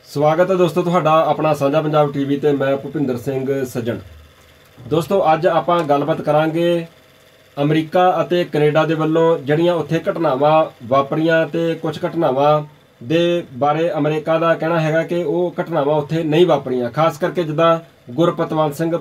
ਸਵਾਗਤ ਹੈ ਦੋਸਤੋ ਤੁਹਾਡਾ ਆਪਣਾ ਸਾਂਝਾ ਪੰਜਾਬ ਟੀਵੀ ਤੇ ਮੈਂ ਭੁਪਿੰਦਰ ਸਿੰਘ ਸੱਜਣ। ਦੋਸਤੋ ਅੱਜ ਆਪਾਂ ਗੱਲਬਾਤ ਕਰਾਂਗੇ ਅਮਰੀਕਾ ਅਤੇ ਕੈਨੇਡਾ ਦੇ ਵੱਲੋਂ ਜਿਹੜੀਆਂ ਉੱਥੇ ਘਟਨਾਵਾਂ ਵਾਪਰੀਆਂ ਤੇ ਕੁਝ ਘਟਨਾਵਾਂ ਦੇ ਬਾਰੇ ਅਮਰੀਕਾ ਦਾ ਕਹਿਣਾ ਹੈਗਾ ਕਿ ਉਹ ਘਟਨਾਵਾਂ ਉੱਥੇ ਨਹੀਂ ਵਾਪਰੀਆਂ। ਖਾਸ ਕਰਕੇ ਜਿੱਦਾਂ ਗੁਰਪਤਵੰਤ ਸਿੰਘ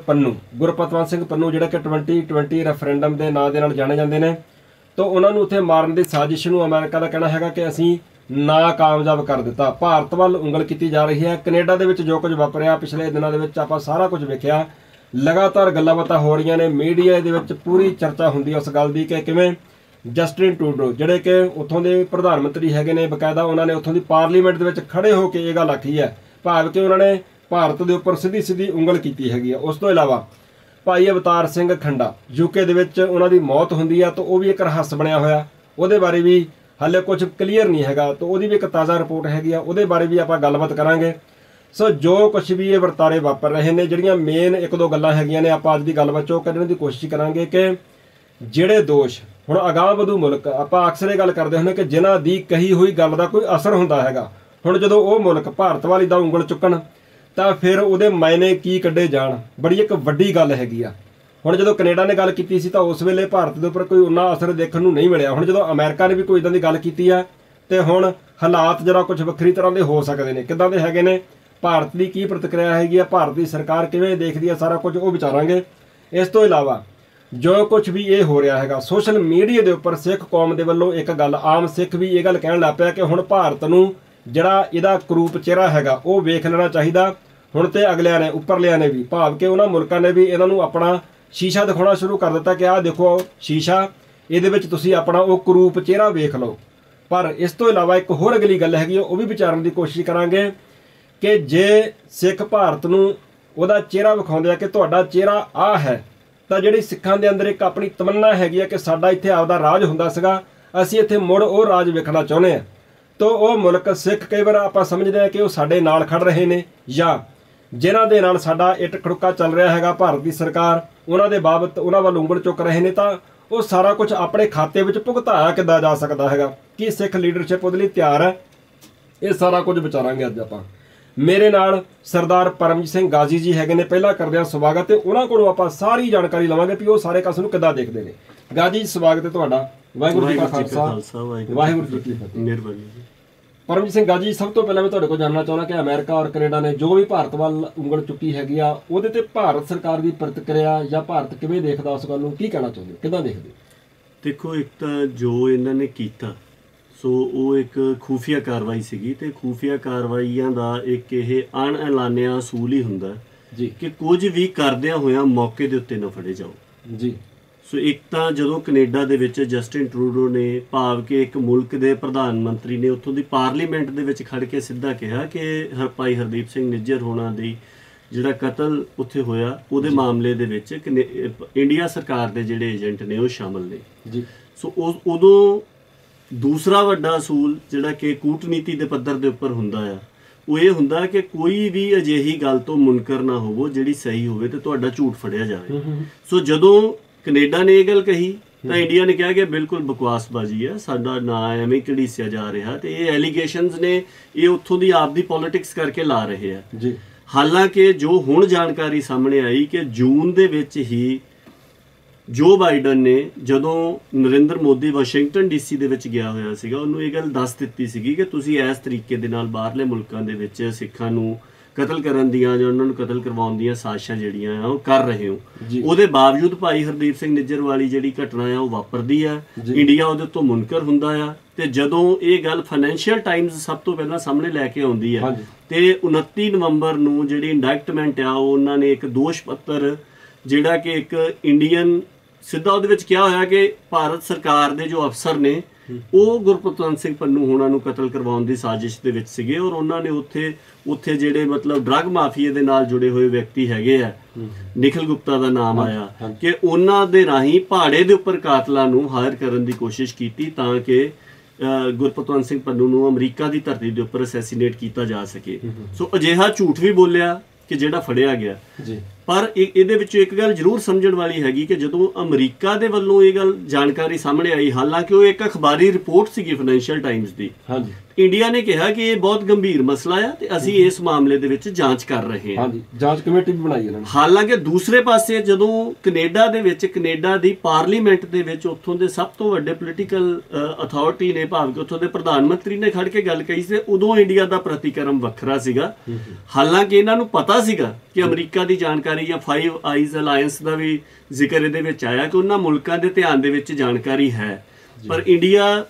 ਪੰਨੂ ਜਿਹੜਾ ਕਿ 2020 ਰੈਫਰੈਂਡਮ ਦੇ ਨਾਂ ਦੇ ਨਾਲ ਜਾਣੇ ਜਾਂਦੇ ਨੇ, ਤਾਂ ਉਹਨਾਂ ਨੂੰ ਉੱਥੇ ਮਾਰਨ ਦੀ ਸਾਜ਼ਿਸ਼ ਨੂੰ ਅਮਰੀਕਾ ਦਾ ਕਹਿਣਾ ਹੈਗਾ ਕਿ ਅਸੀਂ ਨਾਕਾਮਯਾਬ ਕਰ ਦਿੱਤਾ। ਭਾਰਤ ਵੱਲ ਉਂਗਲ ਕੀਤੀ ਜਾ ਰਹੀ ਹੈ। ਕੈਨੇਡਾ ਦੇ ਵਿੱਚ ਜੋ ਕੁਝ ਵਾਪਰਿਆ ਪਿਛਲੇ ਦਿਨਾਂ ਦੇ ਵਿੱਚ ਆਪਾਂ ਸਾਰਾ ਕੁਝ ਵੇਖਿਆ। ਲਗਾਤਾਰ ਗੱਲਾਂ ਬਾਤਾਂ ਹੋ ਰਹੀਆਂ ਨੇ, ਮੀਡੀਆ ਦੇ ਵਿੱਚ ਪੂਰੀ ਚਰਚਾ ਹੁੰਦੀ ਹੈ ਉਸ ਗੱਲ ਦੀ ਕਿ ਕਿਵੇਂ ਜਸਟਿਨ ਟਰੂਡੋ ਜਿਹੜੇ ਕਿ ਉੱਥੋਂ ਦੇ ਪ੍ਰਧਾਨ ਮੰਤਰੀ ਹੈਗੇ ਨੇ, ਬਕਾਇਦਾ ਉਹਨਾਂ ਨੇ ਉੱਥੋਂ ਦੀ ਪਾਰਲੀਮੈਂਟ ਦੇ ਵਿੱਚ ਖੜੇ ਹੋ ਕੇ ਇਹ ਗੱਲ ਆਖੀ ਹੈ, ਭਾਵ ਕਿ ਉਹਨਾਂ ਨੇ ਭਾਰਤ ਦੇ ਉੱਪਰ ਸਿੱਧੀ ਉਂਗਲ ਕੀਤੀ ਹੈਗੀ ਆ। ਉਸ ਤੋਂ ਇਲਾਵਾ ਭਾਈ ਅਵਤਾਰ ਸਿੰਘ ਖੰਡਾ ਯੂਕੇ ਦੇ ਵਿੱਚ ਉਹਨਾਂ ਦੀ ਮੌਤ ਹੁੰਦੀ ਆ, ਤਾਂ ਉਹ ਵੀ ਇੱਕ ਰਹੱਸ ਬਣਿਆ ਹੋਇਆ। ਉਹਦੇ ਬਾਰੇ ਵੀ ਹਾਲੇ ਕੁਝ ਕਲੀਅਰ ਨਹੀਂ ਹੈਗਾ, ਤਾਂ ਉਹਦੀ ਵੀ ਇੱਕ ਤਾਜ਼ਾ ਰਿਪੋਰਟ ਹੈਗੀ ਆ, ਉਹਦੇ ਬਾਰੇ ਵੀ ਆਪਾਂ ਗੱਲਬਾਤ ਕਰਾਂਗੇ। ਸੋ ਜੋ ਕੁਝ ਵੀ ਇਹ ਵਰਤਾਰੇ ਵਾਪਰ ਰਹੇ ਨੇ, ਜਿਹੜੀਆਂ ਮੇਨ ਇੱਕ ਦੋ ਗੱਲਾਂ ਹੈਗੀਆਂ ਨੇ, ਆਪਾਂ ਅੱਜ ਦੀ ਗੱਲਬਾਤ ਚੋਂ ਕੱਢਣ ਦੀ ਕੋਸ਼ਿਸ਼ ਕਰਾਂਗੇ ਕਿ ਜਿਹੜੇ ਦੋਸ਼ ਹੁਣ ਅਗਾਂਹ ਵਧੂ ਮੁਲਕ, ਆਪਾਂ ਅਕਸਰ ਇਹ ਗੱਲ ਕਰਦੇ ਹੁੰਦੇ ਕਿ ਜਿਨ੍ਹਾਂ ਦੀ ਕਹੀ ਹੋਈ ਗੱਲ ਦਾ ਕੋਈ ਅਸਰ ਹੁੰਦਾ ਹੈਗਾ, ਹੁਣ ਜਦੋਂ ਉਹ ਮੁਲਕ ਭਾਰਤ ਵਾਲੀ ਦਾ ਉਂਗਲ ਚੁੱਕਣ ਤਾਂ ਫਿਰ ਉਹਦੇ ਮਾਇਨੇ ਕੀ ਕੱਢੇ ਜਾਣ, ਬੜੀ ਇੱਕ ਵੱਡੀ ਗੱਲ ਹੈਗੀ ਆ। ਹੁਣ ਜਦੋਂ ਕੈਨੇਡਾ ਨੇ ਗੱਲ ਕੀਤੀ ਸੀ ਤਾਂ ਉਸ ਵੇਲੇ ਭਾਰਤ ਦੇ ਉੱਪਰ ਕੋਈ ਉਨਾ ਅਸਰ ਦੇਖਣ ਨੂੰ ਨਹੀਂ ਮਿਲਿਆ। ਹੁਣ ਜਦੋਂ ਅਮਰੀਕਾ ਨੇ ਵੀ ਕੋਈ ਇਦਾਂ ਦੀ ਗੱਲ ਕੀਤੀ ਆ ਤੇ ਹੁਣ ਹਾਲਾਤ ਜਰਾ ਕੁਝ ਵੱਖਰੀ ਤਰ੍ਹਾਂ ਦੇ ਹੋ ਸਕਦੇ ਨੇ। ਕਿੱਦਾਂ ਦੇ ਹੈਗੇ ਨੇ, ਭਾਰਤ ਦੀ ਕੀ ਪ੍ਰਤੀਕਿਰਿਆ ਹੈਗੀ ਆ, ਭਾਰਤ ਦੀ ਸਰਕਾਰ ਕਿਵੇਂ ਦੇਖਦੀ ਆ, ਸਾਰਾ ਕੁਝ ਉਹ ਵਿਚਾਰਾਂਗੇ। ਇਸ ਤੋਂ ਇਲਾਵਾ ਜੋ ਕੁਝ ਵੀ ਇਹ ਹੋ ਰਿਹਾ ਹੈਗਾ ਸੋਸ਼ਲ ਮੀਡੀਆ ਦੇ ਉੱਪਰ, ਸਿੱਖ ਕੌਮ ਦੇ ਵੱਲੋਂ ਇੱਕ ਗੱਲ, ਆਮ ਸਿੱਖ ਵੀ ਇਹ ਗੱਲ ਕਹਿਣ ਲੱਗ ਪਿਆ ਕਿ ਹੁਣ ਭਾਰਤ ਨੂੰ ਜਿਹੜਾ ਇਹਦਾ ਕਰੂਪ ਚਿਹਰਾ ਹੈਗਾ ਉਹ ਵੇਖ ਲੈਣਾ ਚਾਹੀਦਾ। ਹੁਣ ਤੇ ਅਗਲਿਆਂ ਨੇ, ਉੱਪਰਲਿਆਂ ਨੇ ਵੀ, ਭਾਵ ਕਿ ਉਹਨਾਂ ਮੁਲਕਾਂ ਨੇ ਵੀ ਇਹਨਾਂ ਨੂੰ ਆਪਣਾ ਸ਼ੀਸ਼ਾ ਦਿਖਾਉਣਾ ਸ਼ੁਰੂ ਕਰ ਦਿੱਤਾ ਕਿ ਆਹ ਦੇਖੋ ਸ਼ੀਸ਼ਾ, ਇਹਦੇ ਵਿੱਚ ਤੁਸੀਂ ਆਪਣਾ ਉਹ ਕਰੂਪ ਚਿਹਰਾ ਵੇਖ ਲਓ। ਪਰ ਇਸ ਤੋਂ ਇਲਾਵਾ ਇੱਕ ਹੋਰ ਅਗਲੀ ਗੱਲ ਹੈਗੀ, ਉਹ ਵੀ ਵਿਚਾਰਨ ਦੀ ਕੋਸ਼ਿਸ਼ ਕਰਾਂਗੇ ਕਿ ਜੇ ਸਿੱਖ ਭਾਰਤ ਨੂੰ ਉਹਦਾ ਚਿਹਰਾ ਵਿਖਾਉਂਦੇ ਆ ਕਿ ਤੁਹਾਡਾ ਚਿਹਰਾ ਆਹ ਹੈ, ਤਾਂ ਜਿਹੜੀ ਸਿੱਖਾਂ ਦੇ ਅੰਦਰ ਇੱਕ ਆਪਣੀ ਤਮੰਨਾ ਹੈਗੀ ਆ ਕਿ ਸਾਡਾ ਇੱਥੇ ਆਪਦਾ ਰਾਜ ਹੁੰਦਾ ਸੀਗਾ, ਅਸੀਂ ਇੱਥੇ ਮੁੜ ਉਹ ਰਾਜ ਵੇਖਣਾ ਚਾਹੁੰਦੇ ਹਾਂ, ਤਾਂ ਉਹ ਮੁਲਕ ਸਿੱਖ ਕਈ ਵਾਰ ਆਪਾਂ ਸਮਝਦੇ ਹਾਂ ਕਿ ਉਹ ਸਾਡੇ ਨਾਲ ਖੜ ਰਹੇ ਨੇ, ਜਾਂ ਜਿਨ੍ਹਾਂ ਦੇ ਨਾਲ ਸਾਡਾ ਇੱਟ ਖੜੁੱਕਾ ਚੱਲ ਰਿਹਾ ਹੈਗਾ ਭਾਰਤ ਦੀ ਸਰਕਾਰ, ਉਹਨਾਂ ਦੇ ਬਾਬਤ ਉਹਨਾਂ ਵੱਲ ਉਂਗਲ ਚੁੱਕ ਰਹੇ ਨੇ, ਤਾਂ ਉਹ ਸਾਰਾ ਕੁਝ ਆਪਣੇ ਖਾਤੇ ਵਿੱਚ ਭੁਗਤਾਇਆ ਕਿੱਦਾਂ ਜਾ ਸਕਦਾ ਹੈਗਾ, ਕੀ ਸਿੱਖ ਲੀਡਰਸ਼ਿਪ ਉਹਦੇ ਲਈ ਤਿਆਰ ਹੈ? ਇਹ ਸਾਰਾ ਕੁਝ ਵਿਚਾਰਾਂਗੇ ਅੱਜ ਆਪਾਂ। ਮੇਰੇ ਨਾਲ ਸਰਦਾਰ ਪਰਮਜੀਤ ਸਿੰਘ ਗਾਜ਼ੀ ਜੀ ਹੈਗੇ ਨੇ, ਪਹਿਲਾਂ ਕਰਦੇ ਹਾਂ ਸਵਾਗਤ, ਤੇ ਉਹਨਾਂ ਕੋਲੋਂ ਆਪਾਂ ਸਾਰੀ ਜਾਣਕਾਰੀ ਲਵਾਂਗੇ ਵੀ ਉਹ ਸਾਰੇ ਕਾਸ ਨੂੰ ਕਿੱਦਾਂ ਦੇਖਦੇ ਨੇ। ਗਾਜ਼ੀ ਜੀ ਸਵਾਗਤ ਹੈ ਤੁਹਾਡਾ। ਵਾਹਿਗੁਰੂ ਜੀ ਕਾ ਖਾਲਸਾ, ਵਾਹਿਗੁਰੂ ਜੀ ਕੀ ਫਤਿਹ। ਮਿਹਰਬਾਨੀ ਜੀ। ਪਰਮਜੀਤ ਸਿੰਘ ਗਾਜ਼ੀ, ਸਭ ਤੋਂ ਪਹਿਲਾਂ ਮੈਂ ਤੁਹਾਡੇ ਕੋਲ ਜਾਣਨਾ ਚਾਹੁੰਦਾ ਕਿ ਅਮਰੀਕਾ ਔਰ ਕੈਨੇਡਾ ਨੇ ਜੋ ਵੀ ਭਾਰਤ ਵੱਲ ਉਂਗਲ ਚੁੱਕੀ ਹੈਗੀ ਆ, ਉਹਦੇ ਤੇ ਭਾਰਤ ਸਰਕਾਰ ਦੀ ਪ੍ਰਤੀਕਿਰਿਆ ਜਾਂ ਭਾਰਤ ਕਿਵੇਂ ਦੇਖਦਾ ਉਸ ਗੱਲ ਨੂੰ, ਕੀ ਕਹਿਣਾ ਚਾਹੁੰਦੇ, ਕਿੱਦਾਂ ਦੇਖਦੇ? ਦੇਖੋ, ਇੱਕ ਤਾਂ ਜੋ ਇਹਨਾਂ ਨੇ ਕੀਤਾ ਸੋ ਉਹ ਇੱਕ ਖੂਫੀਆ ਕਾਰਵਾਈ ਸੀਗੀ, ਤੇ ਖੂਫੀਆ ਕਾਰਵਾਈਆਂ ਦਾ ਇੱਕ ਇਹ ਅਣਐਲਾਨਿਆ ਅਸੂਲ ਹੀ ਹੁੰਦਾ ਜੀ ਕਿ ਕੁਝ ਵੀ ਕਰਦਿਆਂ ਹੋਇਆਂ ਮੌਕੇ ਦੇ ਉੱਤੇ ਨਾ ਫੜੇ ਜਾਓ ਜੀ। ਸੋ ਇੱਕ ਤਾਂ ਜਦੋਂ ਕੈਨੇਡਾ ਦੇ ਵਿੱਚ ਜਸਟਿਨ ਟਰੂਡੋ ਨੇ, ਭਾਵ ਕਿ ਇੱਕ ਮੁਲਕ ਦੇ ਪ੍ਰਧਾਨ ਮੰਤਰੀ ਨੇ, ਉੱਥੋਂ ਦੀ ਪਾਰਲੀਮੈਂਟ ਦੇ ਵਿੱਚ ਖੜ ਕੇ ਸਿੱਧਾ ਕਿਹਾ ਕਿ ਭਾਈ ਹਰਦੀਪ ਸਿੰਘ ਨਿੱਜਰ ਹੋਣਾ ਦੀ ਜਿਹੜਾ ਕਤਲ ਉੱਥੇ ਹੋਇਆ, ਉਹਦੇ ਮਾਮਲੇ ਦੇ ਵਿੱਚ ਇੰਡੀਆ ਸਰਕਾਰ ਦੇ ਜਿਹੜੇ ਏਜੰਟ ਨੇ ਉਹ ਸ਼ਾਮਲ ਨੇ ਜੀ। ਸੋ ਉਦੋਂ ਦੂਸਰਾ ਵੱਡਾ ਅਸੂਲ ਜਿਹੜਾ ਕਿ ਕੂਟਨੀਤੀ ਦੇ ਪੱਧਰ ਦੇ ਉੱਪਰ ਹੁੰਦਾ ਆ, ਉਹ ਇਹ ਹੁੰਦਾ ਕਿ ਕੋਈ ਵੀ ਅਜਿਹੀ ਗੱਲ ਤੋਂ ਮੁਨਕਰ ਨਾ ਹੋਵੋ ਜਿਹੜੀ ਸਹੀ ਹੋਵੇ ਤੇ ਤੁਹਾਡਾ ਝੂਠ ਫੜਿਆ ਜਾਵੇ। ਸੋ ਜਦੋਂ ਕੈਨੇਡਾ ਨੇ ਇਹ ਗੱਲ ਕਹੀ ਤਾਂ ਇੰਡੀਆ ਨੇ ਕਿਹਾ ਕਿ ਬਿਲਕੁਲ ਬਕਵਾਸਬਾਜ਼ੀ ਹੈ, ਸਾਡਾ ਨਾਂ ਐਵੇਂ ਘੜੀਸਿਆ ਜਾ ਰਿਹਾ, ਤੇ ਇਹ ਐਲੀਗੇਸ਼ਨਸ ਨੇ, ਇਹ ਉੱਥੋਂ ਦੀ ਆਪ ਦੀ ਪੋਲਿਟਿਕਸ ਕਰਕੇ ਲਾ ਰਹੇ ਆ ਜੀ। ਹਾਲਾਂਕਿ ਜੋ ਹੁਣ ਜਾਣਕਾਰੀ ਸਾਹਮਣੇ ਆਈ ਕਿ ਜੂਨ ਦੇ ਵਿੱਚ ਹੀ ਜੋ ਬਾਈਡਨ ਨੇ, ਜਦੋਂ ਨਰਿੰਦਰ ਮੋਦੀ ਵਾਸ਼ਿੰਗਟਨ ਡੀਸੀ ਦੇ ਵਿੱਚ ਗਿਆ ਹੋਇਆ ਸੀਗਾ, ਉਹਨੂੰ ਇਹ ਗੱਲ ਦੱਸ ਦਿੱਤੀ ਸੀਗੀ ਕਿ ਤੁਸੀਂ ਇਸ ਤਰੀਕੇ ਦੇ ਨਾਲ ਬਾਹਰਲੇ ਮੁਲਕਾਂ ਦੇ ਵਿੱਚ ਸਿੱਖਾਂ ਨੂੰ ਕਤਲ ਕਰਨ ਦੀਆਂ ਜਾਂ ਉਹਨਾਂ ਨੂੰ ਕਤਲ ਕਰਵਾਉਣ ਦੀਆਂ ਸਾਜ਼ਿਸ਼ਾਂ ਜਿਹੜੀਆਂ ਆ ਉਹ ਕਰ ਰਹੇ ਹੋ। ਉਹਦੇ ਬਾਵਜੂਦ ਭਾਈ ਹਰਦੀਪ ਸਿੰਘ ਨਿੱਜਰ ਵਾਲੀ ਜਿਹੜੀ ਘਟਨਾ ਆ ਉਹ ਵਾਪਰਦੀ ਆ, ਇੰਡੀਆ ਉਹਦੇ ਤੋਂ ਮੁਨਕਰ ਹੁੰਦਾ ਆ, ਤੇ ਜਦੋਂ ਇਹ ਗੱਲ ਫਾਈਨੈਂਸ਼ੀਅਲ ਟਾਈਮਜ਼ ਸਭ ਤੋਂ ਪਹਿਲਾਂ ਸਾਹਮਣੇ ਲੈ ਕੇ ਆਉਂਦੀ ਆ, ਤੇ 29 ਨਵੰਬਰ ਨੂੰ ਜਿਹੜੀ ਇੰਡਾਇਕਟਮੈਂਟ ਆ, ਉਹਨਾਂ ਨੇ ਇੱਕ ਦੋਸ਼ ਪੱਤਰ ਜਿਹੜਾ ਕਿ ਇੱਕ ਇੰਡੀਅਨ ਸਿੱਧਾ ਉਹਦੇ ਵਿੱਚ ਕਿਹਾ ਹੋਇਆ ਕਿ ਭਾਰਤ ਸਰਕਾਰ ਦੇ ਜੋ ਅਫਸਰ ਨੇ ਉਹ ਗੁਰਪਤਵੰਤ ਸਿੰਘ ਪੰਨੂ ਹੋਣਾ ਨੂੰ ਕਤਲ ਕਰਵਾਉਣ ਦੀ ਸਾਜ਼ਿਸ਼ ਦੇ ਵਿੱਚ ਸੀਗੇ, ਔਰ ਉਹਨਾਂ ਨੇ ਉੱਥੇ ਜਿਹੜੇ ਮਤਲਬ ਡਰੱਗ ਮਾਫੀਏ ਦੇ ਨਾਲ ਜੁੜੇ ਹੋਏ ਵਿਅਕਤੀ ਹੈਗੇ ਆ, ਨਿਖਿਲ ਗੁਪਤਾ ਦਾ ਨਾਮ ਆਇਆ, ਕਿ ਉਹਨਾਂ ਦੇ ਰਾਹੀਂ ਪਹਾੜੇ ਦੇ ਉੱਪਰ ਕਾਤਲਾਂ ਨੂੰ ਹਾਇਰ ਕਰਨ ਦੀ ਕੋਸ਼ਿਸ਼ ਕੀਤੀ ਤਾਂ ਕਿ ਗੁਰਪਤਵੰਤ ਸਿੰਘ ਪੰਨੂ ਨੂੰ ਅਮਰੀਕਾ ਦੀ ਧਰਤੀ ਦੇ ਉੱਪਰ ਅਸੈਸੀਨੇਟ ਕੀਤਾ ਜਾ ਸਕੇ। ਸੋ ਅਜਿਹਾ ਝੂਠ ਵੀ ਬੋਲਿਆ ਕਿ ਜਿਹੜਾ ਫੜਿਆ ਗਿਆ। ਪਰ ਇਹਦੇ ਵਿੱਚੋਂ ਇੱਕ ਗੱਲ ਜ਼ਰੂਰ ਸਮਝਣ ਵਾਲੀ ਹੈਗੀ ਕਿ ਜਦੋਂ ਅਮਰੀਕਾ ਦੇ ਵੱਲੋਂ ਇਹ ਗੱਲ ਜਾਣਕਾਰੀ ਸਾਹਮਣੇ ਆਈ, ਹਾਲਾਂਕਿ ਉਹ ਇੱਕ ਅਖਬਾਰੀ ਰਿਪੋਰਟ ਸੀਗੀ ਫਾਈਨੈਂਸ਼ੀਅਲ ਟਾਈਮਜ਼ ਦੀ, ਹਾਂਜੀ, ਇੰਡੀਆ ਨੇ ਕਿਹਾ ਕਿ ਇਹ ਬਹੁਤ ਗੰਭੀਰ ਮਸਲਾ ਆ ਤੇ ਅਸੀਂ ਇਸ ਮਾਮਲੇ ਦੇ ਵਿੱਚ ਜਾਂਚ ਕਰ ਰਹੇ ਹਾਂ। ਹਾਂਜੀ, ਜਾਂਚ ਕਮੇਟੀ ਵੀ ਬਣਾਈ ਇਹਨਾਂ ਨੇ। ਹਾਲਾਂਕਿ ਦੂਸਰੇ ਪਾਸੇ ਜਦੋਂ ਕੈਨੇਡਾ ਦੇ ਵਿੱਚ, ਕੈਨੇਡਾ ਦੀ ਪਾਰਲੀਮੈਂਟ ਦੇ ਵਿੱਚ ਉੱਥੋਂ ਦੇ ਸਭ ਤੋਂ ਵੱਡੇ ਪੋਲੀਟੀਕਲ ਅਥਾਰਟੀ ਨੇ, ਭਾਵ ਕਿ ਉੱਥੋਂ ਦੇ ਪ੍ਰਧਾਨ ਮੰਤਰੀ ਨੇ ਖੜ ਕੇ ਗੱਲ ਕਹੀ ਸੀ, ਉਦੋਂ ਇੰਡੀਆ ਦਾ ਪ੍ਰਤੀਕਰਮ ਵੱਖਰਾ ਸੀਗਾ। ਹਾਲਾਂਕਿ ਇਹਨਾਂ ਨੂੰ ਪਤਾ ਸੀਗਾ ਕਿ ਅਮਰੀਕਾ ਦੀ ਜਾਣਕਾਰੀ ਜਾਂ ਫਾਈਵ ਆਈਜ਼ ਅਲਾਇੰਸ ਦਾ ਵੀ ਜ਼ਿਕਰ ਇਹਦੇ ਵਿੱਚ ਆਇਆ ਕਿ ਉਹਨਾਂ ਮੁਲਕਾਂ ਦੇ ਧਿਆਨ ਦੇ ਵਿੱਚ ਜਾਣਕਾਰੀ ਹੈ, ਪਰ ਇੰਡੀਆ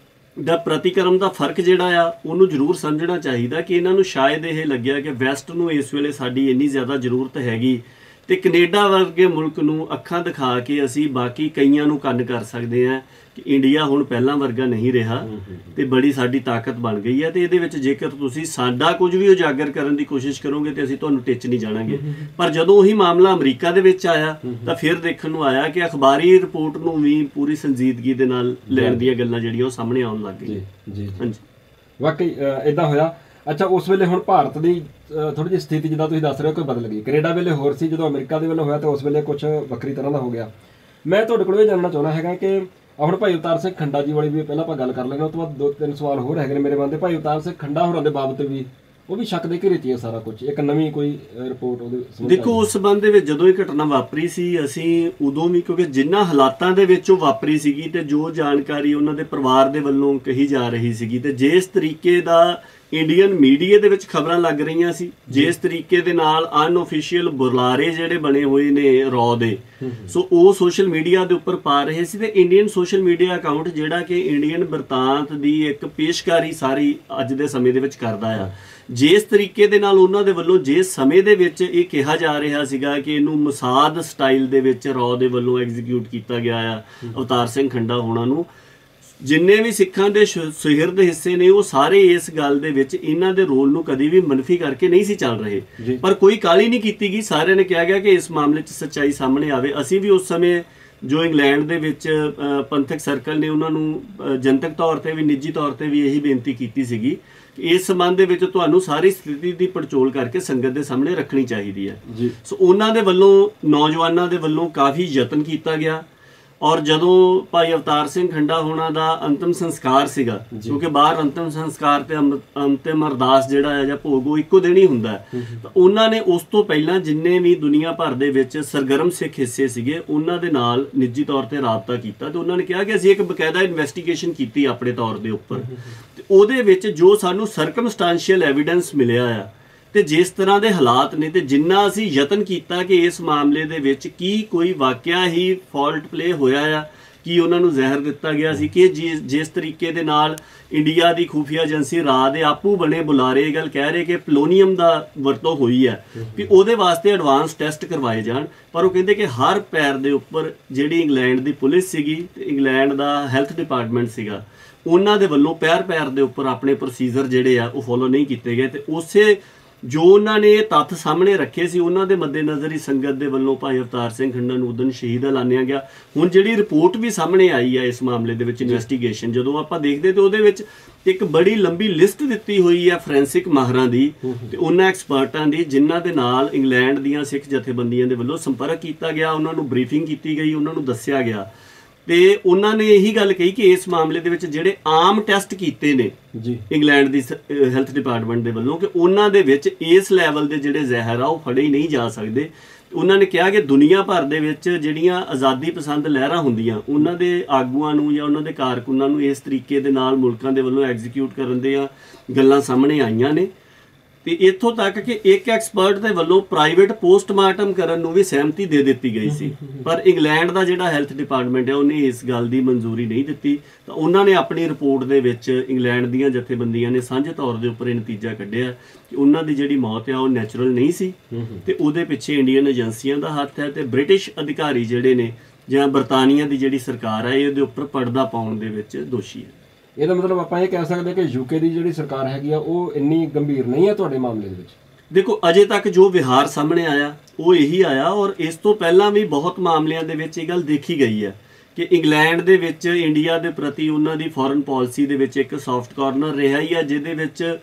ਦਾ ਪ੍ਰਤੀਕਰਮ ਦਾ ਫਰਕ ਜਿਹੜਾ ਆ ਉਹਨੂੰ ਜ਼ਰੂਰ ਸਮਝਣਾ ਚਾਹੀਦਾ ਕਿ ਇਹਨਾਂ ਨੂੰ ਸ਼ਾਇਦ ਇਹ ਲੱਗਿਆ ਕਿ ਵੈਸਟ ਨੂੰ ਇਸ ਵੇਲੇ ਸਾਡੀ ਇੰਨੀ ਜ਼ਿਆਦਾ ਜ਼ਰੂਰਤ ਹੈਗੀ ਤੇ ਕੈਨੇਡਾ ਵਰਗੇ ਮੁਲਕ ਨੂੰ ਅੱਖਾਂ ਦਿਖਾ ਕੇ ਅਸੀਂ ਬਾਕੀ ਕਈਆਂ ਨੂੰ ਕੰਨ ਕਰ ਸਕਦੇ ਹਾਂ ਕਿ ਇੰਡੀਆ ਹੁਣ ਪਹਿਲਾਂ ਵਰਗਾ ਨਹੀਂ ਰਿਹਾ ਤੇ ਬੜੀ ਸਾਡੀ ਤਾਕਤ ਬਣ ਗਈ ਹੈ। ਤੇ ਇਹਦੇ ਵਿੱਚ ਜੇਕਰ ਤੁਸੀਂ ਸਾਡਾ ਕੁਝ ਵੀ ਉਜਾਗਰ ਕਰਨ ਦੀ ਕੋਸ਼ਿਸ਼ ਕਰੋਗੇ ਤੇ ਅਸੀਂ ਤੁਹਾਨੂੰ ਟਿੱਚ ਨਹੀਂ ਜਾਣਾਂਗੇ। ਪਰ ਜਦੋਂ ਉਹੀ ਮਾਮਲਾ ਅਮਰੀਕਾ ਦੇ ਵਿੱਚ ਆਇਆ ਤਾਂ ਫਿਰ ਦੇਖਣ ਨੂੰ ਆਇਆ ਕਿ ਅਖਬਾਰੀ ਰਿਪੋਰਟ ਨੂੰ ਵੀ ਪੂਰੀ ਸੰਜੀਦਗੀ ਦੇ ਨਾਲ ਲੈਣ ਦੀਆਂ ਗੱਲਾਂ ਜਿਹੜੀਆਂ ਉਹ ਸਾਹਮਣੇ ਆਉਣ ਲੱਗ ਗਈਆਂ। ਜੀ, ਹਾਂਜੀ, ਵਾਕਈ ਇਦਾਂ ਹੋਇਆ। ਅੱਛਾ, ਉਸ ਵੇਲੇ ਹੁਣ ਭਾਰਤ ਦੀ ਥੋੜੀ ਜਿਹੀ ਸਥਿਤੀ ਜਿੱਦਾਂ ਤੁਸੀਂ ਦੱਸ ਰਹੇ ਹੋ ਕੋਈ ਬਦਲ ਗਈ। ਕੈਨੇਡਾ ਵੇਲੇ ਹੋਰ ਸੀ, ਜਦੋਂ ਅਮਰੀਕਾ ਦੇ ਵੱਲੋਂ ਹੋਇਆ ਤਾਂ ਉਸ ਵੇਲੇ ਕੁਝ ਵੱਖਰੀ ਤਰ੍ਹਾਂ ਦਾ ਹੋ ਗਿਆ। ਮੈਂ ਤੁਹਾਡੇ ਕੋਲੋਂ ਇਹ ਜਾਣਨਾ ਚਾਹੁੰਦਾ ਹੈਗਾ ਕਿ ਹੁਣ ਭਾਈ ਅਵਤਾਰ ਸਿੰਘ ਖੰਡਾ ਜੀ ਵਾਲੀ ਵੀ ਪਹਿਲਾਂ ਆਪਾਂ ਗੱਲ ਕਰ ਲੈਂਦੇ, ਉਸ ਤੋਂ ਬਾਅਦ 2-3 ਸਵਾਲ ਹੋਰ ਹੈਗੇ ਨੇ ਮੇਰੇ ਮਨ ਦੇ। ਭਾਈ ਅਵਤਾਰ ਸਿੰਘ ਖੰਡਾ ਹੋਰਾਂ ਦੇ ਬਾਬਤ ਵੀ ਉਹ ਵੀ ਸ਼ੱਕ ਦੇ ਘੇਰੇ 'ਚ ਹੈ ਸਾਰਾ ਕੁਝ, ਇੱਕ ਨਵੀਂ ਕੋਈ ਰਿਪੋਰਟ ਉਹਦੇ ਸੰਬੰਧ। ਦੇਖੋ, ਉਸ ਸੰਬੰਧ ਦੇ ਵਿੱਚ ਜਦੋਂ ਇਹ ਘਟਨਾ ਵਾਪਰੀ ਸੀ, ਅਸੀਂ ਉਦੋਂ ਵੀ, ਕਿਉਂਕਿ ਜਿਨ੍ਹਾਂ ਹਾਲਾਤਾਂ ਦੇ ਵਿੱਚ ਉਹ ਵਾਪਰੀ ਸੀਗੀ ਤੇ ਜੋ ਜਾਣਕਾਰੀ ਉਹਨਾਂ ਦੇ ਪਰਿਵਾਰ ਦੇ ਵੱਲੋਂ ਕਹੀ ਜਾ ਰਹੀ ਸੀਗੀ ਤੇ ਜਿਸ ਤਰੀਕੇ ਦਾ ਇੰਡੀਅਨ ਮੀਡੀਆ ਦੇ ਵਿੱਚ ਖਬਰਾਂ ਲੱਗ ਰਹੀਆਂ ਸੀ, ਜਿਸ ਤਰੀਕੇ ਦੇ ਨਾਲ ਅਨਆਫੀਸ਼ੀਅਲ ਬੁਲਾਰੇ ਜਿਹੜੇ ਬਣੇ ਹੋਏ ਨੇ ਰੌ ਦੇ, ਸੋ ਉਹ ਸੋਸ਼ਲ ਮੀਡੀਆ ਦੇ ਉੱਪਰ ਪਾ ਰਹੇ ਸੀ ਤੇ ਇੰਡੀਅਨ ਸੋਸ਼ਲ ਮੀਡੀਆ ਅਕਾਊਂਟ ਜਿਹੜਾ ਕਿ ਇੰਡੀਅਨ ਬਰਤਾਂਤ ਦੀ ਇੱਕ ਪੇਸ਼ਕਾਰੀ ਸਾਰੀ ਅੱਜ ਦੇ ਸਮੇਂ ਦੇ ਵਿੱਚ ਕਰਦਾ ਆ, ਜਿਸ ਤਰੀਕੇ ਦੇ ਨਾਲ ਉਹਨਾਂ ਦੇ ਵੱਲੋਂ ਜਿਸ ਸਮੇਂ ਦੇ ਵਿੱਚ ਇਹ ਕਿਹਾ ਜਾ ਰਿਹਾ ਸੀਗਾ ਕਿ ਇਹਨੂੰ ਮਸਾਦ ਸਟਾਈਲ ਦੇ ਵਿੱਚ ਰੌ ਦੇ ਵੱਲੋਂ ਐਗਜ਼ੀਕਿਊਟ ਕੀਤਾ ਗਿਆ ਆ ਅਵਤਾਰ ਸਿੰਘ ਖੰਡਾ ਹੋਣਾ ਨੂੰ, ਜਿੰਨੇ ਵੀ ਸਿੱਖਾਂ ਦੇ ਸੁਹਿਰਦ ਹਿੱਸੇ ਨੇ ਉਹ ਸਾਰੇ ਇਸ ਗੱਲ ਦੇ ਵਿੱਚ ਇਹਨਾਂ ਦੇ ਰੋਲ ਨੂੰ ਕਦੀ ਵੀ ਮਨਫੀ ਕਰਕੇ ਨਹੀਂ ਸੀ ਚੱਲ ਰਹੇ। ਪਰ ਕੋਈ ਕਾਹਲੀ ਨਹੀਂ ਕੀਤੀ ਗਈ, ਸਾਰਿਆਂ ਨੇ ਕਿਹਾ ਗਿਆ ਕਿ ਇਸ ਮਾਮਲੇ 'ਚ ਸੱਚਾਈ ਸਾਹਮਣੇ ਆਵੇ। ਅਸੀਂ ਵੀ ਉਸ ਸਮੇਂ ਜੋ ਇੰਗਲੈਂਡ ਦੇ ਵਿੱਚ ਪੰਥਕ ਸਰਕਲ ਨੇ ਉਹਨਾਂ ਨੂੰ ਜਨਤਕ ਤੌਰ ਤੇ ਵੀ ਨਿੱਜੀ ਤੌਰ ਤੇ ਵੀ ਇਹੀ ਬੇਨਤੀ ਕੀਤੀ ਸੀਗੀ ਕਿ ਇਸ ਸੰਬੰਧ ਦੇ ਵਿੱਚ ਤੁਹਾਨੂੰ ਸਾਰੀ ਸਥਿਤੀ ਦੀ ਪੜਚੋਲ ਕਰਕੇ ਸੰਗਤ ਦੇ ਸਾਹਮਣੇ ਰੱਖਣੀ ਚਾਹੀਦੀ ਹੈ। ਸੋ ਉਹਨਾਂ ਦੇ ਵੱਲੋਂ, ਨੌਜਵਾਨਾਂ ਦੇ ਵੱਲੋਂ ਕਾਫੀ ਯਤਨ ਕੀਤਾ ਗਿਆ ਔਰ ਜਦੋਂ ਭਾਈ ਅਵਤਾਰ ਸਿੰਘ ਖੰਡਾ ਹੋਣਾ ਦਾ ਅੰਤਮ ਸੰਸਕਾਰ ਸੀਗਾ, ਕਿਉਂਕਿ ਬਾਹਰ ਅੰਤਮ ਸੰਸਕਾਰ ਤੇ ਅੰਤਿਮ ਅਰਦਾਸ ਜਿਹੜਾ ਹੈ ਜਾਂ ਭੋਗ ਉਹ ਇੱਕੋ ਦਿਨ ਹੀ ਹੁੰਦਾ, ਤਾਂ ਉਹਨਾਂ ਨੇ ਉਸ ਤੋਂ ਪਹਿਲਾਂ ਜਿੰਨੇ ਵੀ ਦੁਨੀਆ ਭਰ ਦੇ ਵਿੱਚ ਸਰਗਰਮ ਸਿੱਖ ਹਿੱਸੇ ਸੀਗੇ ਉਹਨਾਂ ਦੇ ਨਾਲ ਨਿੱਜੀ ਤੌਰ ਤੇ ਰਾਬਤਾ ਕੀਤਾ ਤੇ ਉਹਨਾਂ ਨੇ ਕਿਹਾ ਕਿ ਅਸੀਂ ਇੱਕ ਬਕਾਇਦਾ ਇਨਵੈਸਟੀਗੇਸ਼ਨ ਕੀਤੀ ਆਪਣੇ ਤੌਰ ਦੇ ਉੱਪਰ ਤੇ ਉਹਦੇ ਵਿੱਚ ਜੋ ਸਾਨੂੰ ਸਰਕਮਸਟੈਂਸ਼ੀਅਲ ਐਵੀਡੈਂਸ ਮਿਲਿਆ ਆ ਤੇ ਜਿਸ ਤਰ੍ਹਾਂ ਦੇ ਹਾਲਾਤ ਨੇ ਤੇ ਜਿੰਨਾ ਅਸੀਂ ਯਤਨ ਕੀਤਾ ਕਿ ਇਸ ਮਾਮਲੇ ਦੇ ਵਿੱਚ ਕੀ ਕੋਈ ਵਾਕਿਆ ਹੀ ਫਾਲਟ ਪਲੇ ਹੋਇਆ ਆ, ਕੀ ਉਹਨਾਂ ਨੂੰ ਜ਼ਹਿਰ ਦਿੱਤਾ ਗਿਆ ਸੀ, ਕਿ ਜਿਸ ਤਰੀਕੇ ਦੇ ਨਾਲ ਇੰਡੀਆ ਦੀ ਖੂਫੀਆ ਏਜੰਸੀ ਰਾਹ ਦੇ ਆਪੂ ਬਣੇ ਬੁਲਾਰੇ ਇਹ ਗੱਲ ਕਹਿ ਰਹੇ ਕਿ ਪਲੋਨੀਅਮ ਦਾ ਵਰਤੋਂ ਹੋਈ ਹੈ ਕਿ ਉਹਦੇ ਵਾਸਤੇ ਐਡਵਾਂਸ ਟੈਸਟ ਕਰਵਾਏ ਜਾਣ। ਪਰ ਉਹ ਕਹਿੰਦੇ ਕਿ ਹਰ ਪੈਰ ਦੇ ਉੱਪਰ ਜਿਹੜੀ ਇੰਗਲੈਂਡ ਦੀ ਪੁਲਿਸ ਸੀਗੀ ਤੇ ਇੰਗਲੈਂਡ ਦਾ ਹੈਲਥ ਡਿਪਾਰਟਮੈਂਟ ਸੀਗਾ, ਉਹਨਾਂ ਦੇ ਵੱਲੋਂ ਪੈਰ ਦੇ ਉੱਪਰ ਆਪਣੇ ਪ੍ਰੋਸੀਜਰ ਜਿਹੜੇ ਆ ਉਹ ਫੋਲੋ ਨਹੀਂ ਕੀਤੇ ਗਏ ਤੇ ਉਸੇ ਜੋ ਉਹਨਾਂ ਨੇ ਇਹ ਤੱਥ ਸਾਹਮਣੇ ਰੱਖੇ ਸੀ ਉਹਨਾਂ ਦੇ ਮੱਦੇਨਜ਼ਰ ਹੀ ਸੰਗਤ ਦੇ ਵੱਲੋਂ ਭਾਈ ਅਵਤਾਰ ਸਿੰਘ ਖੰਡਾ ਨੂੰ ਉਦੋਂ ਸ਼ਹੀਦ ਐਲਾਨਿਆ ਗਿਆ। ਹੁਣ ਜਿਹੜੀ ਰਿਪੋਰਟ ਵੀ ਸਾਹਮਣੇ ਆਈ ਹੈ ਇਸ ਮਾਮਲੇ ਦੇ ਵਿੱਚ ਇਨਵੈਸਟੀਗੇਸ਼ਨ, ਜਦੋਂ ਆਪਾਂ ਦੇਖਦੇ ਤੇ ਉਹਦੇ ਵਿੱਚ ਇੱਕ ਬੜੀ ਲੰਬੀ ਲਿਸਟ ਦਿੱਤੀ ਹੋਈ ਹੈ ਫੋਰੈਂਸਿਕ ਮਾਹਰਾਂ ਦੀ ਤੇ ਉਹਨਾਂ ਐਕਸਪਰਟਾਂ ਦੀ ਜਿਨ੍ਹਾਂ ਦੇ ਨਾਲ ਇੰਗਲੈਂਡ ਦੀਆਂ ਸਿੱਖ ਜਥੇਬੰਦੀਆਂ ਦੇ ਵੱਲੋਂ ਸੰਪਰਕ ਕੀਤਾ ਗਿਆ, ਉਹਨਾਂ ਨੂੰ ਬਰੀਫਿੰਗ ਕੀਤੀ ਗਈ, ਉਹਨਾਂ ਨੂੰ ਦੱਸਿਆ ਗਿਆ ਤੇ ਉਹਨਾਂ ਨੇ ਇਹੀ ਗੱਲ ਕਹੀ ਕਿ ਇਸ ਮਾਮਲੇ ਦੇ ਵਿੱਚ ਜਿਹੜੇ ਆਮ ਟੈਸਟ ਕੀਤੇ ਨੇ ਇੰਗਲੈਂਡ ਦੀ ਹੈਲਥ ਡਿਪਾਰਟਮੈਂਟ ਦੇ ਵੱਲੋਂ ਕਿ ਉਹਨਾਂ ਦੇ ਵਿੱਚ ਇਸ ਲੈਵਲ ਦੇ ਜਿਹੜੇ ਜ਼ਹਿਰ ਆ ਉਹ ਫੜੇ ਹੀ ਨਹੀਂ ਜਾ ਸਕਦੇ। ਉਹਨਾਂ ਨੇ ਕਿਹਾ ਕਿ ਦੁਨੀਆ ਭਰ ਦੇ ਵਿੱਚ ਜਿਹੜੀਆਂ ਆਜ਼ਾਦੀ ਪਸੰਦ ਲਹਿਰਾਂ ਹੁੰਦੀਆਂ ਉਹਨਾਂ ਦੇ ਆਗੂਆਂ ਨੂੰ ਜਾਂ ਉਹਨਾਂ ਦੇ ਕਾਰਕੁਨਾਂ ਨੂੰ ਇਸ ਤਰੀਕੇ ਦੇ ਨਾਲ ਮੁਲਕਾਂ ਦੇ ਵੱਲੋਂ ਐਗਜ਼ੀਕਿਊਟ ਕਰਨ ਦੀਆਂ ਗੱਲਾਂ ਸਾਹਮਣੇ ਆਈਆਂ ਨੇ ਤੇ ਇੱਥੋਂ ਤੱਕ ਕਿ ਇੱਕ ਐਕਸਪਰਟ ਦੇ ਵੱਲੋਂ ਪ੍ਰਾਈਵੇਟ ਪੋਸਟਮਾਰਟਮ ਕਰਨ ਨੂੰ ਵੀ ਸਹਿਮਤੀ ਦੇ ਦਿੱਤੀ ਗਈ ਸੀ, ਪਰ ਇੰਗਲੈਂਡ ਦਾ ਜਿਹੜਾ ਹੈਲਥ ਡਿਪਾਰਟਮੈਂਟ ਹੈ ਉਹਨੇ ਇਸ ਗੱਲ ਦੀ ਮਨਜ਼ੂਰੀ ਨਹੀਂ ਦਿੱਤੀ। ਤਾਂ ਉਹਨਾਂ ਨੇ ਆਪਣੀ ਰਿਪੋਰਟ ਦੇ ਵਿੱਚ ਇੰਗਲੈਂਡ ਦੀਆਂ ਜਥੇਬੰਦੀਆਂ ਨੇ ਸਾਂਝੇ ਤੌਰ ਦੇ ਉੱਪਰ ਇਹ ਨਤੀਜਾ ਕੱਢਿਆ ਕਿ ਉਹਨਾਂ ਦੀ ਜਿਹੜੀ ਮੌਤ ਹੈ ਉਹ ਨੈਚੁਰਲ ਨਹੀਂ ਸੀ ਤੇ ਉਹਦੇ ਪਿੱਛੇ ਇੰਡੀਅਨ ਏਜੰਸੀਆਂ ਦਾ ਹੱਥ ਹੈ ਤੇ ਬ੍ਰਿਟਿਸ਼ ਅਧਿਕਾਰੀ ਜਿਹੜੇ ਨੇ ਜਾਂ ਬਰਤਾਨੀਆ ਦੀ ਜਿਹੜੀ ਸਰਕਾਰ ਹੈ ਇਹਦੇ ਉੱਪਰ ਪਰਦਾ ਪਾਉਣ ਦੇ ਵਿੱਚ ਦੋਸ਼ੀ ਹੈ। ਇਹਦਾ ਮਤਲਬ ਆਪਾਂ ਇਹ ਕਹਿ ਸਕਦੇ ਕਿ ਯੂਕੇ ਦੀ ਜਿਹੜੀ ਸਰਕਾਰ ਹੈਗੀ ਆ ਉਹ ਇੰਨੀ ਗੰਭੀਰ ਨਹੀਂ ਹੈ ਤੁਹਾਡੇ ਮਾਮਲੇ ਦੇ ਵਿੱਚ? ਦੇਖੋ, ਅਜੇ ਤੱਕ ਜੋ ਵਿਹਾਰ ਸਾਹਮਣੇ ਆਇਆ ਉਹ ਇਹੀ ਆਇਆ ਔਰ ਇਸ ਤੋਂ ਪਹਿਲਾਂ ਵੀ ਬਹੁਤ ਮਾਮਲਿਆਂ ਦੇ ਵਿੱਚ ਇਹ ਗੱਲ ਦੇਖੀ ਗਈ ਹੈ ਕਿ ਇੰਗਲੈਂਡ ਦੇ ਵਿੱਚ ਇੰਡੀਆ ਦੇ ਪ੍ਰਤੀ ਉਹਨਾਂ ਦੀ ਫੋਰਨ ਪਾਲਿਸੀ ਦੇ ਵਿੱਚ ਇੱਕ ਸੌਫਟ ਕਾਰਨਰ ਰਿਹਾ ਹੀ ਹੈ, ਜਿਹਦੇ ਵਿੱਚ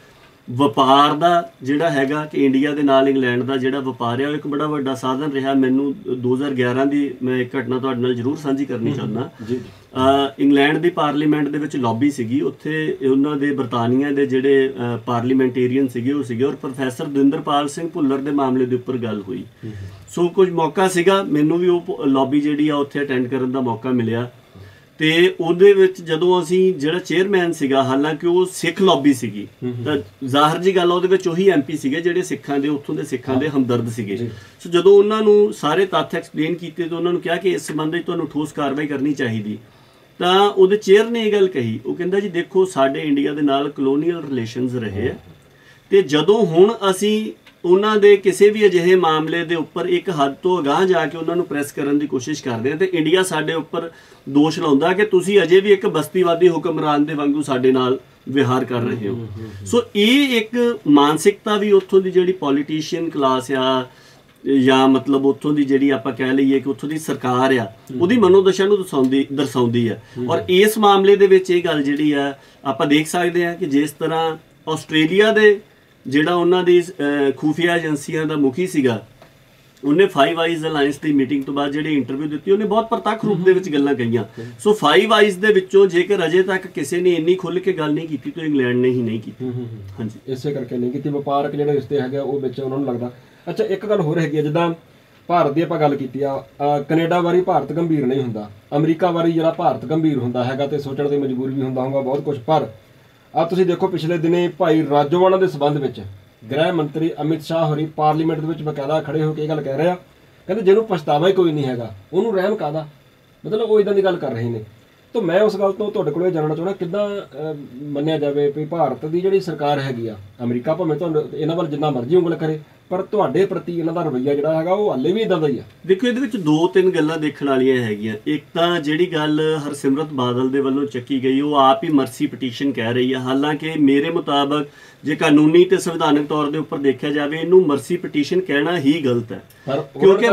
ਵਪਾਰ ਦਾ ਜਿਹੜਾ ਹੈਗਾ ਕਿ ਇੰਡੀਆ ਦੇ ਨਾਲ ਇੰਗਲੈਂਡ ਦਾ ਜਿਹੜਾ ਵਪਾਰ ਹੈ ਉਹ ਇੱਕ ਬੜਾ ਵੱਡਾ ਸਾਧਨ ਰਿਹਾ। ਮੈਨੂੰ 2011 ਦੀ ਮੈਂ ਇੱਕ ਘਟਨਾ ਤੁਹਾਡੇ ਨਾਲ ਜ਼ਰੂਰ ਸਾਂਝੀ ਕਰਨੀ ਚਾਹੁੰਦਾ। ਇੰਗਲੈਂਡ ਦੀ ਪਾਰਲੀਮੈਂਟ ਦੇ ਵਿੱਚ ਲੌਬੀ ਸੀਗੀ, ਉੱਥੇ ਉਹਨਾਂ ਦੇ ਬਰਤਾਨੀਆ ਦੇ ਜਿਹੜੇ ਪਾਰਲੀਮੈਂਟੇਰੀਅਨ ਸੀਗੇ ਉਹ ਸੀਗੇ, ਔਰ ਪ੍ਰੋਫੈਸਰ ਦਵਿੰਦਰਪਾਲ ਸਿੰਘ ਭੁੱਲਰ ਦੇ ਮਾਮਲੇ ਦੇ ਉੱਪਰ ਗੱਲ ਹੋਈ। ਸੋ ਕੁਝ ਮੌਕਾ ਸੀਗਾ, ਮੈਨੂੰ ਵੀ ਉਹ ਲੌਬੀ ਜਿਹੜੀ ਆ ਉੱਥੇ ਅਟੈਂਡ ਕਰਨ ਦਾ ਮੌਕਾ ਮਿਲਿਆ। ਤੇ ਉਹਦੇ ਵਿੱਚ ਜਦੋਂ ਅਸੀਂ ਜਿਹੜਾ ਚੇਅਰਮੈਨ ਸੀਗਾ, ਹਾਲਾਂਕਿ ਉਹ ਸਿੱਖ ਲੌਬੀ ਸੀਗੀ, ਤਾਂ ਜ਼ਾਹਰ ਜੀ ਗੱਲ ਉਹਦੇ ਵਿੱਚ ਉਹੀ MP ਸੀਗੇ ਜਿਹੜੇ ਸਿੱਖਾਂ ਦੇ ਉੱਥੋਂ ਦੇ ਸਿੱਖਾਂ ਦੇ ਹਮਦਰਦ ਸੀਗੇ। ਸੋ ਜਦੋਂ ਉਹਨਾਂ ਨੂੰ ਸਾਰੇ ਤੱਥ ਐਕਸਪਲੇਨ ਕੀਤੇ ਤਾਂ ਉਹਨਾਂ ਨੂੰ ਕਿਹਾ ਕਿ ਇਸ ਸੰਬੰਧ ਵਿੱਚ ਤੁਹਾਨੂੰ ਠੋਸ ਕਾਰਵਾਈ ਕਰਨੀ ਚਾਹੀਦੀ, ਤਾਂ ਉਹਦੇ ਚੇਅਰ ਨੇ ਇਹ ਗੱਲ ਕਹੀ। ਉਹ ਕਹਿੰਦਾ ਜੀ ਦੇਖੋ, ਸਾਡੇ ਇੰਡੀਆ ਦੇ ਨਾਲ ਕਲੋਨੀਅਲ ਰਿਲੇਸ਼ਨਸ ਰਹੇ ਆ, ਤੇ ਜਦੋਂ ਹੁਣ ਅਸੀਂ ਉਹਨਾਂ ਦੇ ਕਿਸੇ ਵੀ ਅਜਿਹੇ ਮਾਮਲੇ ਦੇ ਉੱਪਰ ਇੱਕ ਹੱਦ ਤੋਂ ਅਗਾਂਹ ਜਾ ਕੇ ਉਹਨਾਂ ਨੂੰ ਪ੍ਰੈਸ ਕਰਨ ਦੀ ਕੋਸ਼ਿਸ਼ ਕਰਦੇ ਆ, ਤੇ ਇੰਡੀਆ ਸਾਡੇ ਉੱਪਰ ਦੋਸ਼ ਲਾਉਂਦਾ ਕਿ ਤੁਸੀਂ ਅਜੇ ਵੀ ਇੱਕ ਬਸਤੀਵਾਦੀ ਹੁਕਮਰਾਨ ਦੇ ਵਾਂਗੂ ਸਾਡੇ ਨਾਲ ਵਿਹਾਰ ਕਰ ਰਹੇ ਹੋ। ਸੋ ਇਹ ਇੱਕ ਮਾਨਸਿਕਤਾ ਵੀ ਉੱਥੋਂ ਦੀ ਜਿਹੜੀ ਪੋਲੀਟੀਸ਼ੀਅਨ ਕਲਾਸ ਆ, ਜਾਂ ਮਤਲਬ ਉੱਥੋਂ ਦੀ ਜਿਹੜੀ ਆਪਾਂ ਕਹਿ ਲਈਏ ਕਿ ਉੱਥੋਂ ਦੀ ਸਰਕਾਰ ਆ, ਉਹਦੀ ਮਨੋਦਸ਼ਾ ਨੂੰ ਦਰਸਾਉਂਦੀ ਹੈ। ਔਰ ਇਸ ਮਾਮਲੇ ਦੇ ਵਿੱਚ ਇਹ ਗੱਲ ਜਿਹੜੀ ਆ ਆਪਾਂ ਦੇਖ ਸਕਦੇ ਹਾਂ ਕਿ ਜਿਸ ਤਰ੍ਹਾਂ ਆਸਟ੍ਰੇਲੀਆ ਦੇ ਜਿਹੜਾ ਉਹਨਾਂ ਦੀ ਖੂਫੀਆ ਏਜੰਸੀਆਂ ਦਾ ਮੁਖੀ ਸੀਗਾ, ਉਹਨੇ ਫਾਈਵ ਆਈਜ਼ ਅਲਾਈਅੰਸ ਦੀ ਮੀਟਿੰਗ ਤੋਂ ਬਾਅਦ ਜਿਹੜੀ ਇੰਟਰਵਿਊ ਦਿੱਤੀ, ਉਹਨੇ ਬਹੁਤ ਪ੍ਰਤੱਖ ਰੂਪ ਦੇ ਵਿੱਚ ਗੱਲਾਂ ਕਹੀਆਂ। ਸੋ ਫਾਈਵ ਆਈਜ਼ ਦੇ ਵਿੱਚੋਂ ਜੇਕਰ ਅਜੇ ਤੱਕ ਕਿਸੇ ਨੇ ਇੰਨੀ ਖੁੱਲ੍ਹ ਕੇ ਗੱਲ ਨਹੀਂ ਕੀਤੀ ਤਾਂ ਇੰਗਲੈਂਡ ਨੇ ਹੀ ਨਹੀਂ ਕੀਤੀ। ਹਾਂਜੀ, ਇਸੇ ਕਰਕੇ ਨਹੀਂ ਕੀਤੀ। ਵਪਾਰਕ ਜਿਹੜੇ ਰਿਸ਼ਤੇ ਹੈਗੇ ਉਹ ਵਿੱਚ ਉਹਨਾਂ ਨੂੰ ਲੱਗਦਾ। ਅੱਛਾ, ਇੱਕ ਗੱਲ ਹੋਰ ਹੈਗੀ ਆ, ਜਿੱਦਾਂ ਭਾਰਤ ਦੀ ਆਪਾਂ ਗੱਲ ਕੀਤੀ ਆ, ਕੈਨੇਡਾ ਵਾਰੀ ਭਾਰਤ ਗੰਭੀਰ ਨਹੀਂ ਹੁੰਦਾ, ਅਮਰੀਕਾ ਵਾਰੀ ਜਿਹੜਾ ਭਾਰਤ ਗੰਭੀਰ ਹੁੰਦਾ ਹੈਗਾ, ਤੇ ਸੋਚਣ ਦੀ ਮਜਬੂਰੀ ਵੀ ਹੁੰਦਾ ਹੋਊਗਾ ਬਹੁਤ ਕੁਝ। ਪਰ ਆ ਤੁਸੀਂ ਦੇਖੋ, ਪਿਛਲੇ ਦਿਨੇ ਭਾਈ ਰਾਜੋਆਣਾ ਦੇ ਸਬੰਧ ਵਿੱਚ ਗ੍ਰਹਿ ਮੰਤਰੀ ਅਮਿਤ ਸ਼ਾਹ ਹੋਰੀ ਪਾਰਲੀਮੈਂਟ ਦੇ ਵਿੱਚ ਬਕਾਇਦਾ ਖੜੇ ਹੋ ਕੇ ਇਹ ਗੱਲ ਕਹਿ ਰਹੇ ਆ, ਕਹਿੰਦੇ ਜਿਹਨੂੰ ਪਛਤਾਵਾ ਹੀ ਕੋਈ ਨਹੀਂ ਹੈਗਾ ਉਹਨੂੰ ਰਹਿਮ ਕਾਹਦਾ, ਮਤਲਬ ਉਹ ਇਦਾਂ ਦੀ ਗੱਲ ਕਰ ਰਹੇ ਨੇ। ਤਾਂ ਮੈਂ ਉਸ ਗੱਲ ਤੋਂ ਤੁਹਾਡੇ ਕੋਲ ਇਹ ਜਾਣਨਾ ਚਾਹੁੰਦਾ, ਕਿੱਦਾਂ ਮੰਨਿਆ ਜਾਵੇ ਵੀ ਭਾਰਤ ਦੀ ਜਿਹੜੀ ਸਰਕਾਰ ਹੈਗੀ ਆ, ਅਮਰੀਕਾ ਭਾਵੇਂ ਤੁਹਾਨੂੰ ਇਹਨਾਂ ਵੱਲ ਜਿੰਨਾ ਮਰਜ਼ੀ ਉਂਗਲ ਕਰੇ, ਪਰ ਤੁਹਾਡੇ ਪ੍ਰਤੀ ਇਹਨਾਂ ਦਾ ਰਵੱਈਆ ਜਿਹੜਾ ਹੈਗਾ ਉਹ ਹਾਲੇ ਵੀ ਇਦਾਂ ਦਾ ਹੀ ਆ। ਦੇਖੋ, ਇਹਦੇ ਵਿੱਚ ਦੋ ਤਿੰਨ ਗੱਲਾਂ ਦੇਖਣ ਵਾਲੀਆਂ ਹੈਗੀਆਂ। ਇੱਕ ਤਾਂ ਜਿਹੜੀ ਗੱਲ ਹਰਸਿਮਰਤ ਬਾਦਲ ਦੇ ਵੱਲੋਂ ਚੱਕੀ ਗਈ, ਉਹ ਆਪ ਹੀ ਮਰਸੀ ਪਟੀਸ਼ਨ ਕਹਿ ਰਹੀ ਆ। ਹਾਲਾਂਕਿ ਮੇਰੇ ਮੁਤਾਬਕ ਜੇ ਕਾਨੂੰਨੀ ਤੇ ਸੰਵਿਧਾਨਕ ਤੌਰ ਦੇ ਉੱਪਰ ਦੇਖਿਆ ਜਾਵੇ, ਇਹਨੂੰ ਮਰਸੀ ਪਟੀਸ਼ਨ ਕਹਿਣਾ ਹੀ ਗਲਤ ਹੈ, ਕਿਉਂਕਿ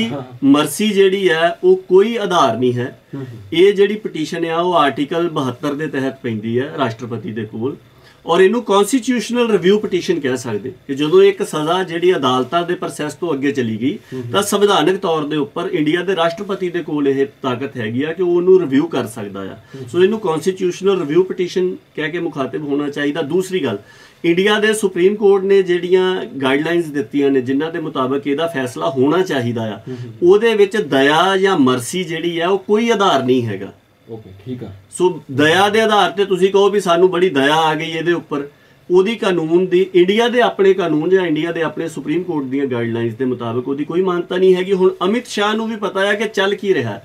ਮਰਸੀ ਜਿਹੜੀ ਹੈ ਉਹ ਕੋਈ ਆਧਾਰ ਨਹੀਂ ਹੈ। ਇਹ ਜਿਹੜੀ ਪਟੀਸ਼ਨ ਆ ਉਹ ਆਰਟੀਕਲ 72 ਦੇ ਤਹਿਤ ਪੈਂਦੀ ਹੈ ਰਾਸ਼ਟਰਪਤੀ ਦੇ ਕੋਲ, ਔਰ ਇਹਨੂੰ ਕਨਸਟੀਟਿਊਸ਼ਨਲ ਰਿਵਿਊ ਪਟੀਸ਼ਨ ਕਹਿ ਸਕਦੇ ਕਿ ਜਦੋਂ ਇੱਕ ਸਜ਼ਾ ਜਿਹੜੀ ਅਦਾਲਤਾਂ ਦੇ ਪ੍ਰੋਸੈਸ ਤੋਂ ਅੱਗੇ ਚਲੀ ਗਈ, ਤਾਂ ਸੰਵਿਧਾਨਕ ਤੌਰ ਦੇ ਉੱਪਰ ਇੰਡੀਆ ਦੇ ਰਾਸ਼ਟਰਪਤੀ ਦੇ ਕੋਲ ਇਹ ਤਾਕਤ ਹੈਗੀ ਆ ਕਿ ਉਹ ਉਹਨੂੰ ਰਿਵਿਊ ਕਰ ਸਕਦਾ ਆ। ਸੋ ਇਹਨੂੰ ਕਨਸਟੀਟਿਊਸ਼ਨਲ ਰਿਵਿਊ ਪਟੀਸ਼ਨ ਕਹਿ ਕੇ ਮੁਖਾਤਿਬ ਹੋਣਾ ਚਾਹੀਦਾ। ਦੂਸਰੀ ਗੱਲ, ਇੰਡੀਆ ਦੇ ਸੁਪਰੀਮ ਕੋਰਟ ਨੇ ਜਿਹੜੀਆਂ ਗਾਈਡਲਾਈਨਸ ਦਿੱਤੀਆਂ ਨੇ, ਜਿਨ੍ਹਾਂ ਦੇ ਮੁਤਾਬਕ ਇਹਦਾ ਫੈਸਲਾ ਹੋਣਾ ਚਾਹੀਦਾ ਆ, ਉਹਦੇ ਵਿੱਚ ਦਇਆ ਜਾਂ ਮਰਸੀ ਜਿਹੜੀ ਆ ਉਹ ਕੋਈ ਆਧਾਰ ਨਹੀਂ ਹੈਗਾ। ਓਕੇ, ਠੀਕ ਆ। ਸੋ ਦਇਆ ਦੇ ਆਧਾਰ ਤੇ ਤੁਸੀਂ ਕਹੋ ਵੀ ਸਾਨੂੰ ਬੜੀ ਦਇਆ ਆ ਗਈ ਇਹਦੇ ਉੱਪਰ, ਉਹਦੀ ਕਾਨੂੰਨ ਦੀ, ਇੰਡੀਆ ਦੇ ਆਪਣੇ ਕਾਨੂੰਨ ਜਾਂ ਇੰਡੀਆ ਦੇ ਆਪਣੇ ਸੁਪਰੀਮ ਕੋਰਟ ਦੀਆਂ ਗਾਈਡਲਾਈਨਸ ਦੇ ਮੁਤਾਬਕ ਉਹਦੀ ਕੋਈ ਮਾਨਤਾ ਨਹੀਂ ਹੈਗੀ। ਹੁਣ ਅਮਿਤ ਸ਼ਾਹ ਨੂੰ ਵੀ ਪਤਾ ਹੈ ਕਿ ਚੱਲ ਕੀ ਰਿਹਾ।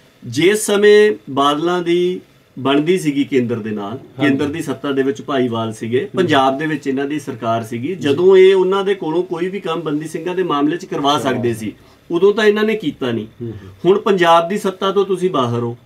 ਜਿਸ ਸਮੇਂ ਬਾਦਲਾਂ ਦੀ ਬਣਦੀ ਸੀਗੀ ਕੇਂਦਰ ਦੇ ਨਾਲ, ਕੇਂਦਰ ਦੀ ਸੱਤਾ ਦੇ ਵਿੱਚ ਭਾਈਵਾਲ ਸੀਗੇ, ਪੰਜਾਬ ਦੇ ਵਿੱਚ ਇਹਨਾਂ ਦੀ ਸਰਕਾਰ ਸੀਗੀ, ਜਦੋਂ ਇਹ ਉਹਨਾਂ ਦੇ ਕੋਲੋਂ ਕੋਈ ਵੀ ਕੰਮ ਬੰਦੀ ਸਿੰਘਾਂ ਦੇ ਮਾਮਲੇ 'ਚ ਕਰਵਾ ਸਕਦੇ ਸੀ, ਉਦੋਂ ਤਾਂ ਇਹਨਾਂ ਨੇ ਕੀਤਾ ਨਹੀਂ। ਹੁਣ ਪੰਜਾਬ ਦੀ ਸੱਤਾ ਤੋਂ ਤੁਸੀਂ ਬਾਹਰ ਹੋ,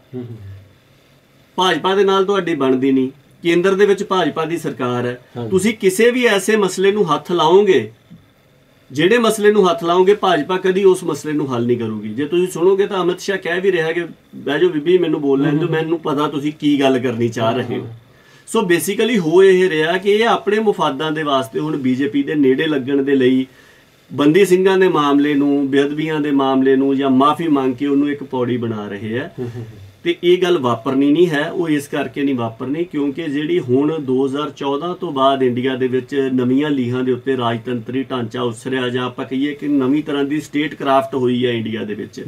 ਭਾਜਪਾ ਦੇ ਨਾਲ ਤੁਹਾਡੀ ਬਣਦੀ ਨਹੀਂ, ਕੇਂਦਰ ਦੇ ਵਿੱਚ ਭਾਜਪਾ ਦੀ ਸਰਕਾਰ ਹੈ, ਤੁਸੀਂ ਕਿਸੇ ਵੀ ਐਸੇ ਮਸਲੇ ਨੂੰ ਹੱਥ ਲਾਓਗੇ, ਜਿਹੜੇ ਮਸਲੇ ਨੂੰ ਹੱਥ ਲਾਓਗੇ, ਭਾਜਪਾ ਕਦੀ ਉਸ ਮਸਲੇ ਨੂੰ ਹੱਲ ਨਹੀਂ ਕਰੂਗੀ। ਜੇ ਤੁਸੀਂ ਸੁਣੋਗੇ ਤਾਂ ਅਮਿਤ ਸ਼ਾਹ ਕਹਿ ਵੀ ਰਿਹਾ ਕਿ ਬਹਿ ਜਾਓ ਬੀਬੀ, ਮੈਨੂੰ ਬੋਲ ਲੈਣ ਦਿਓ, ਮੈਨੂੰ ਪਤਾ ਤੁਸੀਂ ਕੀ ਗੱਲ ਕਰਨੀ ਚਾਹ ਰਹੇ ਹੋ। ਸੋ ਬੇਸਿਕਲੀ ਹੋ ਇਹ ਰਿਹਾ ਕਿ ਇਹ ਆਪਣੇ ਮੁਫਾਦਾਂ ਦੇ ਵਾਸਤੇ ਹੁਣ ਬੀਜੇਪੀ ਦੇ ਨੇੜੇ ਲੱਗਣ ਦੇ ਲਈ ਬੰਦੀ ਸਿੰਘਾਂ ਦੇ ਮਾਮਲੇ ਨੂੰ, ਬੇਅਦਬੀਆਂ ਦੇ ਮਾਮਲੇ ਨੂੰ ਜਾਂ ਮਾਫੀ ਮੰਗ ਕੇ ਉਹਨੂੰ ਇੱਕ ਪੌੜੀ ਬਣਾ ਰਹੇ ਆ। ਤੇ ਇਹ ਗੱਲ ਵਾਪਰਨੀ ਨਹੀਂ ਹੈ। ਉਹ ਇਸ ਕਰਕੇ ਨਹੀਂ ਵਾਪਰਨੀ ਕਿਉਂਕਿ ਜਿਹੜੀ ਹੁਣ 2014 ਤੋਂ ਬਾਅਦ ਇੰਡੀਆ ਦੇ ਵਿੱਚ ਨਵੀਆਂ ਲੀਹਾਂ ਦੇ ਉੱਤੇ ਰਾਜਤੰਤਰੀ ਢਾਂਚਾ ਉਸਰਿਆ, ਜਾਂ ਆਪਾਂ ਕਹੀਏ ਕਿ ਨਵੀਂ ਤਰ੍ਹਾਂ ਦੀ ਸਟੇਟ ਕ੍ਰਾਫਟ ਹੋਈ ਹੈ ਇੰਡੀਆ ਦੇ ਵਿੱਚ।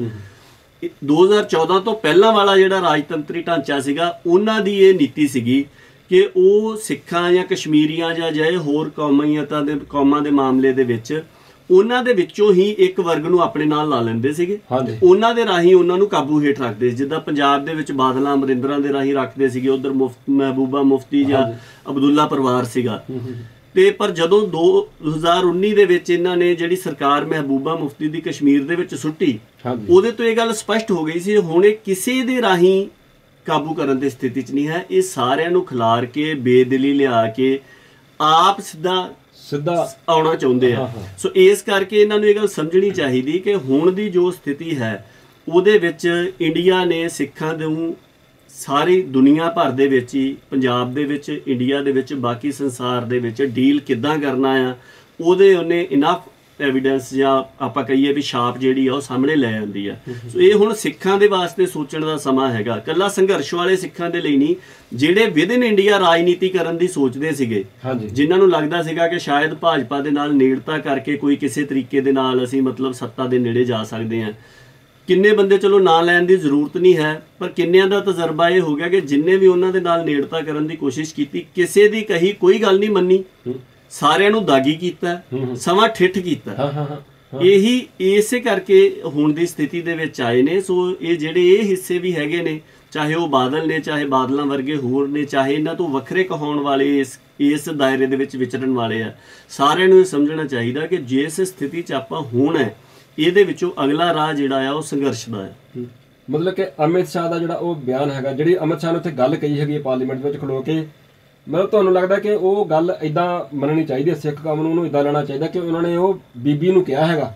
2014 ਤੋਂ ਪਹਿਲਾਂ ਵਾਲਾ ਜਿਹੜਾ ਰਾਜਤੰਤਰੀ ਢਾਂਚਾ ਸੀਗਾ, ਉਹਨਾਂ ਦੀ ਇਹ ਨੀਤੀ ਸੀਗੀ ਕਿ ਉਹ ਸਿੱਖਾਂ ਜਾਂ ਕਸ਼ਮੀਰੀਆਂ ਜਾਂ ਅਜਿਹੇ ਹੋਰ ਕੌਮਾਂ ਦੇ ਮਾਮਲੇ ਦੇ ਵਿੱਚ ਉਹਨਾਂ ਦੇ ਵਿੱਚੋਂ ਹੀ ਇੱਕ ਵਰਗ ਨੂੰ ਆਪਣੇ ਨਾਲ ਲਾ ਲੈਂਦੇ ਸੀਗੇ, ਉਹਨਾਂ ਦੇ ਰਾਹੀਂ ਉਹਨਾਂ ਨੂੰ ਕਾਬੂ ਹੇਠ ਰੱਖਦੇ ਸੀ। ਜਿੱਦਾਂ ਪੰਜਾਬ ਦੇ ਵਿੱਚ ਬਾਦਲਾਂ ਅਮਰਿੰਦਰਾਂ ਦੇ ਰਾਹੀਂ ਰੱਖਦੇ ਸੀਗੇ, ਉਧਰ ਮਹਿਬੂਬਾ ਮੁਫਤੀ ਜਾਂ ਅਬਦੁੱਲਾ ਪਰਿਵਾਰ ਸੀਗਾ। ਤੇ ਪਰ ਜਦੋਂ 2019 ਦੇ ਵਿੱਚ ਇਹਨਾਂ ਨੇ ਜਿਹੜੀ ਸਰਕਾਰ ਮਹਿਬੂਬਾ ਮੁਫਤੀ ਦੀ ਕਸ਼ਮੀਰ ਦੇ ਵਿੱਚ ਸੁੱਟੀ, ਉਹਦੇ ਤੋਂ ਇਹ ਗੱਲ ਸਪਸ਼ਟ ਹੋ ਗਈ ਸੀ ਹੁਣ ਇਹ ਕਿਸੇ ਦੇ ਰਾਹੀਂ ਕਾਬੂ ਕਰਨ ਦੀ ਸਥਿਤੀ 'ਚ ਨਹੀਂ ਹੈ। ਇਹ ਸਾਰਿਆਂ ਨੂੰ ਖਿਲਾਰ ਕੇ, ਬੇਦਿਲੀ ਲਿਆ ਕੇ ਆਪ ਸਿੱਧਾ ਆਉਣਾ ਚਾਹੁੰਦੇ ਆ। ਸੋ ਇਸ ਕਰਕੇ ਇਹਨਾਂ ਨੂੰ ਇਹ ਗੱਲ ਸਮਝਣੀ ਚਾਹੀਦੀ ਕਿ ਹੁਣ ਦੀ ਜੋ ਸਥਿਤੀ ਹੈ ਉਹਦੇ ਵਿੱਚ ਇੰਡੀਆ ਨੇ ਸਾਰੀ ਦੁਨੀਆ ਭਰ ਦੇ ਵਿੱਚ ਹੀ, ਪੰਜਾਬ ਦੇ ਵਿੱਚ, ਇੰਡੀਆ ਦੇ ਵਿੱਚ, ਬਾਕੀ ਸੰਸਾਰ ਦੇ ਵਿੱਚ ਡੀਲ ਕਿੱਦਾਂ ਕਰਨਾ ਆ, ਉਹਨੇ ਇਨਫ ਐਵੀਡੈਂਸ ਜਾਂ ਆਪਾਂ ਕਹੀਏ ਵੀ ਛਾਪ ਜਿਹੜੀ ਆ ਉਹ ਸਾਹਮਣੇ ਲੈ ਆਉਂਦੀ ਆ। ਸੋ ਇਹ ਹੁਣ ਸਿੱਖਾਂ ਦੇ ਵਾਸਤੇ ਸੋਚਣ ਦਾ ਸਮਾਂ ਹੈਗਾ, ਇਕੱਲਾ ਸੰਘਰਸ਼ ਵਾਲੇ ਸਿੱਖਾਂ ਦੇ ਲਈ ਨਹੀਂ, ਜਿਹੜੇ ਵਿਦਿਨ ਇੰਡੀਆ ਰਾਜਨੀਤੀ ਕਰਨ ਦੀ ਸੋਚਦੇ ਸੀਗੇ, ਜਿਨ੍ਹਾਂ ਨੂੰ ਲੱਗਦਾ ਸੀਗਾ ਕਿ ਸ਼ਾਇਦ ਭਾਜਪਾ ਦੇ ਨਾਲ ਨੇੜਤਾ ਕਰਕੇ ਕੋਈ ਕਿਸੇ ਤਰੀਕੇ ਦੇ ਨਾਲ ਅਸੀਂ ਮਤਲਬ ਸੱਤਾ ਦੇ ਨੇੜੇ ਜਾ ਸਕਦੇ ਹਾਂ। ਕਿੰਨੇ ਬੰਦੇ, ਚਲੋ ਨਾਂ ਲੈਣ ਦੀ ਜ਼ਰੂਰਤ ਨਹੀਂ ਹੈ, ਪਰ ਕਿੰਨਿਆਂ ਦਾ ਤਜਰਬਾ ਇਹ ਹੋ ਗਿਆ ਕਿ ਜਿੰਨੇ ਵੀ ਉਹਨਾਂ ਦੇ ਨਾਲ ਨੇੜਤਾ ਕਰਨ ਦੀ ਕੋਸ਼ਿਸ਼ ਕੀਤੀ, ਕਿਸੇ ਦੀ ਕਹੀ ਕੋਈ ਗੱਲ ਨਹੀਂ ਮੰਨੀ, ਸਾਰਿਆਂ ਨੂੰ ਦਾਗੀ ਕੀਤਾ, ਸਮਾਂ ਠਿੱਠ ਕੀਤਾ। ਇਹੀ ਇਸੇ ਕਰਕੇ ਹੁਣ ਦੀ ਸਥਿਤੀ ਦੇ ਵਿੱਚ ਆਏ ਨੇ। ਸੋ ਇਹ ਜਿਹੜੇ ਇਹ ਹਿੱਸੇ ਵੀ ਹੈਗੇ ਨੇ, ਚਾਹੇ ਉਹ ਬਾਦਲ ਨੇ, ਚਾਹੇ ਬਾਦਲਾਂ ਵਰਗੇ ਹੋਰ ਨੇ, ਚਾਹੇ ਇਹਨਾਂ ਤੋਂ ਵੱਖਰੇ ਕਹਾਉਣ ਵਾਲੇ, ਇਸ ਦਾਇਰੇ ਦੇ ਵਿੱਚ ਵਿਚਰਨ ਵਾਲੇ ਆ, ਸਾਰਿਆਂ ਨੂੰ ਇਹ ਸਮਝਣਾ ਚਾਹੀਦਾ ਕਿ ਜਿਸ ਸਥਿਤੀ 'ਚ ਆਪਾਂ ਹੁਣ ਹੈ, ਇਹਦੇ ਵਿੱਚੋਂ ਅਗਲਾ ਰਾਹ ਜਿਹੜਾ ਆ ਉਹ ਸੰਘਰਸ਼ ਦਾ ਹੈ। ਮਤਲਬ ਕਿ ਅਮਿਤ ਸ਼ਾਹ ਦਾ ਜਿਹੜਾ ਉਹ ਬਿਆਨ ਹੈਗਾ, ਜਿਹੜੀ ਅਮਿਤ ਸ਼ਾਹ ਨੇ ਉੱਥੇ ਗੱਲ ਕਹੀ ਹੈਗੀ ਪਾਰਲੀਮੈਂਟ ਵਿੱਚ ਖਲੋ ਕੇ, ਮਤਲਬ ਤੁਹਾਨੂੰ ਲੱਗਦਾ ਕਿ ਉਹ ਗੱਲ ਇਦਾਂ ਮੰਨਣੀ ਚਾਹੀਦੀ ਹੈ, ਸਿੱਖ ਕੌਮ ਨੂੰ ਉਹਨੂੰ ਇਦਾਂ ਲੈਣਾ ਚਾਹੀਦਾ ਕਿ ਉਹਨਾਂ ਨੇ ਉਹ ਬੀਬੀ ਨੂੰ ਕਿਹਾ ਹੈਗਾ,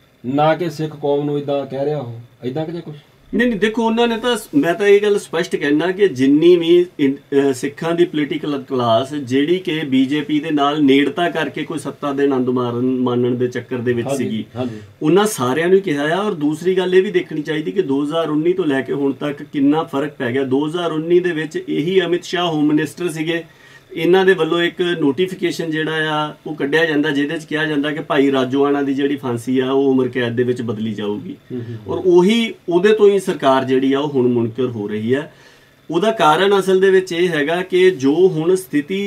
ਨਾ ਕਿ ਸਿੱਖ ਕੌਮ ਨੂੰ ਇਦਾਂ ਕਹਿ ਰਿਹਾ ਉਹ ਇਦਾਂ ਕਿ ਕੁਝ ਨਹੀਂ, ਦੇਖੋ ਉਹਨਾਂ ਨੇ ਤਾਂ, ਮੈਂ ਤਾਂ ਇਹ ਗੱਲ ਸਪਸ਼ਟ ਕਹਿਣਾ ਕਿ ਜਿੰਨੀ ਵੀ ਸਿੱਖਾਂ ਦੀ ਪੋਲੀਟੀਕਲ ਕਲਾਸ ਜਿਹੜੀ ਕਿ ਬੀਜੇਪੀ ਦੇ ਨਾਲ ਨੇੜਤਾ ਕਰਕੇ ਕੋਈ ਸੱਤਾ ਦੇ ਆਨੰਦ ਮਾਣਨ ਦੇ ਚੱਕਰ ਦੇ ਵਿੱਚ ਸੀਗੀ, ਉਹਨਾਂ ਸਾਰਿਆਂ ਨੂੰ ਕਿਹਾ ਆ। ਔਰ ਦੂਸਰੀ ਗੱਲ ਇਹ ਵੀ ਦੇਖਣੀ ਚਾਹੀਦੀ ਕਿ 2019 ਤੋਂ ਲੈ ਕੇ ਹੁਣ ਤੱਕ ਕਿੰਨਾ ਫਰਕ ਪੈ ਗਿਆ। 2019 ਦੇ ਵਿੱਚ ਇਹੀ ਅਮਿਤ ਸ਼ਾਹ ਹੋਮ ਮਿਨਿਸਟਰ ਸੀਗੇ, ਇਹਨਾਂ ਦੇ ਵੱਲੋਂ ਇੱਕ ਨੋਟੀਫਿਕੇਸ਼ਨ ਜਿਹੜਾ ਆ ਉਹ ਕੱਢਿਆ ਜਾਂਦਾ, ਜਿਹਦੇ 'ਚ ਕਿਹਾ ਜਾਂਦਾ ਕਿ ਭਾਈ ਰਾਜੋਆਣਾ ਦੀ ਜਿਹੜੀ ਫਾਂਸੀ ਆ ਉਹ ਉਮਰ ਕੈਦ ਦੇ ਵਿੱਚ ਬਦਲੀ ਜਾਊਗੀ। ਔਰ ਉਹਦੇ ਤੋਂ ਹੀ ਸਰਕਾਰ ਜਿਹੜੀ ਆ ਉਹ ਹੁਣ ਮੁਨਕਰ ਹੋ ਰਹੀ ਹੈ। ਉਹਦਾ ਕਾਰਨ ਅਸਲ ਦੇ ਵਿੱਚ ਇਹ ਹੈਗਾ ਕਿ ਜੋ ਹੁਣ ਸਥਿਤੀ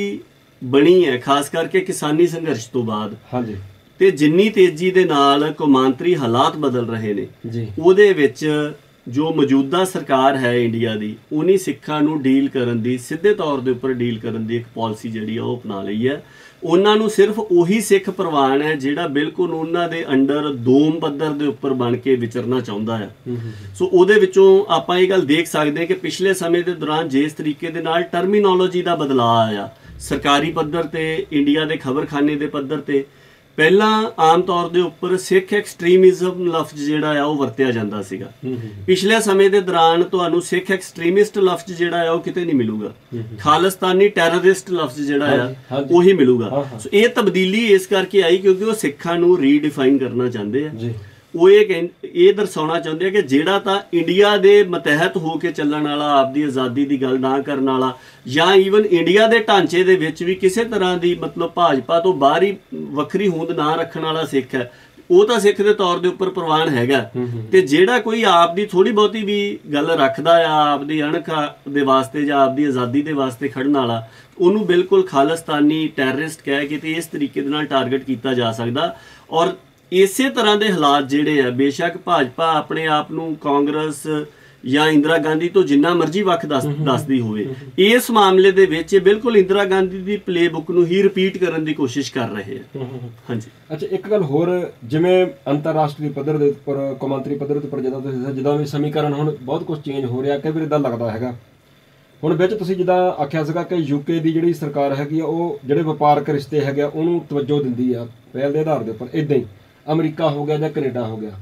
ਬਣੀ ਹੈ, ਖਾਸ ਕਰਕੇ ਕਿਸਾਨੀ ਸੰਘਰਸ਼ ਤੋਂ ਬਾਅਦ, ਤੇ ਜਿੰਨੀ ਤੇਜ਼ੀ ਦੇ ਨਾਲ ਕੌਮਾਂਤਰੀ ਹਾਲਾਤ ਬਦਲ ਰਹੇ ਨੇ, ਉਹਦੇ ਵਿੱਚ ਜੋ ਮੌਜੂਦਾ ਸਰਕਾਰ ਹੈ ਇੰਡੀਆ ਦੀ, ਉਹਨੇ ਸਿੱਖਾਂ ਨੂੰ ਡੀਲ ਕਰਨ ਦੀ, ਸਿੱਧੇ ਤੌਰ ਦੇ ਉੱਪਰ ਡੀਲ ਕਰਨ ਦੀ ਇੱਕ ਪਾਲਿਸੀ ਜਿਹੜੀ ਆ ਉਹ ਅਪਣਾ ਲਈ ਹੈ। ਉਹਨਾਂ ਨੂੰ ਸਿਰਫ ਉਹੀ ਸਿੱਖ ਪ੍ਰਵਾਨ ਹੈ ਜਿਹੜਾ ਬਿਲਕੁਲ ਉਹਨਾਂ ਦੇ ਅੰਡਰ ਦੋਮ ਪੱਧਰ ਦੇ ਉੱਪਰ ਬਣ ਕੇ ਵਿਚਰਨਾ ਚਾਹੁੰਦਾ ਹੈ। ਸੋ ਉਹਦੇ ਵਿੱਚੋਂ ਆਪਾਂ ਇਹ ਗੱਲ ਦੇਖ ਸਕਦੇ ਹਾਂ ਕਿ ਪਿਛਲੇ ਸਮੇਂ ਦੇ ਦੌਰਾਨ ਜਿਸ ਤਰੀਕੇ ਦੇ ਨਾਲ ਟਰਮੀਨੋਲੋਜੀ ਦਾ ਬਦਲਾਅ ਆਇਆ ਸਰਕਾਰੀ ਪੱਧਰ ਤੇ, ਇੰਡੀਆ ਦੇ ਖਬਰਖਾਨੇ ਦੇ ਪੱਧਰ ਤੇ, ਪਹਿਲਾਂ ਆਮ ਤੌਰ ਦੇ ਉੱਪਰ ਸਿੱਖ ਐਕਸਟ੍ਰੀਮਿਜ਼ਮ ਲਫ਼ਜ਼ ਜਿਹੜਾ ਆ ਉਹ ਵਰਤਿਆ ਜਾਂਦਾ ਸੀਗਾ। ਪਿਛਲੇ ਸਮੇਂ ਦੇ ਦੌਰਾਨ ਤੁਹਾਨੂੰ ਸਿੱਖ ਐਕਸਟ੍ਰੀਮਿਸਟ ਲਫ਼ਜ਼ ਜਿਹੜਾ ਆ ਉਹ ਕਿਤੇ ਨਹੀਂ ਮਿਲੂਗਾ, ਖਾਲਿਸਤਾਨੀ ਟੈਰਰਿਸਟ ਲਫ਼ਜ਼ ਜਿਹੜਾ ਆ ਉਹੀ ਮਿਲੂਗਾ। ਸੋ ਇਹ ਤਬਦੀਲੀ ਇਸ ਕਰਕੇ ਆਈ ਕਿਉਂਕਿ ਉਹ ਸਿੱਖਾਂ ਨੂੰ ਰੀਡਿਫਾਈਨ ਕਰਨਾ ਚਾਹੁੰਦੇ ਆ। ਉਹ ਇਹ ਦਰਸਾਉਣਾ ਚਾਹੁੰਦੇ ਆ ਕਿ ਜਿਹੜਾ ਤਾਂ ਇੰਡੀਆ ਦੇ ਮਤਹਿਤ ਹੋ ਕੇ ਚੱਲਣ ਵਾਲਾ, ਆਪਦੀ ਆਜ਼ਾਦੀ ਦੀ ਗੱਲ ਨਾ ਕਰਨ ਵਾਲਾ, ਜਾਂ ਈਵਨ ਇੰਡੀਆ ਦੇ ਢਾਂਚੇ ਦੇ ਵਿੱਚ ਵੀ ਕਿਸੇ ਤਰ੍ਹਾਂ ਦੀ ਮਤਲਬ ਭਾਜਪਾ ਤੋਂ ਬਾਹਰ ਹੀ ਵੱਖਰੀ ਹੋਂਦ ਨਾ ਰੱਖਣ ਵਾਲਾ ਸਿੱਖ ਹੈ, ਉਹ ਤਾਂ ਸਿੱਖ ਦੇ ਤੌਰ ਦੇ ਉੱਪਰ ਪ੍ਰਵਾਨ ਹੈਗਾ। ਤੇ ਜਿਹੜਾ ਕੋਈ ਆਪ ਦੀ ਥੋੜੀ ਬਹੁਤੀ ਵੀ ਗੱਲ ਰੱਖਦਾ ਆ ਆਪਦੀ ਅਣਖ ਦੇ ਵਾਸਤੇ ਜਾਂ ਆਪਦੀ ਆਜ਼ਾਦੀ ਦੇ ਵਾਸਤੇ ਖੜਨ ਵਾਲਾ, ਉਹਨੂੰ ਬਿਲਕੁਲ ਖਾਲਿਸਤਾਨੀ ਟੈਰਰਿਸਟ ਕਹਿ ਕੇ ਤੇ ਇਸ ਤਰੀਕੇ ਦੇ ਨਾਲ ਟਾਰਗੇਟ ਕੀਤਾ ਜਾ ਸਕਦਾ। ਔਰ ਇਸੇ ਤਰ੍ਹਾਂ ਦੇ ਹਾਲਾਤ ਜਿਹੜੇ ਆ, ਬੇਸ਼ੱਕ ਭਾਜਪਾ ਆਪਣੇ ਆਪ ਨੂੰ ਕਾਂਗਰਸ ਜਾਂ ਇੰਦਰਾ ਗਾਂਧੀ ਤੋਂ ਜਿੰਨਾ ਮਰਜ਼ੀ ਵੱਖ ਦੱਸਦੀ ਹੋਵੇ, ਇਸ ਮਾਮਲੇ ਦੇ ਵਿੱਚ ਬਿਲਕੁਲ ਇੰਦਰਾ ਗਾਂਧੀ ਦੀ ਪਲੇਬੁੱਕ ਨੂੰ ਹੀ ਰਿਪੀਟ ਕਰਨ ਦੀ ਕੋਸ਼ਿਸ਼ ਕਰ ਰਹੇ ਆ। ਹਾਂਜੀ, ਅੱਛਾ, ਇੱਕ ਗੱਲ ਹੋਰ, ਜਿਵੇਂ ਅੰਤਰਰਾਸ਼ਟਰੀ ਪੱਧਰ ਦੇ ਉੱਪਰ, ਕੌਮਾਂਤਰੀ ਪੱਧਰ ਦੇ ਉੱਪਰ ਜਦੋਂ ਵੀ ਸਮੀਕਰਨ ਹੁਣ ਬਹੁਤ ਕੁਝ ਚੇਂਜ ਹੋ ਰਿਹਾ, ਕਈ ਵਾਰ ਇਦਾਂ ਲੱਗਦਾ ਹੈਗਾ। ਹੁਣ ਵਿੱਚ ਤੁਸੀਂ ਜਿੱਦਾਂ ਆਖਿਆ ਸੀਗਾ ਕਿ ਯੂਕੇ ਦੀ ਜਿਹੜੀ ਸਰਕਾਰ ਹੈਗੀ ਆ, ਉਹ ਜਿਹੜੇ ਵਪਾਰਕ ਰਿਸ਼ਤੇ ਹੈਗੇ ਆ ਉਹਨੂੰ ਤਵੱਜੋ ਦਿੰਦੀ ਆ ਪਹਿਲ ਦੇ ਆਧਾਰ ਦੇ ਉੱਪਰ, ਇੱਦਾਂ ਹੀ ਅਮਰੀਕਾ ਹੋ ਗਿਆ ਜਾਂ ਕੈਨੇਡਾ ਹੋ ਗਿਆ।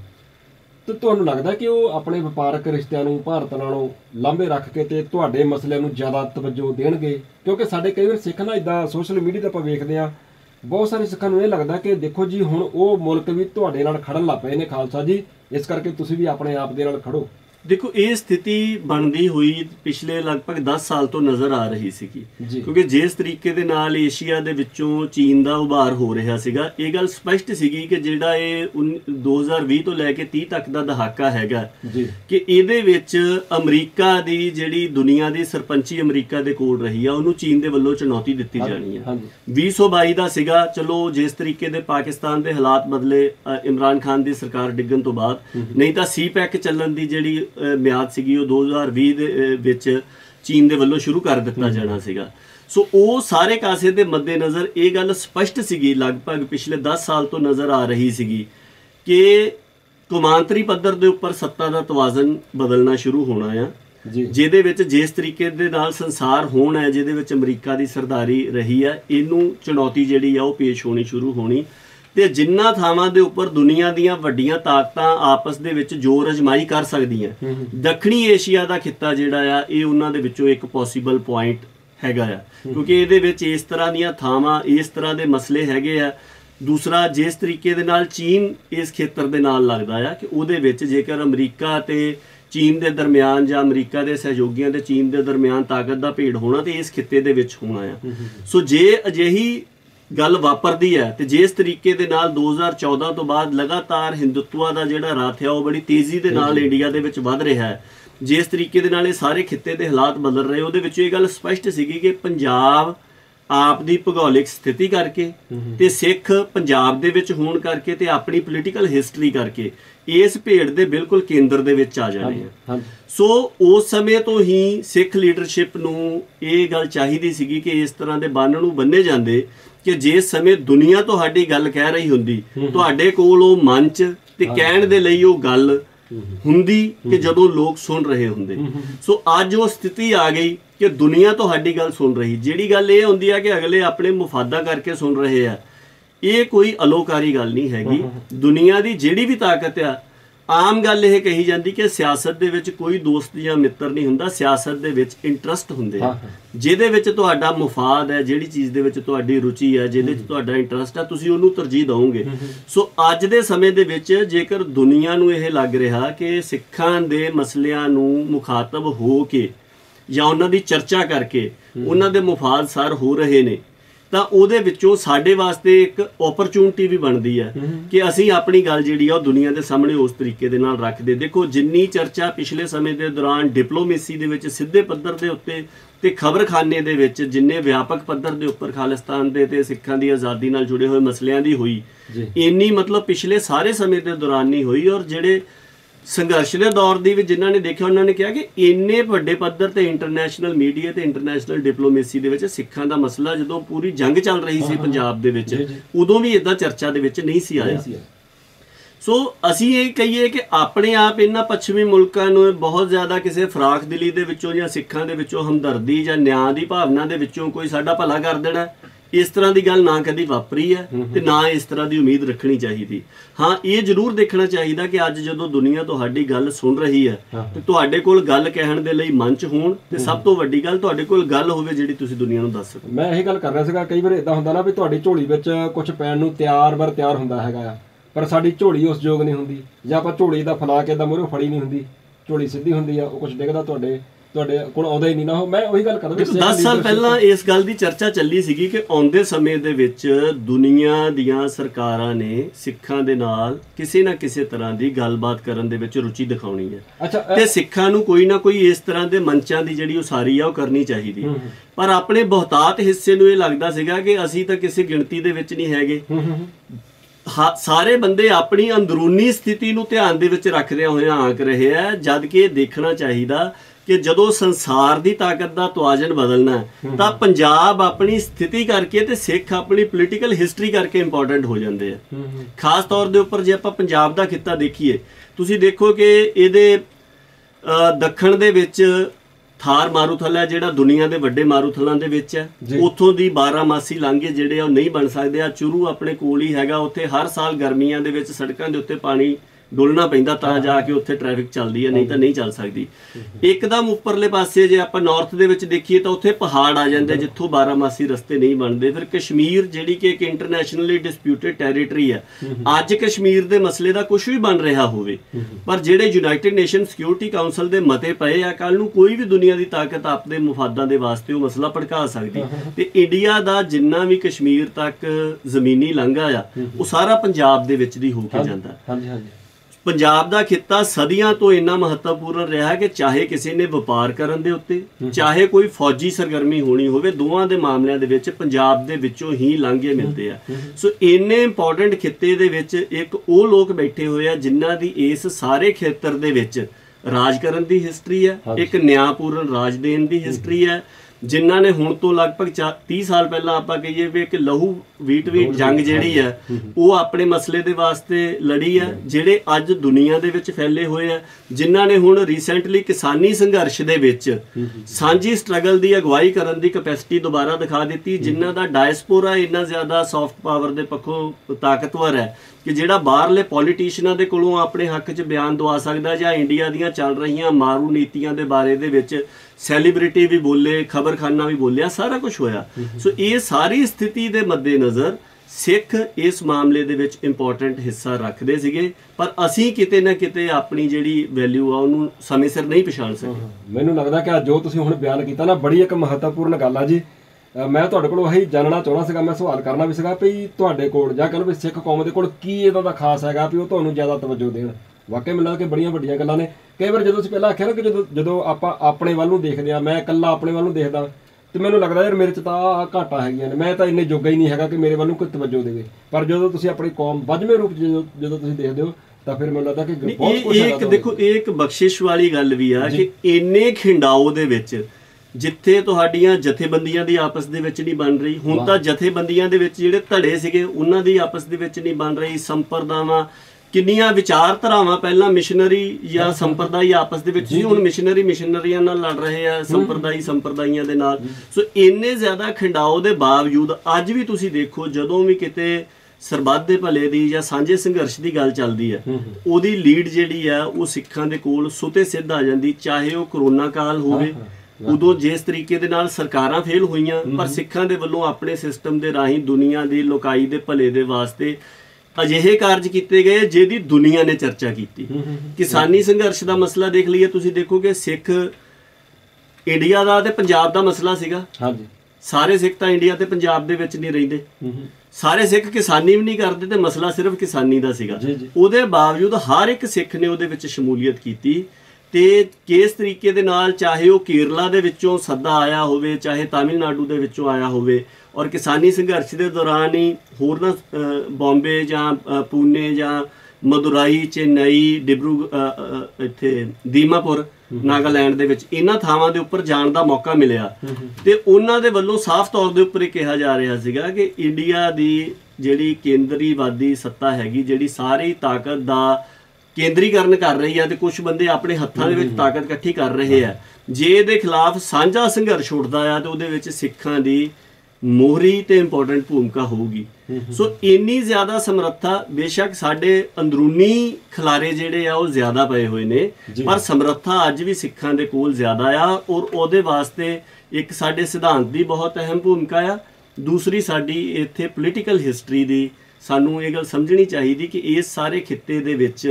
ਤੇ ਤੁਹਾਨੂੰ ਲੱਗਦਾ ਕਿ ਉਹ ਆਪਣੇ ਵਪਾਰਕ ਰਿਸ਼ਤਿਆਂ ਨੂੰ ਭਾਰਤ ਨਾਲੋਂ ਲਾਂਭੇ ਰੱਖ ਕੇ ਤੇ ਤੁਹਾਡੇ ਮਸਲਿਆਂ ਨੂੰ ਜ਼ਿਆਦਾ ਤਵੱਜੋ ਦੇਣਗੇ? ਕਿਉਂਕਿ ਸਾਡੇ ਕਈ ਵਾਰ ਸਿੱਖ ਨਾ ਇੱਦਾਂ ਸੋਸ਼ਲ ਮੀਡੀਆ 'ਤੇ ਆਪਾਂ ਵੇਖਦੇ ਹਾਂ, ਬਹੁਤ ਸਾਰੇ ਸਿੱਖਾਂ ਨੂੰ ਇਹ ਲੱਗਦਾ ਕਿ ਦੇਖੋ ਜੀ ਹੁਣ ਉਹ ਮੁਲਕ ਵੀ ਤੁਹਾਡੇ ਨਾਲ ਖੜਨ ਲੱਗ ਪਏ ਨੇ ਖਾਲਸਾ ਜੀ, ਇਸ ਕਰਕੇ ਤੁਸੀਂ ਵੀ ਆਪਣੇ ਆਪ ਦੇ ਨਾਲ ਖੜੋ। ਦੇਖੋ, ਇਹ ਸਥਿਤੀ ਬਣਦੀ ਹੋਈ ਪਿਛਲੇ ਲਗਭਗ 10 ਸਾਲ ਤੋਂ ਨਜ਼ਰ ਆ ਰਹੀ ਸੀਗੀ, ਕਿਉਂਕਿ ਜਿਸ ਤਰੀਕੇ ਦੇ ਨਾਲ ਏਸ਼ੀਆ ਦੇ ਵਿੱਚੋਂ ਚੀਨ ਦਾ ਉਭਾਰ ਹੋ ਰਿਹਾ ਸੀਗਾ, ਇਹ ਗੱਲ ਸਪਸ਼ਟ ਸੀਗੀ ਕਿ ਜਿਹੜਾ ਇਹ 2020 ਤੋਂ ਲੈ ਕੇ 30 ਤੱਕ ਦਾ ਦਹਾਕਾ ਹੈਗਾ ਕਿ ਇਹਦੇ ਵਿੱਚ ਅਮਰੀਕਾ ਦੀ ਜਿਹੜੀ ਦੁਨੀਆ ਦੀ ਸਰਪੰਚੀ ਅਮਰੀਕਾ ਦੇ ਕੋਲ ਰਹੀ ਆ, ਉਹਨੂੰ ਚੀਨ ਦੇ ਵੱਲੋਂ ਚੁਣੌਤੀ ਦਿੱਤੀ ਜਾਣੀ ਆ। 2022 ਦਾ ਸੀਗਾ, ਚਲੋ ਜਿਸ ਤਰੀਕੇ ਦੇ ਪਾਕਿਸਤਾਨ ਦੇ ਹਾਲਾਤ ਬਦਲੇ ਇਮਰਾਨ ਖਾਨ ਦੀ ਸਰਕਾਰ ਡਿੱਗਣ ਤੋਂ ਬਾਅਦ, ਨਹੀਂ ਤਾਂ CPEC ਚੱਲਣ ਦੀ ਜਿਹੜੀ ਮਿਆਦ ਸੀਗੀ ਉਹ 2020 ਦੇ ਵਿੱਚ ਚੀਨ ਦੇ ਵੱਲੋਂ ਸ਼ੁਰੂ ਕਰ ਦਿੱਤਾ ਜਾਣਾ ਸੀਗਾ। ਸੋ ਉਹ ਸਾਰੇ ਕਾਸੇ ਦੇ ਮੱਦੇਨਜ਼ਰ ਇਹ ਗੱਲ ਸਪਸ਼ਟ ਸੀਗੀ, ਲਗਭਗ ਪਿਛਲੇ 10 ਸਾਲ ਤੋਂ ਨਜ਼ਰ ਆ ਰਹੀ ਸੀਗੀ ਕਿ ਕੌਮਾਂਤਰੀ ਪੱਧਰ ਦੇ ਉੱਪਰ ਸੱਤਾ ਦਾ ਤਵਾਜ਼ਨ ਬਦਲਣਾ ਸ਼ੁਰੂ ਹੋਣਾ ਆ, ਜਿਹਦੇ ਵਿੱਚ ਜਿਸ ਤਰੀਕੇ ਦੇ ਨਾਲ ਸੰਸਾਰ ਹੋਣ ਹੈ, ਜਿਹਦੇ ਵਿੱਚ ਅਮਰੀਕਾ ਦੀ ਸਰਦਾਰੀ ਰਹੀ ਹੈ, ਇਹਨੂੰ ਚੁਣੌਤੀ ਜਿਹੜੀ ਆ ਉਹ ਪੇਸ਼ ਹੋਣੀ ਸ਼ੁਰੂ ਹੋਣੀ। ਤੇ ਜਿੰਨਾ ਥਾਵਾਂ ਦੇ ਉੱਪਰ ਦੁਨੀਆ ਦੀਆਂ ਵੱਡੀਆਂ ਤਾਕਤਾਂ ਆਪਸ ਦੇ ਵਿੱਚ ਜ਼ੋਰ ਅਜਮਾਈ ਕਰ ਸਕਦੀਆਂ, ਦੱਖਣੀ ਏਸ਼ੀਆ ਦਾ ਖਿੱਤਾ ਜਿਹੜਾ ਆ ਇਹ ਉਹਨਾਂ ਦੇ ਵਿੱਚੋਂ ਇੱਕ ਪੋਸੀਬਲ ਪੁਆਇੰਟ ਹੈਗਾ ਆ, ਕਿਉਂਕਿ ਇਹਦੇ ਵਿੱਚ ਇਸ ਤਰ੍ਹਾਂ ਦੀਆਂ ਥਾਵਾਂ, ਇਸ ਤਰ੍ਹਾਂ ਦੇ ਮਸਲੇ ਹੈਗੇ ਆ। ਦੂਸਰਾ, ਜਿਸ ਤਰੀਕੇ ਦੇ ਨਾਲ ਚੀਨ ਇਸ ਖੇਤਰ ਦੇ ਨਾਲ ਲੱਗਦਾ ਆ ਕਿ ਉਹਦੇ ਵਿੱਚ ਜੇਕਰ ਅਮਰੀਕਾ ਤੇ ਚੀਨ ਦੇ ਦਰਮਿਆਨ ਜਾਂ ਅਮਰੀਕਾ ਦੇ ਸਹਿਯੋਗੀਆਂ ਤੇ ਚੀਨ ਦੇ ਦਰਮਿਆਨ ਤਾਕਤ ਦਾ ਭੇੜ ਹੋਣਾ ਤੇ ਇਸ ਖਿੱਤੇ ਦੇ ਵਿੱਚ ਹੋਣਾ ਆ। ਸੋ ਜੇ ਅਜਿਹੀ ਗੱਲ ਵਾਪਰਦੀ ਹੈ ਤੇ ਜਿਸ ਤਰੀਕੇ ਦੇ ਨਾਲ 2014 ਤੋਂ ਬਾਅਦ ਲਗਾਤਾਰ ਹਿੰਦੂਤਵਾ ਦਾ ਜਿਹੜਾ ਰੱਥ ਹੈ ਉਹ ਬੜੀ ਤੇਜ਼ੀ ਦੇ ਨਾਲ ਇੰਡੀਆ ਦੇ ਵਿੱਚ ਵੱਧ ਰਿਹਾ ਹੈ, ਜਿਸ ਤਰੀਕੇ ਦੇ ਨਾਲ ਇਹ ਸਾਰੇ ਖਿੱਤੇ ਦੇ ਹਾਲਾਤ ਬਦਲ ਰਹੇ, ਉਹਦੇ ਵਿੱਚ ਇਹ ਗੱਲ ਸਪਸ਼ਟ ਸੀਗੀ ਕਿ ਪੰਜਾਬ ਆਪ ਦੀ ਭੂਗੋਲਿਕ ਸਥਿਤੀ ਕਰਕੇ ਤੇ ਸਿੱਖ ਪੰਜਾਬ ਦੇ ਵਿੱਚ ਹੋਣ ਕਰਕੇ ਤੇ ਆਪਣੀ ਪੋਲੀਟੀਕਲ ਹਿਸਟਰੀ ਕਰਕੇ ਇਸ ਭੇੜ ਦੇ ਬਿਲਕੁਲ ਕੇਂਦਰ ਦੇ ਵਿੱਚ ਆ ਜਾਣੇ ਆ। ਸੋ ਉਸ ਸਮੇਂ ਤੋਂ ਹੀ ਸਿੱਖ ਲੀਡਰਸ਼ਿਪ ਨੂੰ ਇਹ ਗੱਲ ਚਾਹੀਦੀ ਸੀਗੀ ਕਿ ਇਸ ਤਰ੍ਹਾਂ ਦੇ ਬੰਨ ਨੂੰ ਬੰਨੇ ਜਾਂਦੇ ਕਿ ਜਿਸ ਸਮੇਂ ਦੁਨੀਆ ਤੁਹਾਡੀ ਗੱਲ ਕਹਿ ਰਹੀ ਹੁੰਦੀ, ਤੁਹਾਡੇ ਕੋਲ ਉਹ ਮੰਚ ਤੇ ਕਹਿਣ ਦੇ ਲਈ ਉਹ ਗੱਲ ਹੁੰਦੀ ਕਿ ਜਦੋਂ ਲੋਕ ਸੁਣ ਰਹੇ ਹੁੰਦੇ। ਸੋ ਅੱਜ ਉਹ ਸਥਿਤੀ ਆ ਗਈ ਕਿ ਦੁਨੀਆ ਤੁਹਾਡੀ ਗੱਲ ਸੁਣ ਰਹੀ। ਜਿਹੜੀ ਗੱਲ ਇਹ ਹੁੰਦੀ ਹੈ ਕਿ ਅਗਲੇ ਆਪਣੇ ਮੁਫਾਦਾ ਕਰਕੇ ਸੁਣ ਰਹੇ ਆ, ਇਹ ਕੋਈ ਅਲੋਕਾਰੀ ਗੱਲ ਨਹੀਂ ਹੈਗੀ। ਦੁਨੀਆ ਦੀ ਜਿਹੜੀ ਵੀ ਤਾਕਤ ਆ, ਆਮ ਗੱਲ ਇਹ ਕਹੀ ਜਾਂਦੀ ਕਿ ਸਿਆਸਤ ਦੇ ਵਿੱਚ ਕੋਈ ਦੋਸਤ ਜਾਂ ਮਿੱਤਰ ਨਹੀਂ ਹੁੰਦਾ, ਸਿਆਸਤ ਦੇ ਵਿੱਚ ਇੰਟਰਸਟ ਹੁੰਦੇ ਆ। ਜਿਹਦੇ ਵਿੱਚ ਤੁਹਾਡਾ ਮੁਫਾਦ ਹੈ, ਜਿਹੜੀ ਚੀਜ਼ ਦੇ ਵਿੱਚ ਤੁਹਾਡੀ ਰੁਚੀ ਹੈ, ਜਿਹਦੇ 'ਚ ਤੁਹਾਡਾ ਇੰਟਰਸਟ ਹੈ, ਤੁਸੀਂ ਉਹਨੂੰ ਤਰਜੀਹ ਦਿਓਗੇ। ਸੋ ਅੱਜ ਦੇ ਸਮੇਂ ਦੇ ਵਿੱਚ ਜੇਕਰ ਦੁਨੀਆ ਨੂੰ ਇਹ ਲੱਗ ਰਿਹਾ ਕਿ ਸਿੱਖਾਂ ਦੇ ਮਸਲਿਆਂ ਨੂੰ ਮੁਖਾਤਬ ਹੋ ਕੇ ਜਾਂ ਉਹਨਾਂ ਦੀ ਚਰਚਾ ਕਰਕੇ ਉਹਨਾਂ ਦੇ ਮੁਫਾਦ ਸਰ ਹੋ ਰਹੇ ਨੇ, ਤਾਂ ਉਹਦੇ ਵਿੱਚੋਂ ਸਾਡੇ ਵਾਸਤੇ ਇੱਕ ਓਪਰਚੁਨਿਟੀ ਵੀ ਬਣਦੀ ਹੈ ਕਿ ਅਸੀਂ ਆਪਣੀ ਗੱਲ ਜਿਹੜੀ ਆ ਉਹ ਦੁਨੀਆ ਦੇ ਸਾਹਮਣੇ ਉਸ ਤਰੀਕੇ ਦੇ ਨਾਲ ਰੱਖਦੇ। ਦੇਖੋ, ਜਿੰਨੀ ਚਰਚਾ ਪਿਛਲੇ ਸਮੇਂ ਦੇ ਦੌਰਾਨ ਡਿਪਲੋਮੇਸੀ ਦੇ ਵਿੱਚ ਸਿੱਧੇ ਪੱਧਰ ਦੇ ਉੱਤੇ ਤੇ ਖਬਰਖਾਨੇ ਦੇ ਵਿੱਚ ਜਿੰਨੇ ਵਿਆਪਕ ਪੱਧਰ ਦੇ ਉੱਪਰ ਖਾਲਿਸਤਾਨ ਦੇ ਤੇ ਸਿੱਖਾਂ ਦੀ ਆਜ਼ਾਦੀ ਨਾਲ ਜੁੜੇ ਹੋਏ ਮਸਲਿਆਂ ਦੀ ਹੋਈ, ਇੰਨੀ ਮਤਲਬ ਪਿਛਲੇ ਸਾਰੇ ਸਮੇਂ ਦੇ ਦੌਰਾਨ ਨਹੀਂ ਹੋਈ। ਔਰ ਜਿਹੜੇ ਸੰਘਰਸ਼ ਦੇ ਦੌਰ ਦੀ ਵੀ ਜਿਨ੍ਹਾਂ ਨੇ ਦੇਖਿਆ, ਉਹਨਾਂ ਨੇ ਕਿਹਾ ਕਿ ਇੰਨੇ ਵੱਡੇ ਪੱਧਰ ਤੇ ਇੰਟਰਨੈਸ਼ਨਲ ਮੀਡੀਆ ਤੇ ਇੰਟਰਨੈਸ਼ਨਲ ਡਿਪਲੋਮੇਸੀ ਦੇ ਵਿੱਚ ਸਿੱਖਾਂ ਦਾ ਮਸਲਾ ਜਦੋਂ ਪੂਰੀ ਜੰਗ ਚੱਲ ਰਹੀ ਸੀ ਪੰਜਾਬ ਦੇ ਵਿੱਚ, ਉਦੋਂ ਵੀ ਇਦਾਂ ਚਰਚਾ ਦੇ ਵਿੱਚ ਨਹੀਂ ਸੀ ਆਇਆ। ਸੋ ਅਸੀਂ ਇਹ ਕਹੀਏ ਕਿ ਆਪਣੇ ਆਪ ਇਹਨਾਂ ਪੱਛਮੀ ਮੁਲਕਾਂ ਨੂੰ ਬਹੁਤ ਜ਼ਿਆਦਾ ਕਿਸੇ ਫਰਾਖ ਦਿਲੀ ਦੇ ਵਿੱਚੋਂ ਜਾਂ ਸਿੱਖਾਂ ਦੇ ਵਿੱਚੋਂ ਹਮਦਰਦੀ ਜਾਂ ਨਿਆਂ ਦੀ ਭਾਵਨਾ ਦੇ ਵਿੱਚੋਂ ਕੋਈ ਸਾਡਾ ਭਲਾ ਕਰ ਦੇਣਾ, ਇਸ ਤਰ੍ਹਾਂ ਦੀ ਗੱਲ ਨਾ ਕਦੀ ਵਾਪਰੀ ਹੈ ਤੇ ਨਾ ਇਸ ਤਰ੍ਹਾਂ ਦੀ ਉਮੀਦ ਰੱਖਣੀ ਚਾਹੀਦੀ। ਹਾਂ, ਇਹ ਜ਼ਰੂਰ ਦੇਖਣਾ ਚਾਹੀਦਾ ਕਿ ਅੱਜ ਜਦੋਂ ਦੁਨੀਆ ਤੁਹਾਡੀ ਗੱਲ ਸੁਣ ਰਹੀ ਹੈ ਤੇ ਤੁਹਾਡੇ ਕੋਲ ਗੱਲ ਕਹਿਣ ਦੇ ਲਈ ਮੰਚ ਹੋਣ, ਤੇ ਸਭ ਤੋਂ ਵੱਡੀ ਗੱਲ ਤੁਹਾਡੇ ਕੋਲ ਗੱਲ ਹੋਵੇ ਜਿਹੜੀ ਤੁਸੀਂ ਦੁਨੀਆ ਨੂੰ ਦੱਸ ਸਕੋ। ਮੈਂ ਇਹ ਗੱਲ ਕਰ ਰਿਹਾ ਸੀਗਾ, ਕਈ ਵਾਰ ਇਦਾਂ ਹੁੰਦਾ ਨਾ ਵੀ ਤੁਹਾਡੀ ਝੋਲੀ ਵਿੱਚ ਕੁਝ ਪੈਣ ਨੂੰ ਤਿਆਰ ਹੁੰਦਾ ਹੈਗਾ ਆ, ਪਰ ਸਾਡੀ ਝੋਲੀ ਉਸ ਯੋਗ ਨਹੀਂ ਹੁੰਦੀ, ਜਾਂ ਆਪਾਂ ਝੋਲੀ ਦਾ ਫਲਾ ਕੇ ਦਾ ਮੂਹਰੇ ਫੜੀ ਨਹੀਂ ਹੁੰਦੀ, ਝੋਲੀ ਸਿੱਧੀ ਹੁੰਦੀ ਆ, ਉਹ ਕੁਝ ਡਿੱਗਦਾ ਤੁਹਾਡੇ ਕੋਲ ਆਉਂਦਾ ਹੀ ਨਹੀਂ ਨਾ। ਉਹ ਮੈਂ ਉਹੀ ਗੱਲ ਕਰਦਾ, 10 ਸਾਲ ਪਹਿਲਾਂ ਇਸ ਗੱਲ ਦੀ ਚਰਚਾ ਚੱਲੀ ਸੀਗੀ ਕਿ ਆਉਂਦੇ ਸਮੇਂ ਦੇ ਵਿੱਚ ਦੁਨੀਆ ਦੀਆਂ ਸਰਕਾਰਾਂ ਨੇ ਸਿੱਖਾਂ ਦੇ ਨਾਲ ਕਿਸੇ ਨਾ ਕਿਸੇ ਤਰ੍ਹਾਂ ਦੀ ਗੱਲਬਾਤ ਕਰਨ ਦੇ ਵਿੱਚ ਰੁਚੀ ਦਿਖਾਉਣੀ ਹੈ ਤੇ ਸਿੱਖਾਂ ਨੂੰ ਕੋਈ ਨਾ ਕੋਈ ਇਸ ਤਰ੍ਹਾਂ ਦੇ ਮੰਚਾਂ ਦੀ ਜਿਹੜੀ ਉਸਾਰੀ ਆ ਉਹ ਕਰਨੀ ਚਾਹੀਦੀ। ਪਰ ਆਪਣੇ ਬਹੁਤਾਤ ਹਿੱਸੇ ਨੂੰ ਇਹ ਲੱਗਦਾ ਸੀਗਾ ਕਿ ਅਸੀਂ ਤਾਂ ਕਿਸੇ ਗਿਣਤੀ ਦੇ ਵਿੱਚ ਨਹੀਂ ਹੈਗੇ। ਸਾਰੇ ਬੰਦੇ ਆਪਣੀ ਅੰਦਰੂਨੀ ਸਥਿਤੀ ਨੂੰ ਧਿਆਨ ਦੇ ਵਿੱਚ ਰੱਖਦਿਆਂ ਹੋਇਆਂ ਆਂਕ ਰਹੇ ਆ, ਜਦ ਕਿ ਇਹ ਦੇਖਣਾ ਚਾਹੀਦਾ ਕਿ ਜਦੋਂ ਸੰਸਾਰ ਦੀ ਤਾਕਤ ਦਾ ਤਵਾਜ਼ਨ ਬਦਲਣਾ ਤਾਂ ਪੰਜਾਬ ਆਪਣੀ ਸਥਿਤੀ ਕਰਕੇ ਤੇ ਸਿੱਖ ਆਪਣੀ ਪੋਲੀਟੀਕਲ ਹਿਸਟਰੀ ਕਰਕੇ ਇੰਪੋਰਟੈਂਟ ਹੋ ਜਾਂਦੇ ਆ। ਖਾਸ ਤੌਰ ਦੇ ਉੱਪਰ ਜੇ ਆਪਾਂ ਪੰਜਾਬ ਦਾ ਖਿੱਤਾ ਦੇਖੀਏ, ਤੁਸੀਂ ਦੇਖੋ ਕਿ ਇਹਦੇ ਦੱਖਣ ਦੇ ਵਿੱਚ ਥਾਰ ਮਾਰੂਥਲ ਹੈ ਜਿਹੜਾ ਦੁਨੀਆ ਦੇ ਵੱਡੇ ਮਾਰੂਥਲਾਂ ਦੇ ਵਿੱਚ ਹੈ। ਉੱਥੋਂ ਦੀ 12 ਮਾਸੀ ਲਾਂਘੇ ਜਿਹੜੇ ਆ ਉਹ ਨਹੀਂ ਬਣ ਸਕਦੇ। ਆ ਚੁਰੂ ਆਪਣੇ ਕੋਲ ਹੀ ਹੈਗਾ, ਉੱਥੇ ਹਰ ਸਾਲ ਗਰਮੀਆਂ ਦੇ ਵਿੱਚ ਸੜਕਾਂ ਦੇ ਉੱਤੇ ਪਾਣੀ ਡੋਲਣਾ ਪੈਂਦਾ ਤਾਂ ਜਾ ਕੇ ਉੱਥੇ ਟ੍ਰੈਫਿਕ ਚੱਲਦੀ ਹੈ, ਨਹੀਂ ਤਾਂ ਨਹੀਂ ਚੱਲ ਸਕਦੀ। ਇੱਕਦਮ ਉੱਪਰਲੇ ਪਾਸੇ ਜੇ ਆਪਾਂ ਨਾਰਥ ਦੇ ਵਿੱਚ ਦੇਖੀਏ ਤਾਂ ਉੱਥੇ ਪਹਾੜ ਆ ਜਾਂਦੇ ਜਿੱਥੋਂ 12 ਮਾਸੀ ਰਸਤੇ ਨਹੀਂ ਬਣਦੇ। ਫਿਰ ਕਸ਼ਮੀਰ ਜਿਹੜੀ ਕਿ ਇੱਕ ਇੰਟਰਨੈਸ਼ਨਲੀ ਡਿਸਪਿਊਟਡ ਟੈਰੀਟਰੀ ਹੈ, ਅੱਜ ਕਸ਼ਮੀਰ ਦੇ ਮਸਲੇ ਦਾ ਕੁਝ ਵੀ ਬਣ ਰਿਹਾ ਹੋਵੇ, ਪਰ ਜਿਹੜੇ ਯੂਨਾਈਟਿਡ ਨੇਸ਼ਨ ਸਿਕਿਉਰਿਟੀ ਕਾਉਂਸਲ ਦੇ ਮਤੇ ਪਏ ਆ, ਕੱਲ ਨੂੰ ਕੋਈ ਵੀ ਦੁਨੀਆ ਦੀ ਤਾਕਤ ਆਪਣੇ ਮੁਫਾਦਾਂ ਦੇ ਵਾਸਤੇ ਉਹ ਮਸਲਾ ਭੜਕਾ ਸਕਦੀ। ਤੇ ਇੰਡੀਆ ਦਾ ਜਿੰਨਾ ਵੀ ਕਸ਼ਮੀਰ ਤੱਕ ਜ਼ਮੀਨੀ ਲਾਂਘਾ ਆ ਉਹ ਸਾਰਾ ਪੰਜਾਬ ਦੇ ਵਿੱਚ ਦੀ ਹੋ ਕੇ ਜਾਂਦਾ। ਪੰਜਾਬ ਦਾ ਖਿੱਤਾ ਸਦੀਆਂ ਤੋਂ ਇੰਨਾ ਮਹੱਤਵਪੂਰਨ ਰਿਹਾ ਕਿ ਚਾਹੇ ਕਿਸੇ ਨੇ ਵਪਾਰ ਕਰਨ ਦੇ ਉੱਤੇ, ਚਾਹੇ ਕੋਈ ਫੌਜੀ ਸਰਗਰਮੀ ਹੋਣੀ ਹੋਵੇ, ਦੋਵਾਂ ਦੇ ਮਾਮਲਿਆਂ ਦੇ ਵਿੱਚ ਪੰਜਾਬ ਦੇ ਵਿੱਚੋਂ ਹੀ ਲਾਂਘੇ ਮਿਲਦੇ ਆ। ਸੋ ਇੰਨੇ ਇੰਪੋਰਟੈਂਟ ਖਿੱਤੇ ਦੇ ਵਿੱਚ ਇੱਕ ਉਹ ਲੋਕ ਬੈਠੇ ਹੋਏ ਆ ਜਿਨ੍ਹਾਂ ਦੀ ਇਸ ਸਾਰੇ ਖੇਤਰ ਦੇ ਵਿੱਚ ਰਾਜ ਕਰਨ ਦੀ ਹਿਸਟਰੀ ਹੈ, ਇੱਕ ਨਿਆਂਪੂਰਨ ਰਾਜ ਦੇਣ ਦੀ ਹਿਸਟਰੀ ਹੈ, ਜਿਨ੍ਹਾਂ ਨੇ ਹੁਣ ਤੋਂ ਲਗਭਗ 30 ਸਾਲ ਪਹਿਲਾਂ ਆਪਾਂ ਕਹੀਏ ਵੀ ਇੱਕ ਲਹੂ ਵੀਟਵੀ ਜੰਗ ਜਿਹੜੀ ਹੈ ਉਹ ਆਪਣੇ ਮਸਲੇ ਦੇ ਵਾਸਤੇ ਲੜੀ ਹੈ, ਜਿਹੜੇ ਅੱਜ ਦੁਨੀਆ ਦੇ ਵਿੱਚ ਫੈਲੇ ਹੋਏ ਆ, ਜਿਨ੍ਹਾਂ ਨੇ ਹੁਣ ਰੀਸੈਂਟਲੀ ਕਿਸਾਨੀ ਸੰਘਰਸ਼ ਦੇ ਵਿੱਚ ਸਾਂਝੀ ਸਟਰਗਲ ਦੀ ਅਗਵਾਈ ਕਰਨ ਦੀ ਕੈਪੈਸਿਟੀ ਦੁਬਾਰਾ ਦਿਖਾ ਦਿੱਤੀ, ਜਿਨ੍ਹਾਂ ਦਾ ਡਾਇਸਪੋਰਾ ਇੰਨਾ ਜ਼ਿਆਦਾ ਸੌਫਟ ਪਾਵਰ ਦੇ ਪੱਖੋਂ ਤਾਕਤਵਰ ਹੈ ਕਿ ਜਿਹੜਾ ਬਾਹਰਲੇ ਪੋਲੀਟੀਸ਼ੀਅਨਾਂ ਦੇ ਕੋਲੋਂ ਆਪਣੇ ਹੱਕ 'ਚ ਬਿਆਨ ਦਵਾ ਸਕਦਾ, ਜਾਂ ਇੰਡੀਆ ਦੀਆਂ ਚੱਲ ਰਹੀਆਂ ਮਾਰੂ ਨੀਤੀਆਂ ਦੇ ਬਾਰੇ ਦੇ ਵਿੱਚ ਸੈਲੀਬ੍ਰਿਟੀ ਵੀ ਬੋਲੇ, ਖਬਰਖਾਨਾ ਵੀ ਬੋਲਿਆ, ਸਾਰਾ ਕੁਝ ਹੋਇਆ। ਸੋ ਇਹ ਸਾਰੀ ਸਥਿਤੀ ਦੇ ਮੱਦੇਨਜ਼ਰ ਸਿੱਖ ਇਸ ਮਾਮਲੇ ਦੇ ਵਿੱਚ ਇੰਪੋਰਟੈਂਟ ਹਿੱਸਾ ਰੱਖਦੇ ਸੀਗੇ, ਪਰ ਅਸੀਂ ਕਿਤੇ ਨਾ ਕਿਤੇ ਆਪਣੀ ਜਿਹੜੀ ਵੈਲਿਊ ਆ ਉਹਨੂੰ ਸਮੇਂ ਸਿਰ ਨਹੀਂ ਪਛਾਣ ਸਕੇ। ਮੈਨੂੰ ਲੱਗਦਾ ਕਿ ਜੋ ਤੁਸੀਂ ਹੁਣ ਬਿਆਨ ਕੀਤਾ ਨਾ, ਬੜੀ ਇੱਕ ਮਹੱਤਵਪੂਰਨ ਗੱਲ ਆ ਜੀ। ਮੈਂ ਤੁਹਾਡੇ ਕੋਲੋਂ ਇਹੀ ਜਾਣਨਾ ਚਾਹੁੰਦਾ ਸੀਗਾ, ਮੈਂ ਸਵਾਲ ਕਰਨਾ ਵੀ ਸੀਗਾ ਵੀ ਤੁਹਾਡੇ ਕੋਲ ਜਾਂ ਕਹਿੰਦੇ ਵੀ ਸਿੱਖ ਕੌਮ ਦੇ ਕੋਲ ਕੀ ਇਹਦਾ ਦਾ ਖਾਸ ਹੈਗਾ ਵੀ ਉਹ ਤੁਹਾਨੂੰ ਜ਼ਿਆਦਾ ਤਵੱਜੋ ਦੇਣ। ਵਾਕਈ ਮੈਨੂੰ ਲੱਗਦਾ ਕਿ ਬੜੀਆਂ ਵੱਡੀਆਂ ਗੱਲਾਂ ਨੇ। ਕਈ ਵਾਰ ਜਦੋਂ ਅਸੀਂ ਪਹਿਲਾਂ ਆਖਿਆ ਨਾ ਕਿ ਜਦੋਂ ਆਪਾਂ ਆਪਣੇ ਵੱਲ ਨੂੰ ਦੇਖਦੇ ਆ, ਮੈਂ ਇਕੱਲਾ ਆਪਣੇ ਵੱਲ ਨੂੰ ਦੇਖਦਾ ਤੇ ਮੈਨੂੰ ਲੱਗਦਾ ਯਾਰ ਮੇਰੇ 'ਚ ਤਾਂ ਆਹ ਘਾਟਾਂ ਹੈਗੀਆਂ ਨੇ, ਮੈਂ ਤਾਂ ਇੰਨੇ ਜੋਗਾ ਹੀ ਨਹੀਂ ਹੈਗਾ ਕਿ ਮੇਰੇ ਵੱਲ ਨੂੰ ਕੋਈ ਤਵੱਜੋ ਦੇਵੇ। ਪਰ ਜਦੋਂ ਤੁਸੀਂ ਆਪਣੀ ਕੌਮ ਵੱਜਵੇਂ ਰੂਪ 'ਚ ਜਦੋਂ ਤੁਸੀਂ ਦੇਖਦੇ ਹੋ ਤਾਂ ਫਿਰ ਮੈਨੂੰ ਲੱਗਦਾ ਕਿ ਬਹੁਤ ਕੁਝ ਇਹ ਇੱਕ ਦੇਖੋ, ਇਹ ਇੱਕ ਬਖਸ਼ਿਸ਼ ਵਾਲੀ ਗੱਲ ਵੀ ਆ ਕਿ ਇੰਨੇ ਖਿੰਡਾਓ ਦੇ ਵਿੱਚ ਜਿੱਥੇ ਤੁਹਾਡੀਆਂ ਜਥੇਬੰਦੀਆਂ ਦੀ ਆਪਸ ਦੇ ਵਿੱਚ ਨਹੀਂ ਬਣ ਰਹੀ, ਹੁਣ ਤਾਂ ਜਥੇਬੰਦੀਆਂ ਦੇ ਵਿੱਚ ਜਿਹੜੇ ਧੜੇ ਸੀਗੇ ਉਹਨਾਂ ਦੀ ਆਪਸ ਦੇ ਵਿੱਚ ਨਹੀਂ ਬਣ ਰਹੀ, ਸੰਪਰਦਾਵਾਂ ਕਿੰਨੀਆਂ ਵਿਚਾਰਧਾਰਾਵਾਂ ਪਹਿਲਾਂ ਮਿਸ਼ਨਰੀ ਜਾਂ ਸੰਪਰਦਾਈ ਆਪਸ ਦੇ ਵਿੱਚ ਸੀ, ਹੁਣ ਮਿਸ਼ਨਰੀਆਂ ਨਾਲ ਲੜ ਰਹੇ ਆ, ਸੰਪਰਦਾਈਆਂ ਦੇ ਨਾਲ। ਸੋ ਇੰਨੇ ਜ਼ਿਆਦਾ ਖਿੰਡਾਓ ਦੇ ਬਾਵਜੂਦ ਅੱਜ ਵੀ ਤੁਸੀਂ ਦੇਖੋ, ਜਦੋਂ ਵੀ ਕਿਤੇ ਸਰਬੱਤ ਦੇ ਭਲੇ ਦੀ ਜਾਂ ਸਾਂਝੇ ਸੰਘਰਸ਼ ਦੀ ਗੱਲ ਚੱਲਦੀ ਹੈ, ਉਹਦੀ ਲੀਡ ਜਿਹੜੀ ਆ ਉਹ ਸਿੱਖਾਂ ਦੇ ਕੋਲ ਸੁਤੇ ਸਿੱਧ ਆ ਜਾਂਦੀ, ਚਾਹੇ ਉਹ ਕਰੋਨਾ ਕਾਲ ਹੋਵੇ। ਉਦੋਂ ਜਿਸ ਤਰੀਕੇ ਦੇ ਨਾਲ ਸਰਕਾਰਾਂ ਫੇਲ ਹੋਈਆਂ, ਪਰ ਸਿੱਖਾਂ ਦੇ ਵੱਲੋਂ ਆਪਣੇ ਸਿਸਟਮ ਦੇ ਰਾਹੀਂ ਦੁਨੀਆ ਦੀ ਲੋਕਾਈ ਦੇ ਭਲੇ ਦੇ ਵਾਸਤੇ ਅਜਿਹੇ ਕਾਰਜ ਕੀਤੇ ਗਏ ਜਿਹਦੀ ਦੁਨੀਆ ਨੇ ਚਰਚਾ ਕੀਤੀ। ਕਿਸਾਨੀ ਸੰਘਰਸ਼ ਦਾ ਮਸਲਾ ਦੇਖ ਲਈਏ, ਤੁਸੀਂ ਦੇਖੋਗੇ ਸਿੱਖ ਇੰਡੀਆ ਦਾ ਤੇ ਪੰਜਾਬ ਦਾ ਮਸਲਾ ਸੀਗਾ। ਹਾਂਜੀ, ਸਾਰੇ ਸਿੱਖ ਤਾਂ ਇੰਡੀਆ ਤੇ ਪੰਜਾਬ ਦੇ ਵਿੱਚ ਨਹੀਂ ਰਹਿੰਦੇ, ਸਾਰੇ ਸਿੱਖ ਕਿਸਾਨੀ ਵੀ ਨਹੀਂ ਕਰਦੇ ਤੇ ਮਸਲਾ ਸਿਰਫ ਕਿਸਾਨੀ ਦਾ ਸੀਗਾ। ਉਹਦੇ ਬਾਵਜੂਦ ਹਰ ਇੱਕ ਸਿੱਖ ਨੇ ਉਹਦੇ ਵਿੱਚ ਸ਼ਮੂਲੀਅਤ ਕੀਤੀ ਤੇ ਕਿਸ ਤਰੀਕੇ ਦੇ ਨਾਲ, ਚਾਹੇ ਉਹ ਕੇਰਲਾ ਦੇ ਵਿੱਚੋਂ ਸੱਦਾ ਆਇਆ ਹੋਵੇ, ਚਾਹੇ ਤਾਮਿਲਨਾਡੂ ਦੇ ਵਿੱਚੋਂ ਆਇਆ ਹੋਵੇ, ਔਰ ਕਿਸਾਨੀ ਸੰਘਰਸ਼ ਦੇ ਦੌਰਾਨ ਹੀ ਹੋਰਨਾਂ ਬੰਬੇ ਜਾਂ ਪੂਨੇ ਜਾਂ ਮਦੁਰਾਈ, ਚੇਨਈ, ਇੱਥੇ ਦੀਮਾਪੁਰ ਨਾਗਾਲੈਂਡ ਦੇ ਵਿੱਚ ਇਹਨਾਂ ਥਾਵਾਂ ਦੇ ਉੱਪਰ ਜਾਣ ਦਾ ਮੌਕਾ ਮਿਲਿਆ ਤੇ ਉਹਨਾਂ ਦੇ ਵੱਲੋਂ ਸਾਫ਼ ਤੌਰ ਦੇ ਉੱਪਰ ਇਹ ਕਿਹਾ ਜਾ ਰਿਹਾ ਸੀਗਾ ਕਿ ਇੰਡੀਆ ਦੀ ਜਿਹੜੀ ਕੇਂਦਰੀਵਾਦੀ ਸੱਤਾ ਹੈਗੀ, ਜਿਹੜੀ ਸਾਰੀ ਤਾਕਤ ਦਾ ਕੇਂਦਰੀਕਰਨ ਕਰ ਰਹੀ ਹੈ ਤੇ ਕੁਝ ਬੰਦੇ ਆਪਣੇ ਹੱਥਾਂ ਦੇ ਵਿੱਚ ਤਾਕਤ ਇਕੱਠੀ ਕਰ ਰਹੇ ਆ, ਜੇ ਇਹਦੇ ਖਿਲਾਫ ਸਾਂਝਾ ਸੰਘਰਸ਼ ਉੱਠਦਾ ਆ ਤੇ ਉਹਦੇ ਵਿੱਚ ਸਿੱਖਾਂ ਦੀ ਮੋਹਰੀ ਤੇ ਇੰਪੋਰਟੈਂਟ ਭੂਮਿਕਾ ਹੋਊਗੀ। ਸੋ ਇੰਨੀ ਜ਼ਿਆਦਾ ਸਮਰੱਥਾ, ਬੇਸ਼ੱਕ ਸਾਡੇ ਅੰਦਰੂਨੀ ਖਿਲਾਰੇ ਜਿਹੜੇ ਆ ਉਹ ਜ਼ਿਆਦਾ ਪਏ ਹੋਏ ਨੇ, ਪਰ ਸਮਰੱਥਾ ਅੱਜ ਵੀ ਸਿੱਖਾਂ ਦੇ ਕੋਲ ਜ਼ਿਆਦਾ ਆ, ਔਰ ਉਹਦੇ ਵਾਸਤੇ ਇੱਕ ਸਾਡੇ ਸਿਧਾਂਤ ਦੀ ਬਹੁਤ ਅਹਿਮ ਭੂਮਿਕਾ ਆ, ਦੂਸਰੀ ਸਾਡੀ ਇੱਥੇ ਪੋਲੀਟੀਕਲ ਹਿਸਟਰੀ ਦੀ ਸਾਨੂੰ ਇਹ ਗੱਲ ਸਮਝਣੀ ਚਾਹੀਦੀ ਕਿ ਇਸ ਸਾਰੇ ਖਿੱਤੇ ਦੇ ਵਿੱਚ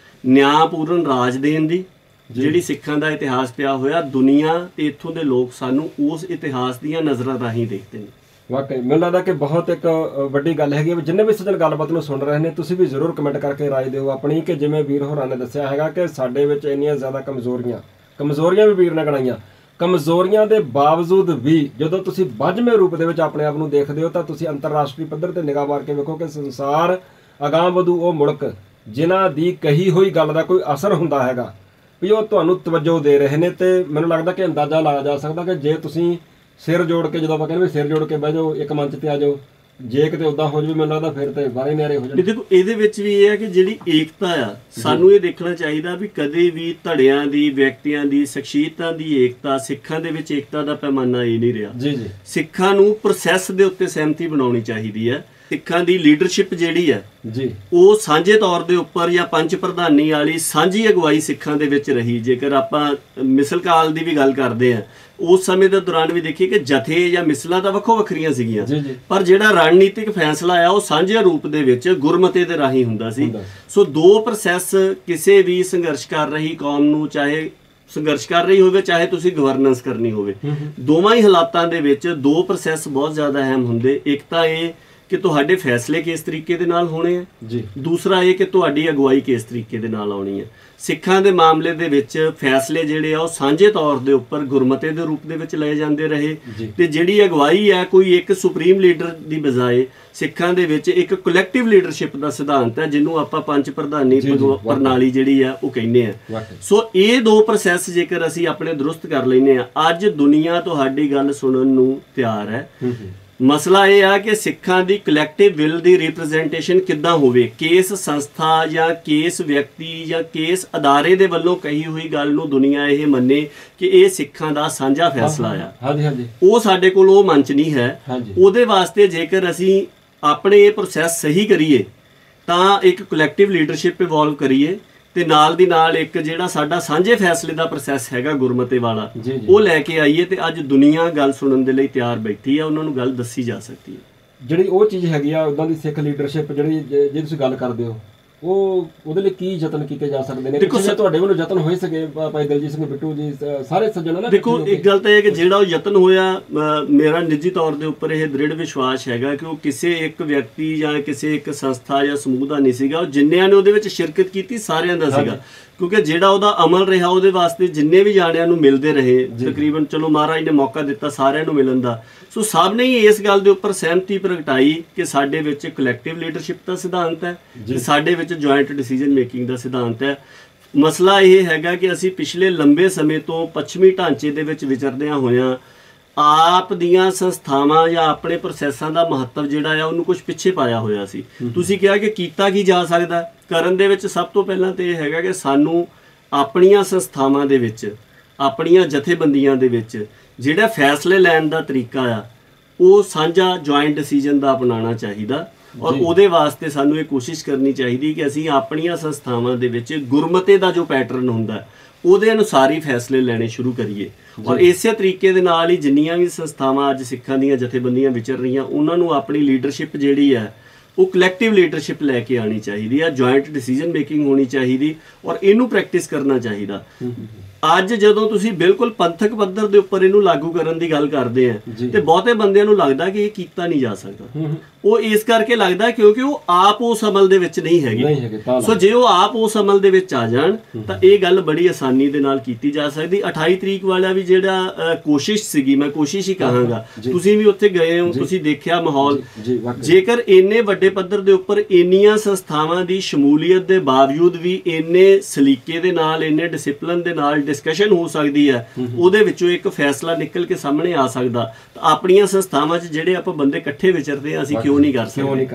ਨਿਆਂਪੂਰਨ ਰਾਜ ਦੇਣ ਦੀ ਜਿਹੜੀ ਸਿੱਖਾਂ ਦਾ ਇਤਿਹਾਸ ਪਿਆ ਹੋਇਆ, ਦੁਨੀਆ ਤੇ ਇੱਥੋਂ ਦੇ ਲੋਕ ਸਾਨੂੰ ਉਸ ਇਤਿਹਾਸ ਦੀਆਂ ਨਜ਼ਰਾਂ ਰਾਹੀਂ ਦੇਖਦੇ ਨੇ। ਵਾਕਈ ਮੈਨੂੰ ਲੱਗਦਾ ਕਿ ਬਹੁਤ ਇੱਕ ਵੱਡੀ ਗੱਲ ਹੈਗੀ ਹੈ। ਜਿੰਨੇ ਵੀ ਸੱਜਣ ਗੱਲਬਾਤ ਨੂੰ ਸੁਣ ਰਹੇ ਨੇ, ਤੁਸੀਂ ਵੀ ਜ਼ਰੂਰ ਕਮੈਂਟ ਕਰਕੇ ਰਾਏ ਦਿਓ ਆਪਣੀ, ਕਿ ਜਿਵੇਂ ਵੀਰ ਹੋਰਾਂ ਨੇ ਦੱਸਿਆ ਹੈਗਾ ਕਿ ਸਾਡੇ ਵਿੱਚ ਇੰਨੀਆਂ ਜ਼ਿਆਦਾ ਕਮਜ਼ੋਰੀਆਂ ਵੀ ਵੀਰ ਨੇ ਗਣਾਈਆਂ, ਕਮਜ਼ੋਰੀਆਂ ਦੇ ਬਾਵਜੂਦ ਵੀ ਜਦੋਂ ਤੁਸੀਂ ਵੱਜਵੇਂ ਰੂਪ ਦੇ ਵਿੱਚ ਆਪਣੇ ਆਪ ਨੂੰ ਦੇਖਦੇ ਹੋ ਤਾਂ ਤੁਸੀਂ ਅੰਤਰਰਾਸ਼ਟਰੀ ਪੱਧਰ ਤੇ ਨਿਗਾਹ ਮਾਰ ਕੇ ਵੇਖੋ ਕਿ ਸੰਸਾਰ ਅਗਾਂਹ ਵਧੂ ਉਹ ਮੁਲਕ ਜਿਨ੍ਹਾਂ ਦੀ ਕਹੀ ਹੋਈ ਗੱਲ ਦਾ ਕੋਈ ਅਸਰ ਹੁੰਦਾ ਹੈਗਾ ਵੀ ਉਹ ਤੁਹਾਨੂੰ ਤਵੱਜੋ ਦੇ ਰਹੇ ਨੇ। ਤੇ ਮੈਨੂੰ ਲੱਗਦਾ ਕਿ ਅੰਦਾਜ਼ਾ ਲਾਇਆ ਜਾ ਸਕਦਾ ਕਿ ਜੇ ਤੁਸੀਂ ਸਿਰ ਜੋੜ ਕੇ, ਜਦੋਂ ਆਪਾਂ ਕਹਿੰਦੇ ਵੀ ਸਿਰ ਜੋੜ ਕੇ ਬਹਿ ਜਾਓ, ਇੱਕ ਮੰਚ ਤੇ ਆ ਜਾਓ, ਜੇ ਕਿਤੇ ਉਦਾਂ ਹੋ ਜਾਵੇ ਮੈਨੂੰ ਲੱਗਦਾ ਫਿਰ ਤੇ ਬਾਰੇ ਨਿਆਰੇ ਹੋ ਜਾਣ। ਦੇਖੋ ਇਹਦੇ ਵਿੱਚ ਵੀ ਇਹ ਹੈ ਕਿ ਜਿਹੜੀ ਏਕਤਾ ਆ, ਸਾਨੂੰ ਇਹ ਦੇਖਣਾ ਚਾਹੀਦਾ ਵੀ ਕਦੇ ਵੀ ਧੜਿਆਂ ਦੀ, ਵਿਅਕਤੀਆਂ ਦੀ, ਸ਼ਖਸੀਅਤਾਂ ਦੀ ਏਕਤਾ, ਸਿੱਖਾਂ ਦੇ ਵਿੱਚ ਏਕਤਾ ਦਾ ਪੈਮਾਨਾ ਇਹ ਨਹੀਂ ਰਿਹਾ। ਸਿੱਖਾਂ ਨੂੰ ਪ੍ਰੋਸੈਸ ਦੇ ਉੱਤੇ ਸਹਿਮਤੀ ਬਣਾਉਣੀ ਚਾਹੀਦੀ ਹੈ। ਸਿੱਖਾਂ ਦੀ ਲੀਡਰਸ਼ਿਪ ਜਿਹੜੀ ਹੈ ਉਹ ਸਾਂਝੇ ਤੌਰ ਦੇ ਉੱਪਰ ਜਾਂ ਪੰਚ ਪ੍ਰਧਾਨੀ ਵਾਲੀ ਸਾਂਝੀ ਅਗਵਾਈ ਸਿੱਖਾਂ ਦੇ ਵਿੱਚ ਰਹੀ। ਜੇਕਰ ਆਪਾਂ ਮਿਸਲ ਕਾਲ ਦੀ ਵੀ ਗੱਲ ਕਰਦੇ ਹਾਂ, ਉਸ ਸਮੇਂ ਦੇ ਦੌਰਾਨ ਵੀ ਦੇਖੀਏ ਕਿ ਜਥੇ ਜਾਂ ਮਿਸਲਾਂ ਤਾਂ ਵੱਖੋ ਵੱਖਰੀਆਂ ਸੀਗੀਆਂ, ਪਰ ਜਿਹੜਾ ਰਣਨੀਤਿਕ ਫੈਸਲਾ ਆ ਉਹ ਸਾਂਝੇ ਰੂਪ ਦੇ ਵਿੱਚ ਗੁਰਮਤੇ ਦੇ ਰਾਹੀਂ ਹੁੰਦਾ ਸੀ। ਸੋ ਦੋ ਪ੍ਰੋਸੈਸ ਕਿਸੇ ਵੀ ਸੰਘਰਸ਼ ਕਰ ਰਹੀ ਕੌਮ ਨੂੰ, ਚਾਹੇ ਸੰਘਰਸ਼ ਕਰ ਰਹੀ ਹੋਵੇ ਚਾਹੇ ਤੁਸੀਂ ਗਵਰਨੈਂਸ ਕਰਨੀ ਹੋਵੇ, ਦੋਵਾਂ ਹੀ ਹਾਲਾਤਾਂ ਦੇ ਵਿੱਚ ਦੋ ਪ੍ਰੋਸੈਸ ਬਹੁਤ ਜ਼ਿਆਦਾ ਅਹਿਮ ਹੁੰਦੇ। ਇੱਕ ਤਾਂ ਇਹ ਕਿ ਤੁਹਾਡੇ ਫੈਸਲੇ ਕਿਸ ਤਰੀਕੇ ਦੇ ਨਾਲ ਹੋਣੇ ਆ ਜੀ। ਦੂਸਰਾ ਇਹ ਕਿ ਤੁਹਾਡੀ ਅਗਵਾਈ ਕਿਸ ਤਰੀਕੇ ਦੇ ਨਾਲ ਆਉਣੀ ਹੈ। ਸਿੱਖਾਂ ਦੇ ਮਾਮਲੇ ਦੇ ਵਿੱਚ ਫੈਸਲੇ ਜਿਹੜੇ ਆ ਉਹ ਸਾਂਝੇ ਤੌਰ ਦੇ ਉੱਪਰ ਗੁਰਮਤੇ ਦੇ ਰੂਪ ਦੇ ਵਿੱਚ ਲਏ ਜਾਂਦੇ ਰਹੇ ਤੇ ਜਿਹੜੀ ਅਗਵਾਈ ਹੈ ਕੋਈ ਇੱਕ ਸੁਪਰੀਮ ਲੀਡਰ ਦੀ ਬਜਾਏ ਸਿੱਖਾਂ ਦੇ ਵਿੱਚ ਇੱਕ ਕਲੈਕਟਿਵ ਲੀਡਰਸ਼ਿਪ ਦਾ ਸਿਧਾਂਤ ਹੈ, ਜਿਹਨੂੰ ਆਪਾਂ ਪੰਜ ਪ੍ਰਧਾਨੀ ਪ੍ਰਣਾਲੀ ਜਿਹੜੀ ਆ ਉਹ ਕਹਿੰਦੇ ਆ। ਸੋ ਇਹ ਦੋ ਪ੍ਰੋਸੈਸ ਜੇਕਰ ਅਸੀਂ ਆਪਣੇ ਦਰੁਸਤ ਕਰ ਲੈਨੇ ਆ, ਅੱਜ ਦੁਨੀਆ ਤੁਹਾਡੀ ਗੱਲ ਸੁਣਨ ਨੂੰ ਤਿਆਰ ਹੈ। ਮਸਲਾ ਇਹ ਆ ਕਿ ਸਿੱਖਾਂ ਦੀ ਕਲੈਕਟਿਵ ਵਿਲ ਦੀ ਰਿਪਰੈਜ਼ੈਂਟੇਸ਼ਨ ਕਿੱਦਾਂ ਹੋਵੇ। ਕੇਸ ਸੰਸਥਾ ਜਾਂ ਕੇਸ ਵਿਅਕਤੀ ਜਾਂ ਕੇਸ ਅਦਾਰੇ ਦੇ ਵੱਲੋਂ ਕਹੀ ਹੋਈ ਗੱਲ ਨੂੰ ਦੁਨੀਆ ਇਹ ਮੰਨੇ ਕਿ ਇਹ ਸਿੱਖਾਂ ਦਾ ਸਾਂਝਾ ਫੈਸਲਾ ਆ, ਉਹ ਸਾਡੇ ਕੋਲ ਉਹ ਮੰਚ ਨਹੀਂ ਹੈ। ਉਹਦੇ ਵਾਸਤੇ ਜੇਕਰ ਅਸੀਂ ਆਪਣੇ ਇਹ ਪ੍ਰੋਸੈਸ ਸਹੀ ਕਰੀਏ ਤਾਂ ਇੱਕ ਕਲੈਕਟਿਵ ਲੀਡਰਸ਼ਿਪ ਇਵੋਲਵ ਕਰੀਏ ਤੇ ਨਾਲ ਦੀ ਨਾਲ ਇੱਕ ਜਿਹੜਾ ਸਾਡਾ ਸਾਂਝੇ ਫੈਸਲੇ ਦਾ ਪ੍ਰੋਸੈਸ ਹੈਗਾ ਗੁਰਮਤੇ ਵਾਲਾ ਉਹ ਲੈ ਕੇ ਆਈਏ ਤੇ ਅੱਜ ਦੁਨੀਆ ਗੱਲ ਸੁਣਨ ਦੇ ਲਈ ਤਿਆਰ ਬੈਠੀ ਆ, ਉਹਨਾਂ ਨੂੰ ਗੱਲ ਦੱਸੀ ਜਾ ਸਕਦੀ ਹੈ। ਜਿਹੜੀ ਉਹ ਚੀਜ਼ ਹੈਗੀ ਆ ਉਦਾਂ ਦੀ ਸਿੱਖ ਲੀਡਰਸ਼ਿਪ ਜਿਹੜੀ ਜੇ ਤੁਸੀਂ ਗੱਲ ਕਰਦੇ ਹੋ ਉਹਦੇ ਲਈ ਕੀ ਯਤਨ ਕੀਤੇ ਜਾ ਸਕਦੇ ਨੇ? ਦੇਖੋ ਤੁਹਾਡੇ ਵੱਲੋਂ ਯਤਨ ਹੋਏ ਸਕੇ ਭਾਈ ਦਲਜੀਤ ਸਿੰਘ ਬਿੱਟੂ ਜੀ ਸਾਰੇ ਸੱਜਣ ਨਾ। ਦੇਖੋ ਇੱਕ ਗੱਲ ਤਾਂ ਇਹ ਕਿ ਜਿਹੜਾ ਉਹ ਯਤਨ ਹੋਇਆ, ਮੇਰਾ ਨਿੱਜੀ ਤੌਰ ਦੇ ਉੱਪਰ ਇਹ ਦ੍ਰਿੜ ਵਿਸ਼ਵਾਸ ਹੈਗਾ ਕਿ ਉਹ ਕਿਸੇ ਇੱਕ ਵਿਅਕਤੀ ਜਾਂ ਕਿਸੇ ਇੱਕ ਸੰਸਥਾ ਜਾਂ ਸਮੂਹ ਦਾ ਨਹੀਂ ਸੀਗਾ, ਉਹ ਜਿੰਨਿਆਂ ਨੇ ਉਹਦੇ ਵਿੱਚ ਸ਼ਿਰਕਤ ਕੀਤੀ ਸਾਰਿਆਂ ਦਾ ਸੀਗਾ। ਕਿਉਂਕਿ ਜਿਹੜਾ ਉਹਦਾ ਅਮਲ ਰਿਹਾ ਉਹਦੇ ਵਾਸਤੇ ਜਿੰਨੇ ਵੀ ਜਾਣਿਆਂ ਨੂੰ ਮਿਲਦੇ ਰਹੇ ਤਕਰੀਬਨ, ਚਲੋ ਮਹਾਰਾਜ ਨੇ ਮੌਕਾ ਦਿੱਤਾ ਸਾਰਿਆਂ ਨੂੰ ਮਿਲਣ ਦਾ, ਸੋ ਸਭ ਨੇ ਹੀ ਇਸ ਗੱਲ ਦੇ ਉੱਪਰ ਸਹਿਮਤੀ ਪ੍ਰਗਟਾਈ ਕਿ ਸਾਡੇ ਵਿੱਚ ਕਲੈਕਟਿਵ ਲੀਡਰਸ਼ਿਪ ਦਾ ਸਿਧਾਂਤ ਹੈ ਤੇ ਸਾਡੇ ਵਿੱਚ ਜੁਆਇੰਟ ਡਿਸੀਜਨ ਮੇਕਿੰਗ ਦਾ ਸਿਧਾਂਤ ਹੈ। ਮਸਲਾ ਇਹ ਹੈਗਾ ਕਿ ਅਸੀਂ ਪਿਛਲੇ ਲੰਬੇ ਸਮੇਂ ਤੋਂ ਪੱਛਮੀ ਢਾਂਚੇ ਦੇ ਵਿੱਚ ਵਿਚਰਦਿਆਂ ਹੋਇਆਂ ਆਪ ਦੀਆਂ ਸੰਸਥਾਵਾਂ ਜਾਂ ਆਪਣੇ ਪ੍ਰੋਸੈਸਾਂ ਦਾ ਮਹੱਤਵ ਜਿਹੜਾ ਆ ਉਹਨੂੰ ਕੁਝ ਪਿੱਛੇ ਪਾਇਆ ਹੋਇਆ ਸੀ। ਤੁਸੀਂ ਕਿਹਾ ਕਿ ਕੀਤਾ ਕੀ ਜਾ ਸਕਦਾ ਕਰਨ ਦੇ ਵਿੱਚ, ਸਭ ਤੋਂ ਪਹਿਲਾਂ ਤੇ ਇਹ ਹੈਗਾ ਕਿ ਸਾਨੂੰ ਆਪਣੀਆਂ ਸੰਸਥਾਵਾਂ ਦੇ ਵਿੱਚ, ਆਪਣੀਆਂ ਜਥੇਬੰਦੀਆਂ ਦੇ ਵਿੱਚ ਜਿਹੜਾ ਫੈਸਲੇ ਲੈਣ ਦਾ ਤਰੀਕਾ ਆ ਉਹ ਸਾਂਝਾ ਜੁਆਇੰਟ ਡਿਸੀਜਨ ਦਾ ਅਪਣਾਉਣਾ ਚਾਹੀਦਾ ਔਰ ਉਹਦੇ ਵਾਸਤੇ ਸਾਨੂੰ ਇਹ ਕੋਸ਼ਿਸ਼ ਕਰਨੀ ਚਾਹੀਦੀ ਕਿ ਅਸੀਂ ਆਪਣੀਆਂ ਸੰਸਥਾਵਾਂ ਦੇ ਵਿੱਚ ਗੁਰਮਤੇ ਦਾ ਜੋ ਪੈਟਰਨ ਹੁੰਦਾ ਉਹਦੇ ਅਨੁਸਾਰ ਹੀ ਫੈਸਲੇ ਲੈਣੇ ਸ਼ੁਰੂ ਕਰੀਏ। ਔਰ ਇਸੇ ਤਰੀਕੇ ਦੇ ਨਾਲ ਹੀ ਜਿੰਨੀਆਂ ਵੀ ਸੰਸਥਾਵਾਂ ਅੱਜ ਸਿੱਖਾਂ ਦੀਆਂ ਜਥੇਬੰਦੀਆਂ ਵਿਚਰ ਰਹੀਆਂ ਉਹਨਾਂ ਨੂੰ ਆਪਣੀ ਲੀਡਰਸ਼ਿਪ ਜਿਹੜੀ ਹੈ ਉਹ ਕਲੈਕਟਿਵ ਲੀਡਰਸ਼ਿਪ ਲੈ ਕੇ ਆਉਣੀ ਚਾਹੀਦੀ ਹੈ, ਜੁਆਇੰਟ ਡਿਸੀਜਨ ਮੇਕਿੰਗ ਹੋਣੀ ਚਾਹੀਦੀ ਔਰ ਇਹਨੂੰ ਪ੍ਰੈਕਟਿਸ ਕਰਨਾ ਚਾਹੀਦਾ। ਅੱਜ ਜਦੋਂ ਤੁਸੀਂ ਬਿਲਕੁਲ ਪੰਥਕ ਪੱਧਰ ਦੇ ਉੱਪਰ ਇਹਨੂੰ ਲਾਗੂ ਕਰਨ ਦੀ ਗੱਲ ਕਰਦੇ ਆ ਤੇ ਬਹੁਤੇ ਬੰਦਿਆਂ ਨੂੰ ਲੱਗਦਾ ਕਿ ਇਹ ਕੀਤਾ ਨਹੀਂ ਜਾ ਸਕਦਾ। ਉਹ ਇਸ ਕਰਕੇ ਲੱਗਦਾ ਕਿਉਂਕਿ ਉਹ ਆਪ ਉਸ ਅਮਲ ਦੇ ਵਿੱਚ ਨਹੀਂ ਹੈਗੇ। ਸੋ ਜੇ ਉਹ ਆਪ ਉਸ ਅਮਲ ਦੇ ਵਿੱਚ ਆ ਜਾਣ ਤਾਂ ਇਹ ਗੱਲ ਬੜੀ ਆਸਾਨੀ ਦੇ ਨਾਲ ਕੀਤੀ ਜਾ ਸਕਦੀ। 28 ਤਰੀਕ ਵਾਲਾ ਵੀ ਜਿਹੜਾ ਕੋਸ਼ਿਸ਼ ਸੀਗੀ, ਮੈਂ ਕੋਸ਼ਿਸ਼ ਹੀ ਕਹਾਂਗਾ, ਤੁਸੀਂ ਵੀ ਉੱਥੇ ਗਏ ਹੋ, ਤੁਸੀਂ ਦੇਖਿਆ ਮਾਹੌਲ। ਜੇਕਰ ਇੰਨੇ ਵੱਡੇ ਪੱਧਰ ਦੇ ਉੱਪਰ ਇੰਨੀਆਂ ਸੰਸਥਾਵਾਂ ਦੀ ਸ਼ਮੂਲੀਅਤ ਦੇ ਬਾਵਜੂਦ ਵੀ ਇੰਨੇ ਸਲੀਕੇ ਦੇ ਨਾਲ, ਇੰਨੇ ਡਿਸਪਲਿਨ ਦੇ ਨਾਲ ਡਿਸਕਸ਼ਨ ਹੋ ਸਕਦੀ ਹੈ, ਉਹਦੇ ਵਿੱਚੋਂ ਇੱਕ ਫੈਸਲਾ ਨਿਕਲ ਕੇ ਸਾਹਮਣੇ ਆ ਸਕਦਾ, ਤਾਂ ਆਪਣੀਆਂ ਸੰਸਥਾਵਾਂ 'ਚ ਜਿਹੜੇ ਆਪਾਂ ਬੰਦੇ ਇਕੱਠੇ ਵਿਚਰਦੇ ਆ ਅਸੀਂ ਕਿਉਂ ਨਹੀਂ ਕਰ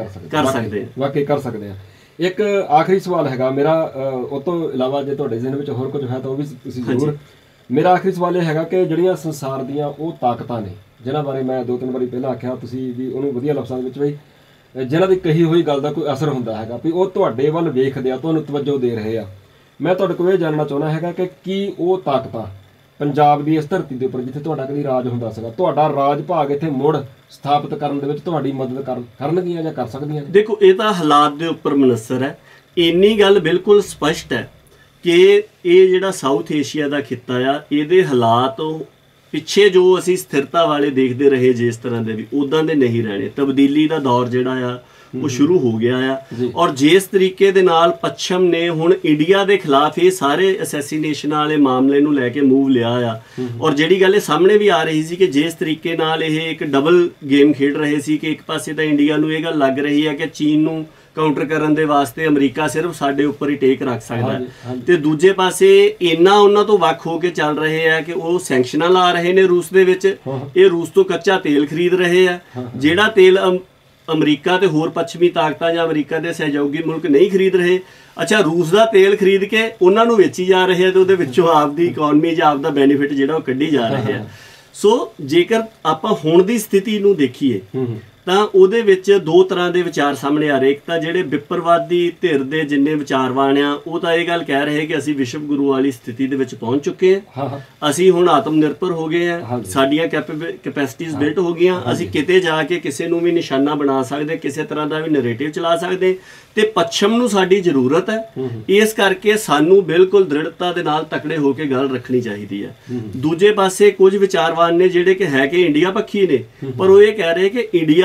ਸਕਦੇ? ਵਾਕਈ ਕਰ ਸਕਦੇ ਆ। ਇੱਕ ਆਖਰੀ ਸਵਾਲ ਹੈਗਾ ਮੇਰਾ, ਉਹ ਤੋਂ ਇਲਾਵਾ ਜੇ ਤੁਹਾਡੇ ਜ਼ਿਹਨ ਵਿੱਚ ਹੋਰ ਕੁਝ ਹੈ ਤਾਂ ਉਹ ਵੀ ਤੁਸੀਂ ਜ਼ਰੂਰ। ਮੇਰਾ ਆਖਰੀ ਸਵਾਲ ਇਹ ਹੈਗਾ ਕਿ ਜਿਹੜੀਆਂ ਸੰਸਾਰ ਦੀਆਂ ਉਹ ਤਾਕਤਾਂ ਨੇ ਜਿਨ੍ਹਾਂ ਬਾਰੇ ਮੈਂ 2-3 ਵਾਰੀ ਪਹਿਲਾਂ ਆਖਿਆ, ਤੁਸੀਂ ਵੀ ਉਹਨੂੰ ਵਧੀਆ ਲਫ਼ਜ਼ਾਂ ਵਿੱਚ ਵੀ, ਜਿਨ੍ਹਾਂ ਦੀ ਕਹੀ ਹੋਈ ਗੱਲ ਦਾ ਕੋਈ ਅਸਰ ਹੁੰਦਾ ਹੈਗਾ ਵੀ ਉਹ ਤੁਹਾਡੇ ਵੱਲ ਵੇਖਦੇ ਆ, ਤੁਹਾਨੂੰ ਤਵੱਜੋ ਦੇ ਰਹੇ ਆ, ਮੈਂ ਤੁਹਾਡੇ ਕੋਲ ਇਹ ਜਾਣਨਾ ਚਾਹੁੰਦਾ ਹੈਗਾ ਕਿ ਕੀ ਉਹ ਤਾਕਤਾਂ ਪੰਜਾਬ ਦੀ ਇਸ ਧਰਤੀ ਦੇ ਉੱਪਰ ਜਿੱਥੇ ਤੁਹਾਡਾ ਕਦੀ ਰਾਜ ਹੁੰਦਾ ਸੀਗਾ, ਤੁਹਾਡਾ ਰਾਜ ਭਾਗ ਇੱਥੇ ਮੁੜ ਸਥਾਪਿਤ ਕਰਨ ਦੇ ਵਿੱਚ ਤੁਹਾਡੀ ਮਦਦ ਕਰਨਗੀਆਂ ਜਾਂ ਕਰ ਸਕਦੀਆਂ? ਦੇਖੋ ਇਹ ਤਾਂ ਹਾਲਾਤ ਦੇ ਉੱਪਰ ਮਨਸਰ ਹੈ। ਇੰਨੀ ਗੱਲ ਬਿਲਕੁਲ ਸਪਸ਼ਟ ਹੈ ਕਿ ਇਹ ਜਿਹੜਾ ਸਾਊਥ ਏਸ਼ੀਆ ਦਾ ਖਿੱਤਾ ਆ, ਇਹਦੇ ਹਾਲਾਤ ਪਿੱਛੇ ਜੋ ਅਸੀਂ ਸਥਿਰਤਾ ਵਾਲੇ ਦੇਖਦੇ ਰਹੇ ਜਿਸ ਤਰ੍ਹਾਂ ਦੇ ਵੀ ਉੱਦਾਂ ਦੇ ਨਹੀਂ ਰਹਿਣੇ। ਤਬਦੀਲੀ ਦਾ ਦੌਰ ਜਿਹੜਾ ਆ ਉਹ ਸ਼ੁਰੂ ਹੋ ਗਿਆ ਆ ਔਰ ਜਿਸ ਤਰੀਕੇ ਦੇ ਨਾਲ ਪੱਛਮ ਨੇ ਹੁਣ ਇੰਡੀਆ ਦੇ ਖਿਲਾਫ ਇਹ ਸਾਰੇ ਅਸੈਸੀਨੇਸ਼ਨ ਵਾਲੇ ਮਾਮਲੇ ਨੂੰ ਲੈ ਕੇ ਮੂਵ ਲਿਆ ਆ ਔਰ ਜਿਹੜੀ ਗੱਲ ਇਹ ਸਾਹਮਣੇ ਵੀ ਆ ਰਹੀ ਸੀ ਕਿ ਜਿਸ ਤਰੀਕੇ ਨਾਲ ਇਹ ਇੱਕ ਡਬਲ ਗੇਮ ਖੇਡ ਰਹੇ ਸੀ ਕਿ ਇੱਕ ਪਾਸੇ ਤਾਂ ਇੰਡੀਆ ਨੂੰ ਇਹ ਗੱਲ ਲੱਗ ਰਹੀ ਹੈ ਕਿ ਚੀਨ ਨੂੰ ਕਾਊਂਟਰ ਕਰਨ ਦੇ ਵਾਸਤੇ ਅਮਰੀਕਾ ਸਿਰਫ ਸਾਡੇ ਉੱਪਰ ਹੀ ਟੇਕ ਰੱਖ ਸਕਦਾ ਹੈ ਤੇ ਦੂਜੇ ਪਾਸੇ ਇੰਨਾ ਉਹਨਾਂ ਤੋਂ ਵੱਖ ਹੋ ਕੇ ਚੱਲ ਰਹੇ ਆ ਕਿ ਉਹ ਸੈਂਕਸ਼ਨਾਂ ਲਾ ਰਹੇ ਨੇ ਰੂਸ ਦੇ ਵਿੱਚ। ਇਹ ਰੂਸ ਤੋਂ ਕੱਚਾ ਤੇਲ ਖਰੀਦ ਰਹੇ ਆ, ਜਿਹੜਾ ਤੇਲ ਅਮਰੀਕਾ ਤੇ ਹੋਰ ਪੱਛਮੀ ਤਾਕਤਾਂ ਜਾਂ ਅਮਰੀਕਾ ਦੇ ਸਹਿਯੋਗੀ ਮੁਲਕ ਨਹੀਂ ਖਰੀਦ ਰਹੇ। ਅੱਛਾ, ਰੂਸ ਦਾ ਤੇਲ ਖਰੀਦ ਕੇ ਉਹਨਾਂ ਨੂੰ ਵੇਚੀ ਜਾ ਰਹੇ ਆ ਤੇ ਉਹਦੇ ਵਿੱਚੋਂ ਆਪਦੀ ਇਕਨੋਮੀ ਜਾਂ ਆਪਦਾ ਬੈਨੀਫਿਟ ਜਿਹੜਾ ਉਹ ਕੱਢੀ ਜਾ ਰਹੇ ਆ। ਸੋ ਜੇਕਰ ਆਪਾਂ ਹੁਣ ਦੀ ਸਥਿਤੀ ਨੂੰ ਦੇਖੀਏ ਤਾਂ ਉਹਦੇ ਵਿੱਚ ਦੋ ਤਰ੍ਹਾਂ ਦੇ ਵਿਚਾਰ ਸਾਹਮਣੇ ਆ ਰਹੇ। ਇੱਕ ਤਾਂ ਜਿਹੜੇ ਵਿਪਰਵਾਦੀ ਧਿਰ ਦੇ ਜਿੰਨੇ ਵਿਚਾਰਵਾਨ ਆ ਉਹ ਤਾਂ ਇਹ ਗੱਲ ਕਹਿ ਰਹੇ ਕਿ ਅਸੀਂ ਵਿਸ਼ਵ ਗੁਰੂ ਵਾਲੀ ਸਥਿਤੀ ਦੇ ਵਿੱਚ ਪਹੁੰਚ ਚੁੱਕੇ ਹਾਂ, ਅਸੀਂ ਹੁਣ ਆਤਮ ਨਿਰਭਰ ਹੋ ਗਏ ਆ, ਸਾਡੀਆਂ ਕੈਪੈਸਿਟੀਜ਼ ਬਿਲਟ ਹੋ ਗਈਆਂ, ਅਸੀਂ ਕਿਤੇ ਜਾ ਕੇ ਕਿਸੇ ਨੂੰ ਵੀ ਨਿਸ਼ਾਨਾ ਬਣਾ ਸਕਦੇ, ਕਿਸੇ ਤਰ੍ਹਾਂ ਦਾ ਵੀ ਨੈਰੇਟਿਵ ਚਲਾ ਸਕਦੇ ਤੇ ਪੱਛਮ ਨੂੰ ਸਾਡੀ ਜ਼ਰੂਰਤ ਹੈ। ਇਸ ਕਰਕੇ ਸਾਨੂੰ ਬਿਲਕੁਲ ਦ੍ਰਿੜਤਾ ਦੇ ਨਾਲ ਤਕੜੇ ਹੋ ਕੇ ਗੱਲ ਰੱਖਣੀ ਚਾਹੀਦੀ ਹੈ। ਦੂਜੇ ਪਾਸੇ ਕੁਝ ਵਿਚਾਰਵਾਨ ਨੇ ਜਿਹੜੇ ਕਿ ਹੈ ਕਿ ਇੰਡੀਆ ਪੱਖੀ ਨੇ, ਪਰ ਉਹ ਇਹ ਕਹਿ ਰਹੇ ਕਿ ਇੰਡੀਆ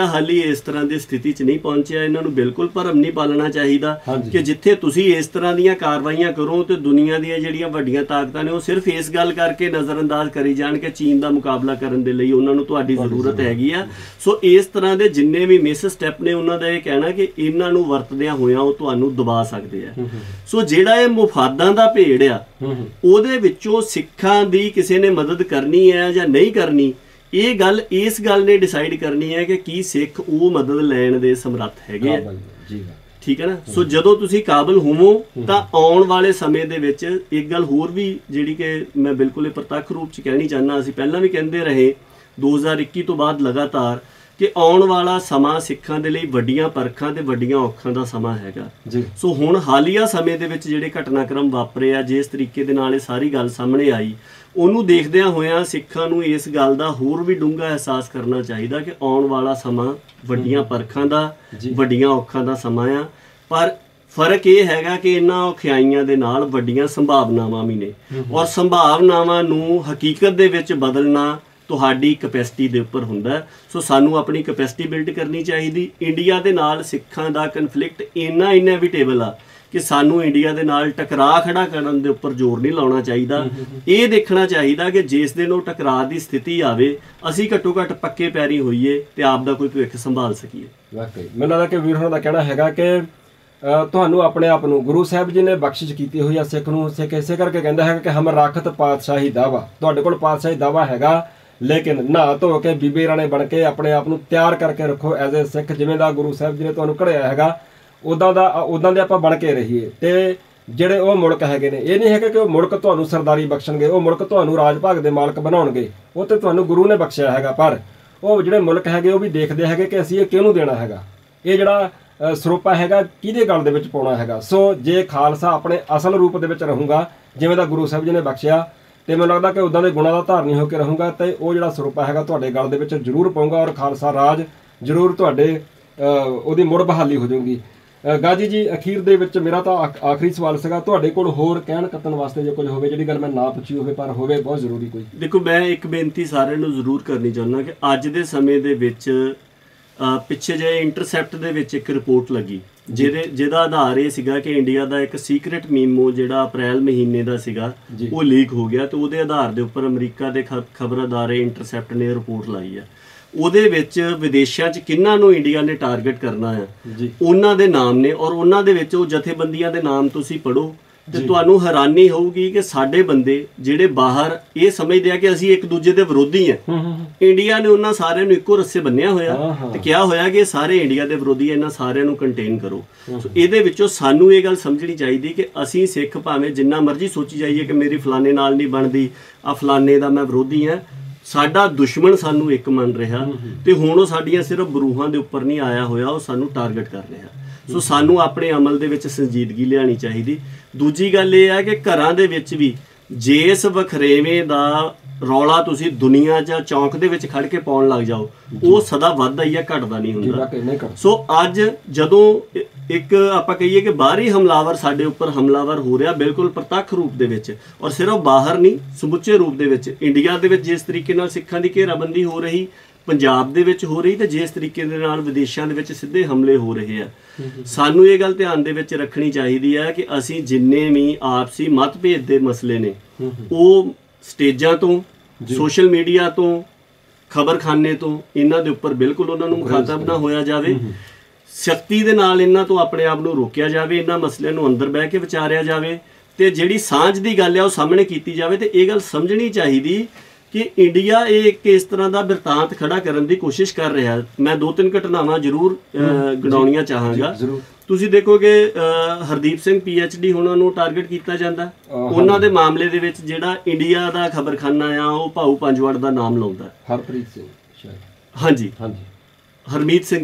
ਹਾਲੀ ਇਸ ਤਰ੍ਹਾਂ ਦੀ ਸਥਿਤੀ 'ਚ ਨਹੀਂ ਪਹੁੰਚਿਆ। ਇਹਨਾਂ ਨੂੰ ਬਿਲਕੁਲ ਭਰਮ ਨਹੀਂ ਪਾਲਣਾ ਚਾਹੀਦਾ ਕਿ ਜਿੱਥੇ ਤੁਸੀਂ ਇਸ ਤਰ੍ਹਾਂ ਦੀਆਂ ਕਾਰਵਾਈਆਂ ਕਰੋ ਤੇ ਦੁਨੀਆ ਦੀਆਂ ਜਿਹੜੀਆਂ ਵੱਡੀਆਂ ਤਾਕਤਾਂ ਨੇ ਉਹ ਸਿਰਫ ਇਸ ਗੱਲ ਕਰਕੇ ਨਜ਼ਰਅੰਦਾਜ਼ ਕਰੀ ਜਾਣ ਕਿ ਚੀਨ ਦਾ ਮੁਕਾਬਲਾ ਕਰਨ ਦੇ ਲਈ ਉਹਨਾਂ ਨੂੰ ਤੁਹਾਡੀ ਜ਼ਰੂਰਤ ਹੈਗੀ ਆ। ਸੋ ਇਸ ਤਰ੍ਹਾਂ ਦੇ ਜਿੰਨੇ ਵੀ ਮਿਸ ਸਟੈਪ ਨੇ ਉਹਨਾਂ ਦਾ ਇਹ ਕਹਿਣਾ ਕਿ ਇਹਨਾਂ ਨੂੰ ਵਰਤਦਿਆਂ ਹੋਇਆਂ ਉਹ ਤੁਹਾਨੂੰ ਦਬਾ ਸਕਦੇ ਆ। ਸੋ ਜਿਹੜਾ ਇਹ ਮੁਫਾਦਾਂ ਦਾ ਭੇੜ ਆ ਉਹਦੇ ਵਿੱਚੋਂ ਸਿੱਖਾਂ ਦੀ ਕਿਸੇ ਨੇ ਮਦਦ ਕਰਨੀ ਹੈ ਜਾਂ ਨਹੀਂ ਕਰਨੀ, ਇਹ ਗੱਲ ਇਸ ਗੱਲ ਨੇ ਡਿਸਾਈਡ ਕਰਨੀ ਹੈ ਕਿ ਕੀ ਸਿੱਖ ਉਹ ਮਦਦ ਲੈਣ ਦੇ ਸਮਰੱਥ ਹੈਗੇ ਆ। ਠੀਕ ਹੈ ਨਾ। ਸੋ ਜਦੋਂ ਤੁਸੀਂ ਕਾਬਲ ਹੋਵੋ ਤਾਂ ਆਉਣ ਵਾਲੇ ਸਮੇਂ ਦੇ ਵਿੱਚ ਇੱਕ ਗੱਲ ਹੋਰ ਵੀ ਜਿਹੜੀ ਕਿ ਮੈਂ ਬਿਲਕੁਲ ਪ੍ਰਤੱਖ ਰੂਪ 'ਚ ਕਹਿਣੀ ਚਾਹੁੰਦਾ, ਅਸੀਂ ਪਹਿਲਾਂ ਵੀ ਕਹਿੰਦੇ ਰਹੇ 2021 ਤੋਂ ਬਾਅਦ ਲਗਾਤਾਰ ਕਿ ਆਉਣ ਵਾਲਾ ਸਮਾਂ ਸਿੱਖਾਂ ਦੇ ਲਈ ਵੱਡੀਆਂ ਪਰਖਾਂ ਤੇ ਵੱਡੀਆਂ ਔਖਾਂ ਦਾ ਸਮਾਂ ਹੈਗਾ। ਸੋ ਹੁਣ ਹਾਲੀਆ ਸਮੇਂ ਦੇ ਵਿੱਚ ਜਿਹੜੇ ਘਟਨਾਕ੍ਰਮ ਵਾਪਰੇ ਆ, ਜਿਸ ਤਰੀਕੇ ਦੇ ਨਾਲ ਇਹ ਸਾਰੀ ਗੱਲ ਸਾਹਮਣੇ ਆਈ, ਉਹਨੂੰ ਦੇਖਦਿਆਂ ਹੋਇਆਂ ਸਿੱਖਾਂ ਨੂੰ ਇਸ ਗੱਲ ਦਾ ਹੋਰ ਵੀ ਡੂੰਘਾ ਅਹਿਸਾਸ ਕਰਨਾ ਚਾਹੀਦਾ ਕਿ ਆਉਣ ਵਾਲਾ ਸਮਾਂ ਵੱਡੀਆਂ ਪਰਖਾਂ ਦਾ, ਵੱਡੀਆਂ ਔਖਾਂ ਦਾ ਸਮਾਂ ਆ। ਪਰ ਫਰਕ ਇਹ ਹੈਗਾ ਕਿ ਇਹਨਾਂ ਔਖਿਆਈਆਂ ਦੇ ਨਾਲ ਵੱਡੀਆਂ ਸੰਭਾਵਨਾਵਾਂ ਵੀ ਨੇ, ਔਰ ਸੰਭਾਵਨਾਵਾਂ ਨੂੰ ਹਕੀਕਤ ਦੇ ਵਿੱਚ ਬਦਲਣਾ ਤੁਹਾਡੀ ਕੈਪੈਸਿਟੀ ਦੇ ਉੱਪਰ ਹੁੰਦਾ। ਸੋ ਸਾਨੂੰ ਆਪਣੀ ਕੈਪੈਸਿਟੀ ਬਿਲਡ ਕਰਨੀ ਚਾਹੀਦੀ। ਇੰਡੀਆ ਦੇ ਨਾਲ ਸਿੱਖਾਂ ਦਾ ਕਨਫਲਿਕਟ ਇੰਨਾ ਇਨਐਵਿਟੇਬਲ ਆ ਕਿ ਸਾਨੂੰ ਇੰਡੀਆ ਦੇ ਨਾਲ ਟਕਰਾਅ ਖੜਾ ਕਰਨ ਦੇ ਉੱਪਰ ਜ਼ੋਰ ਨਹੀਂ ਲਾਉਣਾ ਚਾਹੀਦਾ। ਇਹ ਦੇਖਣਾ ਚਾਹੀਦਾ ਕਿ ਜਿਸ ਦਿਨ ਉਹ ਟਕਰਾਅ ਦੀ ਸਥਿਤੀ ਆਵੇ ਅਸੀਂ ਘੱਟੋ ਘੱਟ ਪੱਕੇ ਪੈਰੀ ਹੋਈਏ ਤੇ ਆਪ ਦਾ ਕੋਈ ਭਵਿੱਖ ਸੰਭਾਲ ਸਕੀਏ। ਵਾਕਈ ਮੈਨੂੰ ਲੱਗਦਾ ਕਿ ਵੀਰ ਹੋਰਾਂ ਦਾ ਕਹਿਣਾ ਹੈਗਾ ਕਿ ਤੁਹਾਨੂੰ ਆਪਣੇ ਆਪ ਨੂੰ ਗੁਰੂ ਸਾਹਿਬ ਜੀ ਨੇ ਬਖਸ਼ਿਸ਼ ਕੀਤੀ ਹੋਈ ਆ। ਸਿੱਖ ਨੂੰ ਸਿੱਖ ਇਸੇ ਕਰਕੇ ਕਹਿੰਦਾ ਹੈਗਾ ਕਿ ਹਮ ਰੱਖਤ ਪਾਤਸ਼ਾਹੀ ਦਾਵਾ, ਤੁਹਾਡੇ ਕੋਲ ਪਾਤਸ਼ਾਹੀ ਦਾਵਾ ਹੈਗਾ, ਲੇਕਿਨ ਨਹਾ ਧੋ ਕੇ ਬੀਬੀ ਰਾਣੇ ਬਣ ਕੇ ਆਪਣੇ ਆਪ ਨੂੰ ਤਿਆਰ ਕਰਕੇ ਰੱਖੋ ਐਜ਼ ਏ ਸਿੱਖ। ਜਿਵੇਂ ਦਾ ਗੁਰੂ ਸਾਹਿਬ ਜੀ ਨੇ ਤੁਹਾਨੂੰ ਘੜਿਆ ਹੈਗਾ ਉਦਾਂ ਦੇ ਆਪਾਂ ਬਣ ਕੇ ਰਹੀਏ। ਤੇ ਜਿਹੜੇ ਉਹ ਮੁਲਕ ਹੈਗੇ ਨੇ, ਇਹ ਨਹੀਂ ਹੈਗਾ ਕਿ ਉਹ ਮੁਲਕ ਤੁਹਾਨੂੰ ਸਰਦਾਰੀ ਬਖਸ਼ਣਗੇ, ਉਹ ਮੁਲਕ ਤੁਹਾਨੂੰ ਰਾਜ ਭਾਗ ਦੇ ਮਾਲਕ ਬਣਾਉਣਗੇ, ਉਹ ਤੇ ਤੁਹਾਨੂੰ ਗੁਰੂ ਨੇ ਬਖਸ਼ਿਆ ਹੈਗਾ। ਪਰ ਉਹ ਜਿਹੜੇ ਮੁਲਕ ਹੈਗੇ ਉਹ ਵੀ ਦੇਖਦੇ ਹੈਗੇ ਕਿ ਅਸੀਂ ਇਹ ਕਿਹਨੂੰ ਦੇਣਾ ਹੈਗਾ, ਇਹ ਜਿਹੜਾ ਸਰੋਪਾ ਹੈਗਾ ਕਿਹਦੇ ਗਲ ਦੇ ਵਿੱਚ ਪਾਉਣਾ ਹੈਗਾ। ਸੋ ਜੇ ਖਾਲਸਾ ਆਪਣੇ ਅਸਲ ਰੂਪ ਦੇ ਵਿੱਚ ਰਹੂਗਾ ਜਿਵੇਂ ਦਾ ਗੁਰੂ ਸਾਹਿਬ ਜੀ ਨੇ ਬਖਸ਼ਿਆ, ਤੇ ਮੈਨੂੰ ਲੱਗਦਾ ਕਿ ਉਦਾਂ ਦੇ ਗੁਣਾਂ ਦਾ ਧਾਰਨੀ ਹੋ ਕੇ ਰਹੂਗਾ ਤੇ ਉਹ ਜਿਹੜਾ ਸਰੋਪਾ ਹੈਗਾ ਤੁਹਾਡੇ ਗਲ ਦੇ ਵਿੱਚ ਜ਼ਰੂਰ ਪਾਊਗਾ, ਔਰ ਖਾਲਸਾ ਰਾਜ ਜ਼ਰੂਰ ਤੁਹਾਡੇ ਉਹਦੀ ਮੁੜ ਬਹਾਲੀ ਹੋ ਜਾਊਗੀ। ਗਾਜੀ ਜੀ, ਅਖੀਰ ਦੇ ਵਿੱਚ ਮੇਰਾ ਤਾਂ ਆਖਰੀ ਸਵਾਲ ਸੀਗਾ, ਤੁਹਾਡੇ ਕੋਲ ਹੋਰ ਕਹਿਣ ਕੱਤਣ ਵਾਸਤੇ ਜੇ ਕੁਝ ਹੋਵੇ, ਜਿਹੜੀ ਗੱਲ ਮੈਂ ਨਾ ਪੁੱਛੀ ਹੋਵੇ ਪਰ ਹੋਵੇ ਬਹੁਤ ਜ਼ਰੂਰੀ ਕੋਈ। ਦੇਖੋ, ਮੈਂ ਇੱਕ ਬੇਨਤੀ ਸਾਰਿਆਂ ਨੂੰ ਜ਼ਰੂਰ ਕਰਨੀ ਚਾਹੁੰਦਾ ਕਿ ਅੱਜ ਦੇ ਸਮੇਂ ਦੇ ਵਿੱਚ ਪਿੱਛੇ ਜਿਹੇ ਇੰਟਰਸੈਪਟ ਦੇ ਵਿੱਚ ਇੱਕ ਰਿਪੋਰਟ ਲੱਗੀ ਜਿਹਦਾ ਆਧਾਰ ਇਹ ਸੀਗਾ ਕਿ ਇੰਡੀਆ ਦਾ ਇੱਕ ਸੀਕ੍ਰੇਟ ਮੀਮੋ ਜਿਹੜਾ ਅਪ੍ਰੈਲ ਮਹੀਨੇ ਦਾ ਸੀਗਾ ਉਹ ਲੀਕ ਹੋ ਗਿਆ, ਤੇ ਉਹਦੇ ਆਧਾਰ ਦੇ ਉੱਪਰ ਅਮਰੀਕਾ ਦੇ ਖਬਰ ਅਦਾਰੇ ਇੰਟਰਸੈਪਟ ਨੇ ਰਿਪੋਰਟ ਲਾਈ ਆ। ਉਹਦੇ ਵਿੱਚ ਵਿਦੇਸ਼ਾਂ 'ਚ ਕਿਹਨਾਂ ਨੂੰ ਇੰਡੀਆ ਨੇ ਟਾਰਗੇਟ ਕਰਨਾ ਆ ਉਹਨਾਂ ਦੇ ਨਾਮ ਨੇ, ਔਰ ਉਹਨਾਂ ਦੇ ਵਿੱਚ ਉਹ ਜਥੇਬੰਦੀਆਂ ਦੇ ਨਾਮ ਤੁਸੀਂ ਪੜ੍ਹੋ ਤੇ ਤੁਹਾਨੂੰ ਹੈਰਾਨੀ ਹੋਊਗੀ ਕਿ ਸਾਡੇ ਬੰਦੇ ਜਿਹੜੇ ਬਾਹਰ ਇਹ ਸਮਝਦੇ ਆ ਕਿ ਅਸੀਂ ਇੱਕ ਦੂਜੇ ਦੇ ਵਿਰੋਧੀ ਆ, ਇੰਡੀਆ ਨੇ ਉਹਨਾਂ ਸਾਰਿਆਂ ਨੂੰ ਇੱਕੋ ਰੱਸੇ ਬੰਨਿਆ ਹੋਇਆ ਤੇ ਕਿਹਾ ਹੋਇਆ ਕਿ ਸਾਰੇ ਇੰਡੀਆ ਦੇ ਵਿਰੋਧੀ, ਇਹਨਾਂ ਸਾਰਿਆਂ ਨੂੰ ਕੰਟੇਨ ਕਰੋ। ਸੋ ਇਹਦੇ ਵਿੱਚੋਂ ਸਾਨੂੰ ਇਹ ਗੱਲ ਸਮਝਣੀ ਚਾਹੀਦੀ ਕਿ ਅਸੀਂ ਸਿੱਖ ਭਾਵੇਂ ਜਿੰਨਾ ਮਰਜ਼ੀ ਸੋਚੀ ਜਾਈਏ ਕਿ ਮੇਰੀ ਫਲਾਣੇ ਨਾਲ ਨਹੀਂ ਬਣਦੀ, ਆ ਫਲਾਣੇ ਦਾ ਮੈਂ ਵਿਰੋਧੀ ਆ, ਸਾਡਾ ਦੁਸ਼ਮਣ ਸਾਨੂੰ ਇੱਕ ਮੰਨ ਰਿਹਾ ਤੇ ਹੁਣ ਉਹ ਸਾਡੀਆਂ ਸਿਰਫ ਬਰੂਹਾਂ ਦੇ ਉੱਪਰ ਨਹੀਂ ਆਇਆ ਹੋਇਆ, ਉਹ ਸਾਨੂੰ ਟਾਰਗੇਟ ਕਰ ਰਿਹਾ। ਸੋ ਸਾਨੂੰ ਆਪਣੇ ਅਮਲ ਦੇ ਵਿੱਚ ਸੰਜੀਦਗੀ ਲਿਆਉਣੀ ਚਾਹੀਦੀ। ਦੂਜੀ ਗੱਲ ਇਹ ਹੈ ਕਿ ਘਰਾਂ ਦੇ ਵਿੱਚ ਵੀ ਜਿਸ ਵਖਰੇਵੇਂ ਦਾ ਰੌਲਾ ਤੁਸੀਂ ਦੁਨੀਆ ਜਾਂ ਚੌਂਕ ਦੇ ਵਿੱਚ ਖੜ ਕੇ ਪਾਉਣ ਲੱਗ ਜਾਓ, ਉਹ ਸਦਾ ਵੱਧਦਾ ਹੀ ਆ, ਘਟਦਾ ਨਹੀਂ ਹੁੰਦਾ। ਸੋ ਅੱਜ ਜਦੋਂ ਇੱਕ ਆਪਾਂ ਕਹੀਏ ਕਿ ਬਾਹਰੀ ਹਮਲਾਵਰ ਸਾਡੇ ਉੱਪਰ ਹਮਲਾਵਰ ਹੋ ਰਿਹਾ, ਬਿਲਕੁਲ ਪ੍ਰਤੱਖ ਰੂਪ ਦੇ ਵਿੱਚ, ਔਰ ਸਿਰਫ ਬਾਹਰ ਨਹੀਂ ਸਮੁੱਚੇ ਰੂਪ ਦੇ ਵਿੱਚ ਇੰਡੀਆ ਦੇ ਵਿੱਚ ਜਿਸ ਤਰੀਕੇ ਨਾਲ ਸਿੱਖਾਂ ਦੀ ਘੇਰਾਬੰਦੀ ਹੋ ਰਹੀ, ਪੰਜਾਬ ਦੇ ਵਿੱਚ ਹੋ ਰਹੀ, ਤੇ ਜਿਸ ਤਰੀਕੇ ਦੇ ਨਾਲ ਵਿਦੇਸ਼ਾਂ ਦੇ ਵਿੱਚ ਸਿੱਧੇ ਹਮਲੇ ਹੋ ਰਹੇ ਆ, ਸਾਨੂੰ ਇਹ ਗੱਲ ਧਿਆਨ ਦੇ ਵਿੱਚ ਰੱਖਣੀ ਚਾਹੀਦੀ ਹੈ ਕਿ ਅਸੀਂ ਜਿੰਨੇ ਵੀ ਆਪਸੀ ਮਤਭੇਦ ਦੇ ਮਸਲੇ ਨੇ ਉਹ ਸਟੇਜਾਂ ਤੋਂ, ਸੋਸ਼ਲ ਮੀਡੀਆ ਤੋਂ, ਖਬਰਖਾਨੇ ਤੋਂ, ਇਹਨਾਂ ਦੇ ਉੱਪਰ ਬਿਲਕੁਲ ਉਹਨਾਂ ਨੂੰ ਮੁਖਾਤਬ ਨਾ ਹੋਇਆ ਜਾਵੇ। ਸ਼ਕਤੀ ਦੇ ਨਾਲ ਇਹਨਾਂ ਤੋਂ ਆਪਣੇ ਆਪ ਨੂੰ ਰੋਕਿਆ ਜਾਵੇ, ਇਹਨਾਂ ਮਸਲਿਆਂ ਨੂੰ ਅੰਦਰ ਬਹਿ ਕੇ ਵਿਚਾਰਿਆ ਜਾਵੇ, ਤੇ ਜਿਹੜੀ ਸਾਂਝ ਦੀ ਗੱਲ ਆ ਉਹ ਸਾਹਮਣੇ ਕੀਤੀ ਜਾਵੇ। ਤੇ ਇਹ ਗੱਲ ਸਮਝਣੀ ਚਾਹੀਦੀ ਕਿ ਇੰਡੀਆ ਇਹ ਇੱਕ ਇਸ ਤਰ੍ਹਾਂ ਦਾ ਬਿਰਤਾਂਤ ਖੜਾ ਕਰਨ ਦੀ ਕੋਸ਼ਿਸ਼ ਕਰ ਰਿਹਾ। ਮੈਂ 2-3 ਘਟਨਾਵਾਂ ਜ਼ਰੂਰ ਗਿਣਾਉਣੀਆਂ ਚਾਹਾਂਗਾ। ਤੁਸੀਂ ਦੇਖੋਗੇ ਹਰਦੀਪ ਸਿੰਘ PhD ਉਹਨਾਂ ਨੂੰ ਟਾਰਗੇਟ ਕੀਤਾ ਜਾਂਦਾ, ਉਹਨਾਂ ਦੇ ਮਾਮਲੇ ਦੇ ਵਿੱਚ ਜਿਹੜਾ ਇੰਡੀਆ ਦਾ ਖਬਰਖਾਨਾ ਆ ਉਹ ਭਾਊ ਪੰਜਵੜ ਦਾ ਨਾਮ ਲਾਉਂਦਾ, ਹਰਪ੍ਰੀਤ ਸਿੰਘ ਹਾਂਜੀ ਹਰਮੀਤ ਸਿੰਘ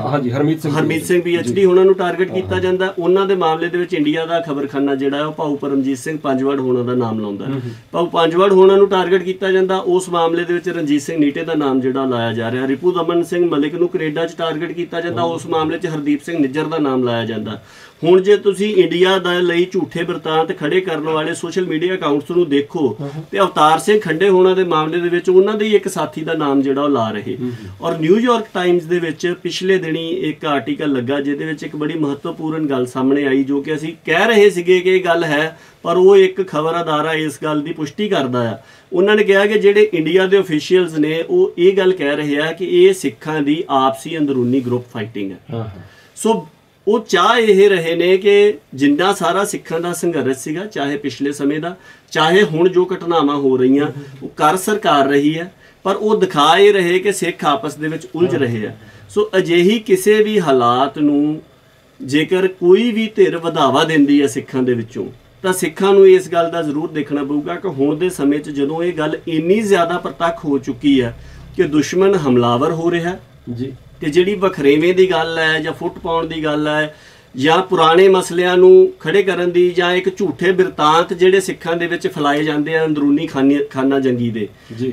PhD ਉਹਨਾਂ ਨੂੰ ਟਾਰਗੇਟ ਕੀਤਾ ਜਾਂਦਾ। ਉਹਨਾਂ ਦੇ ਮਾਮਲੇ ਦੇ ਵਿੱਚ ਇੰਡੀਆ ਦਾ ਖਬਰਖਾਨਾ ਜਿਹੜਾ ਉਹ ਭਾਊ ਪਰਮਜੀਤ ਸਿੰਘ ਪੰਜਵੜ ਹੋਣਾ ਦਾ ਨਾਮ ਲਾਉਂਦਾ, ਭਾਊ ਪੰਜਵੜ ਹੋਣਾ ਨੂੰ ਟਾਰਗੇਟ ਕੀਤਾ ਜਾਂਦਾ। ਉਸ ਮਾਮਲੇ ਦੇ ਵਿੱਚ ਰਣਜੀਤ ਸਿੰਘ ਨੀਟੇ ਦਾ ਨਾਮ ਜਿਹੜਾ ਲਾਇਆ ਜਾ ਰਿਹਾ। ਰਿਪੂ ਦਮਨ ਸਿੰਘ ਮਲਿਕ ਨੂੰ ਕੈਨੇਡਾ 'ਚ ਟਾਰਗੇਟ ਕੀਤਾ ਜਾਂਦਾ, ਉਸ ਮਾਮਲੇ 'ਚ ਹਰਦੀਪ ਸਿੰਘ ਨਿੱਜਰ ਦਾ ਨਾਮ ਲਾਇਆ ਜਾਂਦਾ। ਹੁਣ ਜੇ ਤੁਸੀਂ ਇੰਡੀਆ ਦੇ ਲਈ ਝੂਠੇ ਬਿਰਤਾਂਤ ਖੜੇ ਕਰਨ ਵਾਲੇ ਸੋਸ਼ਲ ਮੀਡੀਆ ਅਕਾਊਂਟਸ ਨੂੰ ਦੇਖੋ ਤੇ ਅਵਤਾਰ ਸਿੰਘ ਖੰਡੇ ਹੋਣਾ ਦੇ ਮਾਮਲੇ ਦੇ ਵਿੱਚ ਉਹਨਾਂ ਦੇ ਇੱਕ ਸਾਥੀ ਦਾ ਨਾਮ ਜਿਹੜਾ ਉਹ ਲਾ ਰਹੇ, ਔਰ ਨਿਊਯਾਰਕ ਟਾਈਮਜ਼ ਦੇ ਵਿੱਚ ਪਿਛਲੇ ਦਿਨੀ ਇੱਕ ਆਰਟੀਕਲ ਲੱਗਾ ਜਿਹਦੇ ਵਿੱਚ ਇੱਕ ਬੜੀ ਮਹੱਤਵਪੂਰਨ ਗੱਲ ਸਾਹਮਣੇ ਆਈ, ਜੋ ਕਿ ਅਸੀਂ ਕਹਿ ਰਹੇ ਸੀਗੇ ਕਿ ਇਹ ਗੱਲ ਹੈ, ਪਰ ਉਹ ਇੱਕ ਖਬਰ ਅਦਾਰਾ ਇਸ ਗੱਲ ਦੀ ਪੁਸ਼ਟੀ ਕਰਦਾ ਆ। ਉਹਨਾਂ ਨੇ ਕਿਹਾ ਕਿ ਜਿਹੜੇ ਇੰਡੀਆ ਦੇ ਅਫੀਸ਼ੀਅਲਸ ਨੇ ਉਹ ਇਹ ਗੱਲ ਕਹਿ ਰਹੇ ਆ ਕਿ ਇਹ ਸਿੱਖਾਂ ਦੀ ਆਪਸੀ ਅੰਦਰੂਨੀ ਗਰੁੱਪ ਫਾਈਟਿੰਗ ਹੈ। ਸੋ ਉਹ ਚਾਹ ਇਹ ਰਹੇ ਨੇ ਕਿ ਜਿੰਨਾ ਸਾਰਾ ਸਿੱਖਾਂ ਦਾ ਸੰਘਰਸ਼ ਸੀਗਾ, ਚਾਹੇ ਪਿਛਲੇ ਸਮੇਂ ਦਾ, ਚਾਹੇ ਹੁਣ ਜੋ ਘਟਨਾਵਾਂ ਹੋ ਰਹੀਆਂ, ਉਹ ਕਰ ਸਰਕਾਰ ਰਹੀ ਹੈ, ਪਰ ਉਹ ਦਿਖਾ ਇਹ ਰਹੇ ਕਿ ਸਿੱਖ ਆਪਸ ਦੇ ਵਿੱਚ ਉਲਝ ਰਹੇ ਆ। ਸੋ ਅਜਿਹੀ ਕਿਸੇ ਵੀ ਹਾਲਾਤ ਨੂੰ ਜੇਕਰ ਕੋਈ ਵੀ ਧਿਰ ਵਧਾਵਾ ਦਿੰਦੀ ਹੈ ਸਿੱਖਾਂ ਦੇ ਵਿੱਚੋਂ, ਤਾਂ ਸਿੱਖਾਂ ਨੂੰ ਇਸ ਗੱਲ ਦਾ ਜ਼ਰੂਰ ਦੇਖਣਾ ਪਊਗਾ ਕਿ ਹੁਣ ਦੇ ਸਮੇਂ 'ਚ ਜਦੋਂ ਇਹ ਗੱਲ ਇੰਨੀ ਜ਼ਿਆਦਾ ਪ੍ਰਤੱਖ ਹੋ ਚੁੱਕੀ ਹੈ ਕਿ ਦੁਸ਼ਮਣ ਹਮਲਾਵਰ ਹੋ ਰਿਹਾ ਜੀ, ਤੇ ਜਿਹੜੀ ਵਖਰੇਵੇਂ ਦੀ ਗੱਲ ਹੈ ਜਾਂ ਫੁੱਟ ਪਾਉਣ ਦੀ ਗੱਲ ਹੈ ਜਾਂ ਪੁਰਾਣੇ ਮਸਲਿਆਂ ਨੂੰ ਖੜੇ ਕਰਨ ਦੀ, ਜਾਂ ਇੱਕ ਝੂਠੇ ਬਿਰਤਾਂਤ ਜਿਹੜੇ ਸਿੱਖਾਂ ਦੇ ਵਿੱਚ ਫੈਲਾਏ ਜਾਂਦੇ ਆ ਅੰਦਰੂਨੀ ਖਾਨਾ ਜੰਗੀ ਦੇ,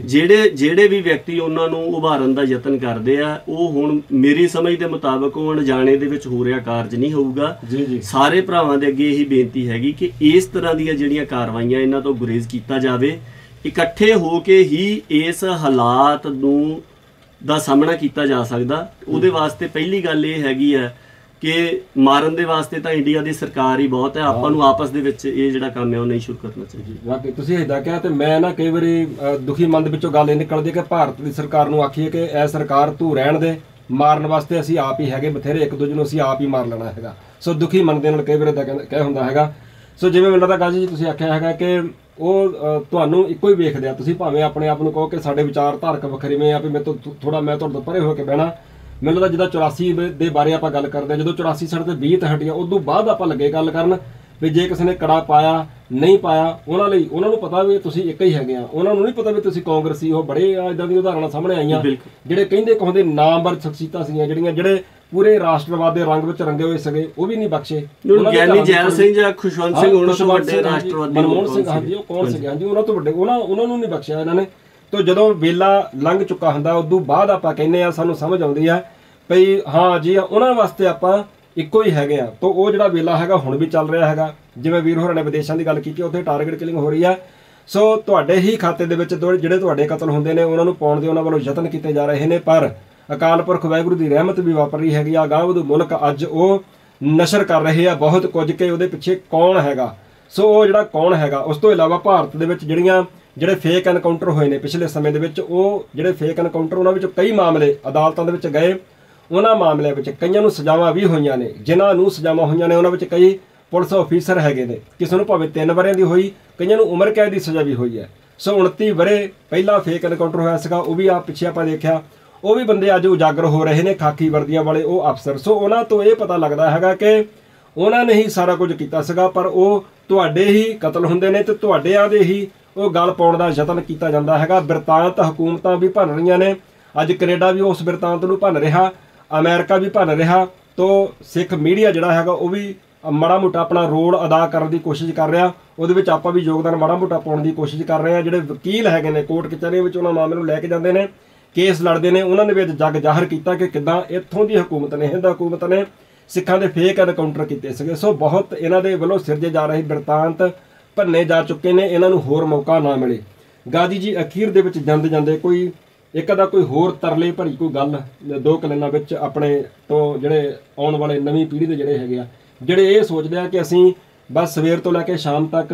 ਜਿਹੜੇ ਵੀ ਵਿਅਕਤੀ ਉਹਨਾਂ ਨੂੰ ਉਭਾਰਨ ਦਾ ਯਤਨ ਕਰਦੇ ਆ, ਉਹ ਹੁਣ ਮੇਰੀ ਸਮਝ ਦੇ ਮੁਤਾਬਕ ਉਹ ਅਣਜਾਣੇ ਦੇ ਵਿੱਚ ਹੋ ਰਿਹਾ ਕਾਰਜ ਨਹੀਂ ਹੋਊਗਾ। ਸਾਰੇ ਭਰਾਵਾਂ ਦੇ ਅੱਗੇ ਇਹੀ ਬੇਨਤੀ ਹੈਗੀ ਕਿ ਇਸ ਤਰ੍ਹਾਂ ਦੀਆਂ ਜਿਹੜੀਆਂ ਕਾਰਵਾਈਆਂ ਇਹਨਾਂ ਤੋਂ ਗੁਰੇਜ਼ ਕੀਤਾ ਜਾਵੇ। ਇਕੱਠੇ ਹੋ ਕੇ ਹੀ ਇਸ ਹਾਲਾਤ ਨੂੰ ਦਾ ਸਾਹਮਣਾ ਕੀਤਾ ਜਾ ਸਕਦਾ। ਉਹਦੇ ਵਾਸਤੇ ਪਹਿਲੀ ਗੱਲ ਇਹ ਹੈਗੀ ਹੈ ਕਿ ਮਾਰਨ ਦੇ ਵਾਸਤੇ ਤਾਂ ਇੰਡੀਆ ਦੀ ਸਰਕਾਰ ਹੀ ਬਹੁਤ ਹੈ, ਆਪਾਂ ਨੂੰ ਆਪਸ ਦੇ ਵਿੱਚ ਇਹ ਜਿਹੜਾ ਕੰਮ ਹੈ ਉਹ ਨਹੀਂ ਸ਼ੁਰੂ ਕਰਨਾ ਚਾਹੀਦਾ। ਵਾਕਈ ਤੁਸੀਂ ਇੱਦਾਂ ਕਿਹਾ, ਤੇ ਮੈਂ ਨਾ ਕਈ ਵਾਰੀ ਦੁਖੀ ਮਨ ਦੇ ਵਿੱਚੋਂ ਗੱਲ ਇਹ ਨਿਕਲਦੀ ਕਿ ਭਾਰਤ ਦੀ ਸਰਕਾਰ ਨੂੰ ਆਖੀਏ ਕਿ ਇਹ ਸਰਕਾਰ ਤੂੰ ਰਹਿਣ ਦੇ, ਮਾਰਨ ਵਾਸਤੇ ਅਸੀਂ ਆਪ ਹੀ ਹੈਗੇ ਬਥੇਰੇ, ਇੱਕ ਦੂਜੇ ਨੂੰ ਅਸੀਂ ਆਪ ਹੀ ਮਾਰ ਲੈਣਾ ਹੈਗਾ। ਸੋ ਦੁਖੀ ਮਨ ਦੇ ਨਾਲ ਕਈ ਵਾਰੀ ਇੱਦਾਂ ਕਹਿ ਹੁੰਦਾ ਹੈਗਾ। ਸੋ ਜਿਵੇਂ ਮੈਨੂੰ ਲੱਗਦਾ ਗਾਜੀ ਜੀ ਤੁਸੀਂ ਆਖਿਆ ਹੈਗਾ ਕਿ ਉਹ ਤੁਹਾਨੂੰ ਇੱਕੋ ਹੀ ਵੇਖਦੇ ਆ, ਤੁਸੀਂ ਭਾਵੇਂ ਆਪਣੇ ਆਪ ਨੂੰ ਕਹੋ ਕਿ ਸਾਡੇ ਵਿਚਾਰ ਧਾਰਕ ਵੱਖਰੇਵੇਂ ਆ, ਵੀ ਮੈਂ ਤੁਹਾਡੇ ਤੋਂ ਪਰੇ ਹੋ ਕੇ ਬਹਿਣਾ। ਮੈਨੂੰ ਲੱਗਦਾ ਜਿੱਦਾਂ 84 ਦੇ ਬਾਰੇ ਆਪਾਂ ਗੱਲ ਕਰਦੇ ਹਾਂ, ਜਦੋਂ 84 ਸਾਡੇ ਤੇ 20 ਤੇ ਹਟੀਆਂ, ਉਦੋਂ ਬਾਅਦ ਆਪਾਂ ਲੱਗੇ ਗੱਲ ਕਰਨ ਵੀ ਜੇ ਕਿਸੇ ਨੇ ਕੜਾ ਪਾਇਆ ਨਹੀਂ ਪਾਇਆ, ਉਹਨਾਂ ਲਈ ਉਹਨਾਂ ਨੂੰ ਪਤਾ ਵੀ ਤੁਸੀਂ ਇੱਕ ਹੀ ਹੈਗੇ ਆ। ਉਹਨਾਂ ਨੂੰ ਨਹੀਂ ਪਤਾ ਵੀ ਤੁਸੀਂ ਕਾਂਗਰਸੀ ਹੋ। ਬੜੇ ਇੱਦਾਂ ਦੀਆਂ ਉਦਾਹਰਨਾਂ ਸਾਹਮਣੇ ਆਈਆਂ ਜਿਹੜੇ ਕਹਿੰਦੇ ਨਾਮਵਰ ਸ਼ਖਸੀਅਤਾਂ ਸੀਗੀਆਂ ਜਿਹੜੇ ਪੂਰੇ ਰਾਸ਼ਟਰਵਾਦ ਦੇ ਰੰਗ ਵਿੱਚ ਰੰਗੇ ਹੋਏ ਸੀਗੇ, ਉਹ ਵੀ ਨਹੀਂ ਬਖਸ਼ੇ। ਗਿਆਨੀ ਜੈਲ ਸਿੰਘ ਜਾਂ ਖੁਸ਼ਵੰਤ ਸਿੰਘ, ਉਹਨਾਂ ਤੋਂ ਵੱਡੇ ਰਾਸ਼ਟਰਵਾਦੀ ਮਨਮੋਹਨ ਸਿੰਘ, ਹਾਂਜੀ ਉਹ ਕੌਣ ਸੀਗੇ, ਹਾਂਜੀ ਉਹਨਾਂ ਤੋਂ ਵੱਡੇ, ਉਹਨਾਂ ਨੂੰ ਨਹੀਂ ਬਖਸ਼ਿਆ ਇਹਨਾਂ ਨੇ। ਤਾਂ ਜਦੋਂ ਵੇਲਾ ਲੰਘ ਚੁੱਕਾ ਹੁੰਦਾ, ਉਦੋਂ ਬਾਅਦ ਆਪਾਂ ਕਹਿੰਦੇ ਆ, ਸਾਨੂੰ ਸਮਝ ਆਉਂਦੀ ਆ ਭਈ ਹਾਂ ਜੀ ਉਹਨਾਂ ਵਾਸਤੇ ਆਪਾਂ ਇੱਕੋ ਹੀ ਹੈਗੇ ਆ। ਤਾਂ ਉਹ ਜਿਹੜਾ ਵੇਲਾ ਹੈਗਾ ਹੁਣ ਵੀ ਚੱਲ ਰਿਹਾ ਹੈਗਾ। ਜਿਵੇਂ ਵੀਰ ਹੋਰਾਂ ਨੇ ਵਿਦੇਸ਼ਾਂ ਦੀ ਗੱਲ ਕੀਤੀ, ਉੱਥੇ ਟਾਰਗੇਟ ਕਿਲਿੰਗ ਹੋ ਰਹੀ ਆ। ਸੋ ਤੁਹਾਡੇ ਹੀ ਖਾਤੇ ਦੇ ਵਿੱਚ ਜਿਹੜੇ ਤੁਹਾਡੇ ਕਤਲ ਹੁੰਦੇ ਨੇ, ਉਹਨਾਂ ਨੂੰ ਪਾਉਣ ਦੇ ਉਹਨਾਂ ਵੱਲੋਂ ਯਤਨ ਕੀਤੇ ਜਾ ਰਹੇ ਨੇ, ਪਰ ਅਕਾਲ ਪੁਰਖ ਵਾਹਿਗੁਰੂ ਦੀ ਰਹਿਮਤ ਵੀ ਵਾਪਰ ਰਹੀ ਹੈਗੀ ਆ। ਅਗਾਂਹ ਵਧੂ ਮੁਲਕ ਅੱਜ ਉਹ ਨਸ਼ਰ ਕਰ ਰਹੇ ਆ ਬਹੁਤ ਕੁਝ ਕਿ ਉਹਦੇ ਪਿੱਛੇ ਕੌਣ ਹੈਗਾ। ਸੋ ਉਹ ਜਿਹੜਾ ਕੌਣ ਹੈਗਾ, ਉਸ ਤੋਂ ਇਲਾਵਾ ਭਾਰਤ ਦੇ ਵਿੱਚ ਜਿਹੜੇ ਫੇਕ ਐਨਕਾਊਂਟਰ ਹੋਏ ਨੇ ਪਿਛਲੇ ਸਮੇਂ ਦੇ ਵਿੱਚ, ਉਹ ਜਿਹੜੇ ਫੇਕ ਐਨਕਾਊਂਟਰ ਉਹਨਾਂ ਵਿੱਚੋਂ ਕਈ ਮਾਮਲੇ ਅਦਾਲਤਾਂ ਦੇ ਵਿੱਚ ਗਏ। ਉਹਨਾਂ ਮਾਮਲਿਆਂ ਵਿੱਚ ਕਈਆਂ ਨੂੰ ਸਜ਼ਾਵਾਂ ਵੀ ਹੋਈਆਂ ਨੇ। ਜਿਨ੍ਹਾਂ ਨੂੰ ਸਜ਼ਾਵਾਂ ਹੋਈਆਂ ਨੇ ਉਹਨਾਂ ਵਿੱਚ ਕਈ ਪੁਲਿਸ ਅਫੀਸਰ ਹੈਗੇ ਨੇ, ਕਿਸੇ ਨੂੰ ਭਾਵੇਂ 3 ਵਰ੍ਹਿਆਂ ਦੀ ਹੋਈ, ਕਈਆਂ ਨੂੰ ਉਮਰ ਕੈਦ ਦੀ ਸਜ਼ਾ ਵੀ ਹੋਈ ਹੈ। ਸੋ 29 ਵਰ੍ਹੇ ਪਹਿਲਾਂ ਫੇਕ ਐਨਕਾਊਂਟਰ ਹੋਇਆ ਸੀਗਾ, ਉਹ ਵੀ ਪਿੱਛੇ ਆਪਾਂ ਦੇਖਿਆ, ਉਹ ਵੀ ਬੰਦੇ ਅੱਜ ਉਜਾਗਰ ਹੋ ਰਹੇ ਨੇ, ਖਾਕੀ ਵਰਦੀਆਂ ਵਾਲੇ ਉਹ ਅਫਸਰ। ਸੋ ਉਹਨਾਂ ਤੋਂ ਇਹ ਪਤਾ ਲੱਗਦਾ ਹੈਗਾ ਕਿ ਉਹਨਾਂ ਨੇ ਹੀ ਸਾਰਾ ਕੁਝ ਕੀਤਾ ਸੀਗਾ, ਪਰ ਉਹ ਤੁਹਾਡੇ ਹੀ ਕਤਲ ਹੁੰਦੇ ਨੇ ਤੇ ਤੁਹਾਡਿਆਂ ਦੇ ਹੀ ਉਹ ਗੱਲ ਪਾਉਣ ਦਾ ਯਤਨ ਕੀਤਾ ਜਾਂਦਾ ਹੈਗਾ। ਬਿਰਤਾਂਤ ਹਕੂਮਤਾਂ ਵੀ ਭੰਨ ਰਹੀਆਂ ਨੇ। ਅੱਜ ਕੈਨੇਡਾ ਵੀ ਉਸ ਬਿਰਤਾਂਤ ਨੂੰ ਭੰਨ ਰਿਹਾ, ਅਮਰੀਕਾ ਵੀ ਭੰਨ ਰਿਹਾ। ਤੋਂ ਸਿੱਖ ਮੀਡੀਆ ਜਿਹੜਾ ਹੈਗਾ ਉਹ ਵੀ ਮਾੜਾ ਮੋਟਾ ਆਪਣਾ ਰੋਲ ਅਦਾ ਕਰਨ ਦੀ ਕੋਸ਼ਿਸ਼ ਕਰ ਰਿਹਾ। ਉਹਦੇ ਵਿੱਚ ਆਪਾਂ ਵੀ ਯੋਗਦਾਨ ਮਾੜਾ ਮੋਟਾ ਪਾਉਣ ਦੀ ਕੋਸ਼ਿਸ਼ ਕਰ ਰਹੇ ਹਾਂ। ਜਿਹੜੇ ਵਕੀਲ ਹੈਗੇ ਨੇ ਕੋਰਟ ਕਚਹਿਰੀਆਂ ਵਿੱਚ ਉਹਨਾਂ ਮਾਮਲੇ ਨੂੰ ਲੈ ਕੇ ਜਾਂਦੇ ਨੇ, ਕੇਸ ਲੜਦੇ ਨੇ, ਉਹਨਾਂ ਨੇ ਵੀ ਅੱਜ ਜੱਗ ਜ਼ਾਹਰ ਕੀਤਾ ਕਿ ਕਿੱਦਾਂ ਇੱਥੋਂ ਦੀ ਹਕੂਮਤ ਨੇ, ਹਿੰਦ ਹਕੂਮਤ ਨੇ ਸਿੱਖਾਂ ਦੇ ਫੇਕ ਐਨਕਾਊਂਟਰ ਕੀਤੇ ਸੀਗੇ। ਸੋ ਬਹੁਤ ਇਹਨਾਂ ਦੇ ਵੱਲੋਂ ਸਿਰਜੇ ਜਾ ਰਹੇ ਬਿਰਤਾਂਤ ਭੰਨੇ ਜਾ ਚੁੱਕੇ ਨੇ, ਇਹਨਾਂ ਨੂੰ ਹੋਰ ਮੌਕਾ ਨਾ ਮਿਲੇ। ਗਾਜੀ ਜੀ ਅਖੀਰ ਦੇ ਵਿੱਚ ਜਾਂਦੇ ਕੋਈ ਇੱਕ ਅੱਧਾ ਕੋਈ ਹੋਰ ਤਰਲੇ ਭਰੀ ਕੋਈ ਗੱਲ 2 ਕਲੀਨਾਂ ਵਿੱਚ ਆਪਣੇ ਤੋਂ ਜਿਹੜੇ ਆਉਣ ਵਾਲੇ ਨਵੀਂ ਪੀੜ੍ਹੀ ਦੇ ਜਿਹੜੇ ਹੈਗੇ ਆ, ਜਿਹੜੇ ਇਹ ਸੋਚਦੇ ਆ ਕਿ ਅਸੀਂ ਬਸ ਸਵੇਰ ਤੋਂ ਲੈ ਕੇ ਸ਼ਾਮ ਤੱਕ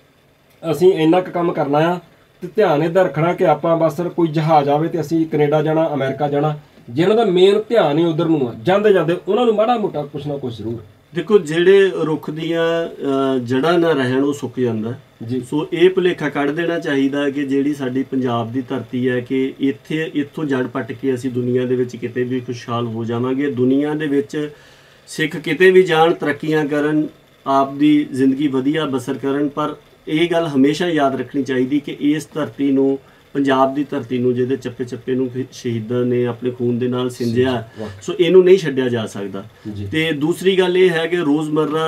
ਅਸੀਂ ਇੰਨਾ ਕੁ ਕੰਮ ਕਰਨਾ ਆ, ਤੇ ਧਿਆਨ ਇੱਦਾਂ ਰੱਖਣਾ ਕਿ ਆਪਾਂ ਬਸ ਕੋਈ ਜਹਾਜ਼ ਆਵੇ ਤੇ ਅਸੀਂ ਕੈਨੇਡਾ ਜਾਣਾ, ਅਮਰੀਕਾ ਜਾਣਾ, ਜਿਹਨਾਂ ਦਾ ਮੇਨ ਧਿਆਨ ਹੀ ਉਧਰ ਨੂੰ ਆ, ਜਾਂਦੇ ਉਹਨਾਂ ਨੂੰ ਮਾੜਾ ਮੋਟਾ ਕੁਛ ਨਾ ਕੁਛ ਜ਼ਰੂਰ। ਦੇਖੋ, ਜਿਹੜੇ ਰੁੱਖ ਦੀਆਂ ਜੜ੍ਹਾਂ ਨਾ ਰਹਿਣ ਉਹ ਸੁੱਕ ਜਾਂਦਾ ਜੀ। ਸੋ ਇਹ ਭੁਲੇਖਾ ਕੱਢ ਦੇਣਾ ਚਾਹੀਦਾ ਕਿ ਜਿਹੜੀ ਸਾਡੀ ਪੰਜਾਬ ਦੀ ਧਰਤੀ ਹੈ ਕਿ ਇੱਥੋਂ ਜੜ ਪੱਟ ਕੇ ਅਸੀਂ ਦੁਨੀਆ ਦੇ ਵਿੱਚ ਕਿਤੇ ਵੀ ਖੁਸ਼ਹਾਲ ਹੋ ਜਾਵਾਂਗੇ। ਦੁਨੀਆ ਦੇ ਵਿੱਚ ਸਿੱਖ ਕਿਤੇ ਵੀ ਜਾਣ, ਤਰੱਕੀਆਂ ਕਰਨ, ਆਪ ਦੀ ਜ਼ਿੰਦਗੀ ਵਧੀਆ ਬਸਰ ਕਰਨ, ਪਰ ਇਹ ਗੱਲ ਹਮੇਸ਼ਾ ਯਾਦ ਰੱਖਣੀ ਚਾਹੀਦੀ ਕਿ ਇਸ ਧਰਤੀ ਨੂੰ, ਪੰਜਾਬ ਦੀ ਧਰਤੀ ਨੂੰ, ਜਿਹਦੇ ਚੱਪੇ ਨੂੰ ਸ਼ਹੀਦਾਂ ਨੇ ਆਪਣੇ ਖੂਨ ਦੇ ਨਾਲ ਸਿੰਜਿਆ, ਸੋ ਇਹਨੂੰ ਨਹੀਂ ਛੱਡਿਆ ਜਾ ਸਕਦਾ। ਤੇ ਦੂਸਰੀ ਗੱਲ ਇਹ ਹੈ ਕਿ ਰੋਜ਼ਮਰਰਾ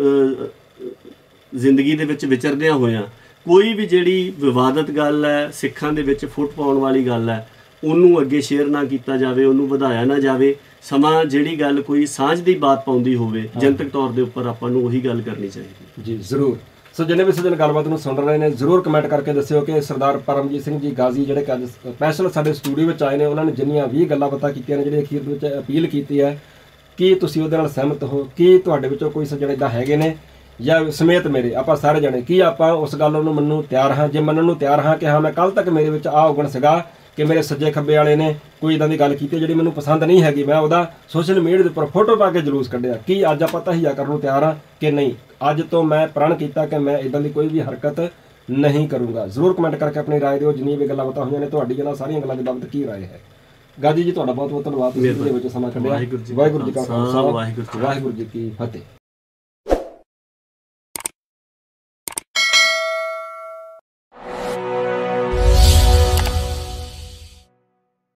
ਜ਼ਿੰਦਗੀ ਦੇ ਵਿੱਚ ਵਿਚਰਦਿਆਂ ਹੋਇਆਂ ਕੋਈ ਵੀ ਜਿਹੜੀ ਵਿਵਾਦਤ ਗੱਲ ਹੈ, ਸਿੱਖਾਂ ਦੇ ਵਿੱਚ ਫੁੱਟ ਪਾਉਣ ਵਾਲੀ ਗੱਲ ਹੈ, ਉਹਨੂੰ ਅੱਗੇ ਸ਼ੇਅਰ ਨਾ ਕੀਤਾ ਜਾਵੇ, ਉਹਨੂੰ ਵਧਾਇਆ ਨਾ ਜਾਵੇ। ਸਮਾਂ ਜਿਹੜੀ ਗੱਲ ਕੋਈ ਸਾਂਝ ਦੀ ਬਾਤ ਪਾਉਂਦੀ ਹੋਵੇ ਜਨਤਕ ਤੌਰ ਦੇ ਉੱਪਰ, ਆਪਾਂ ਨੂੰ ਉਹੀ ਗੱਲ ਕਰਨੀ ਚਾਹੀਦੀ। ਜੀ ਜ਼ਰੂਰ। ਸੋ ਜਿੰਨੇ ਵੀ ਸੱਜਣ ਗੱਲਬਾਤ ਨੂੰ ਸੁਣ ਰਹੇ ਨੇ ਜ਼ਰੂਰ ਕਮੈਂਟ ਕਰਕੇ ਦੱਸਿਓ ਕਿ ਸਰਦਾਰ ਪਰਮਜੀਤ ਸਿੰਘ ਜੀ ਗਾਜ਼ੀ ਜਿਹੜੇ ਕਿ ਅੱਜ ਸਪੈਸ਼ਲ ਸਾਡੇ ਸਟੂਡੀਓ ਵਿੱਚ ਆਏ ਨੇ, ਉਹਨਾਂ ਨੇ ਜਿੰਨੀਆਂ 20 ਗੱਲਾਂ ਬਾਤਾਂ ਕੀਤੀਆਂ ਨੇ, ਜਿਹੜੀ ਅਖੀਰ ਦੇ ਵਿੱਚ ਅਪੀਲ ਕੀਤੀ ਹੈ, ਕੀ ਤੁਸੀਂ ਉਹਦੇ ਨਾਲ ਸਹਿਮਤ ਹੋ? ਕੀ ਤੁਹਾਡੇ ਵਿੱਚੋਂ ਕੋਈ ਸੱਜਣ ਇੱਦਾਂ ਹੈਗੇ ਨੇ ਜਾਂ ਸਮੇਤ ਮੇਰੇ ਆਪਾਂ ਸਾਰੇ ਜਣੇ ਕੀ ਆਪਾਂ ਉਸ ਗੱਲ ਨੂੰ ਮੰਨਣ ਨੂੰ ਤਿਆਰ ਹਾਂ? ਜੇ ਮੰਨਣ ਨੂੰ ਤਿਆਰ ਹਾਂ ਕਿ ਹਾਂ ਮੈਂ ਕੱਲ ਤੱਕ ਮੇਰੇ ਵਿੱਚ ਆਹ ਔਗਣ ਸੀਗਾ ਕਿ ਮੇਰੇ ਸੱਜੇ ਖੱਬੇ ਵਾਲੇ ਨੇ ਕੋਈ ਇਦਾਂ ਦੀ ਗੱਲ ਕੀਤੀ ਜਿਹੜੀ ਮੈਨੂੰ ਪਸੰਦ ਨਹੀਂ ਹੈਗੀ, ਮੈਂ ਉਹਦਾ ਸੋਸ਼ਲ ਮੀਡੀਆ ਦੇ ਉੱਪਰ ਫੋਟੋ ਪਾ ਕੇ ਜਲੂਸ ਕੱਢਿਆ, ਕੀ ਅੱਜ ਆਪਾਂ ਤਹੀਆ ਕਰਨ ਨੂੰ ਤਿਆਰ ਹਾਂ ਕਿ ਨਹੀਂ? ਅੱਜ ਤੋਂ ਮੈਂ ਪ੍ਰਣ ਕੀਤਾ ਕਿ ਮੈਂ ਇਦਾਂ ਦੀ ਕੋਈ ਵੀ ਹਰਕਤ ਨਹੀਂ ਕਰੂੰਗਾ। ਜ਼ਰੂਰ ਕਮੈਂਟ ਕਰਕੇ ਆਪਣੀ ਰਾਏ ਦਿਓ। ਜਿੰਨੀਆਂ ਵੀ ਗੱਲਾਂ ਬਾਤਾਂ ਹੋਈਆਂ ਨੇ ਤੁਹਾਡੀ ਇਹਨਾਂ ਸਾਰੀਆਂ ਗੱਲਾਂ ਦੇ ਬਾਬਤ ਕੀ ਰਾਏ ਹੈ? ਗਾਜੀ ਜੀ ਤੁਹਾਡਾ ਬਹੁਤ ਬਹੁਤ ਧੰਨਵਾਦ, ਤੁਸੀਂ ਇਹਦੇ ਵਿੱਚ ਸਮਾਂ ਕੱਢਿਆ। ਵਾਹਿਗੁਰੂ ਜੀ ਕਾ ਖਾਲਸਾ, ਵਾਹਿਗੁਰੂ ਜੀ ਕੀ ਫਤਿਹ।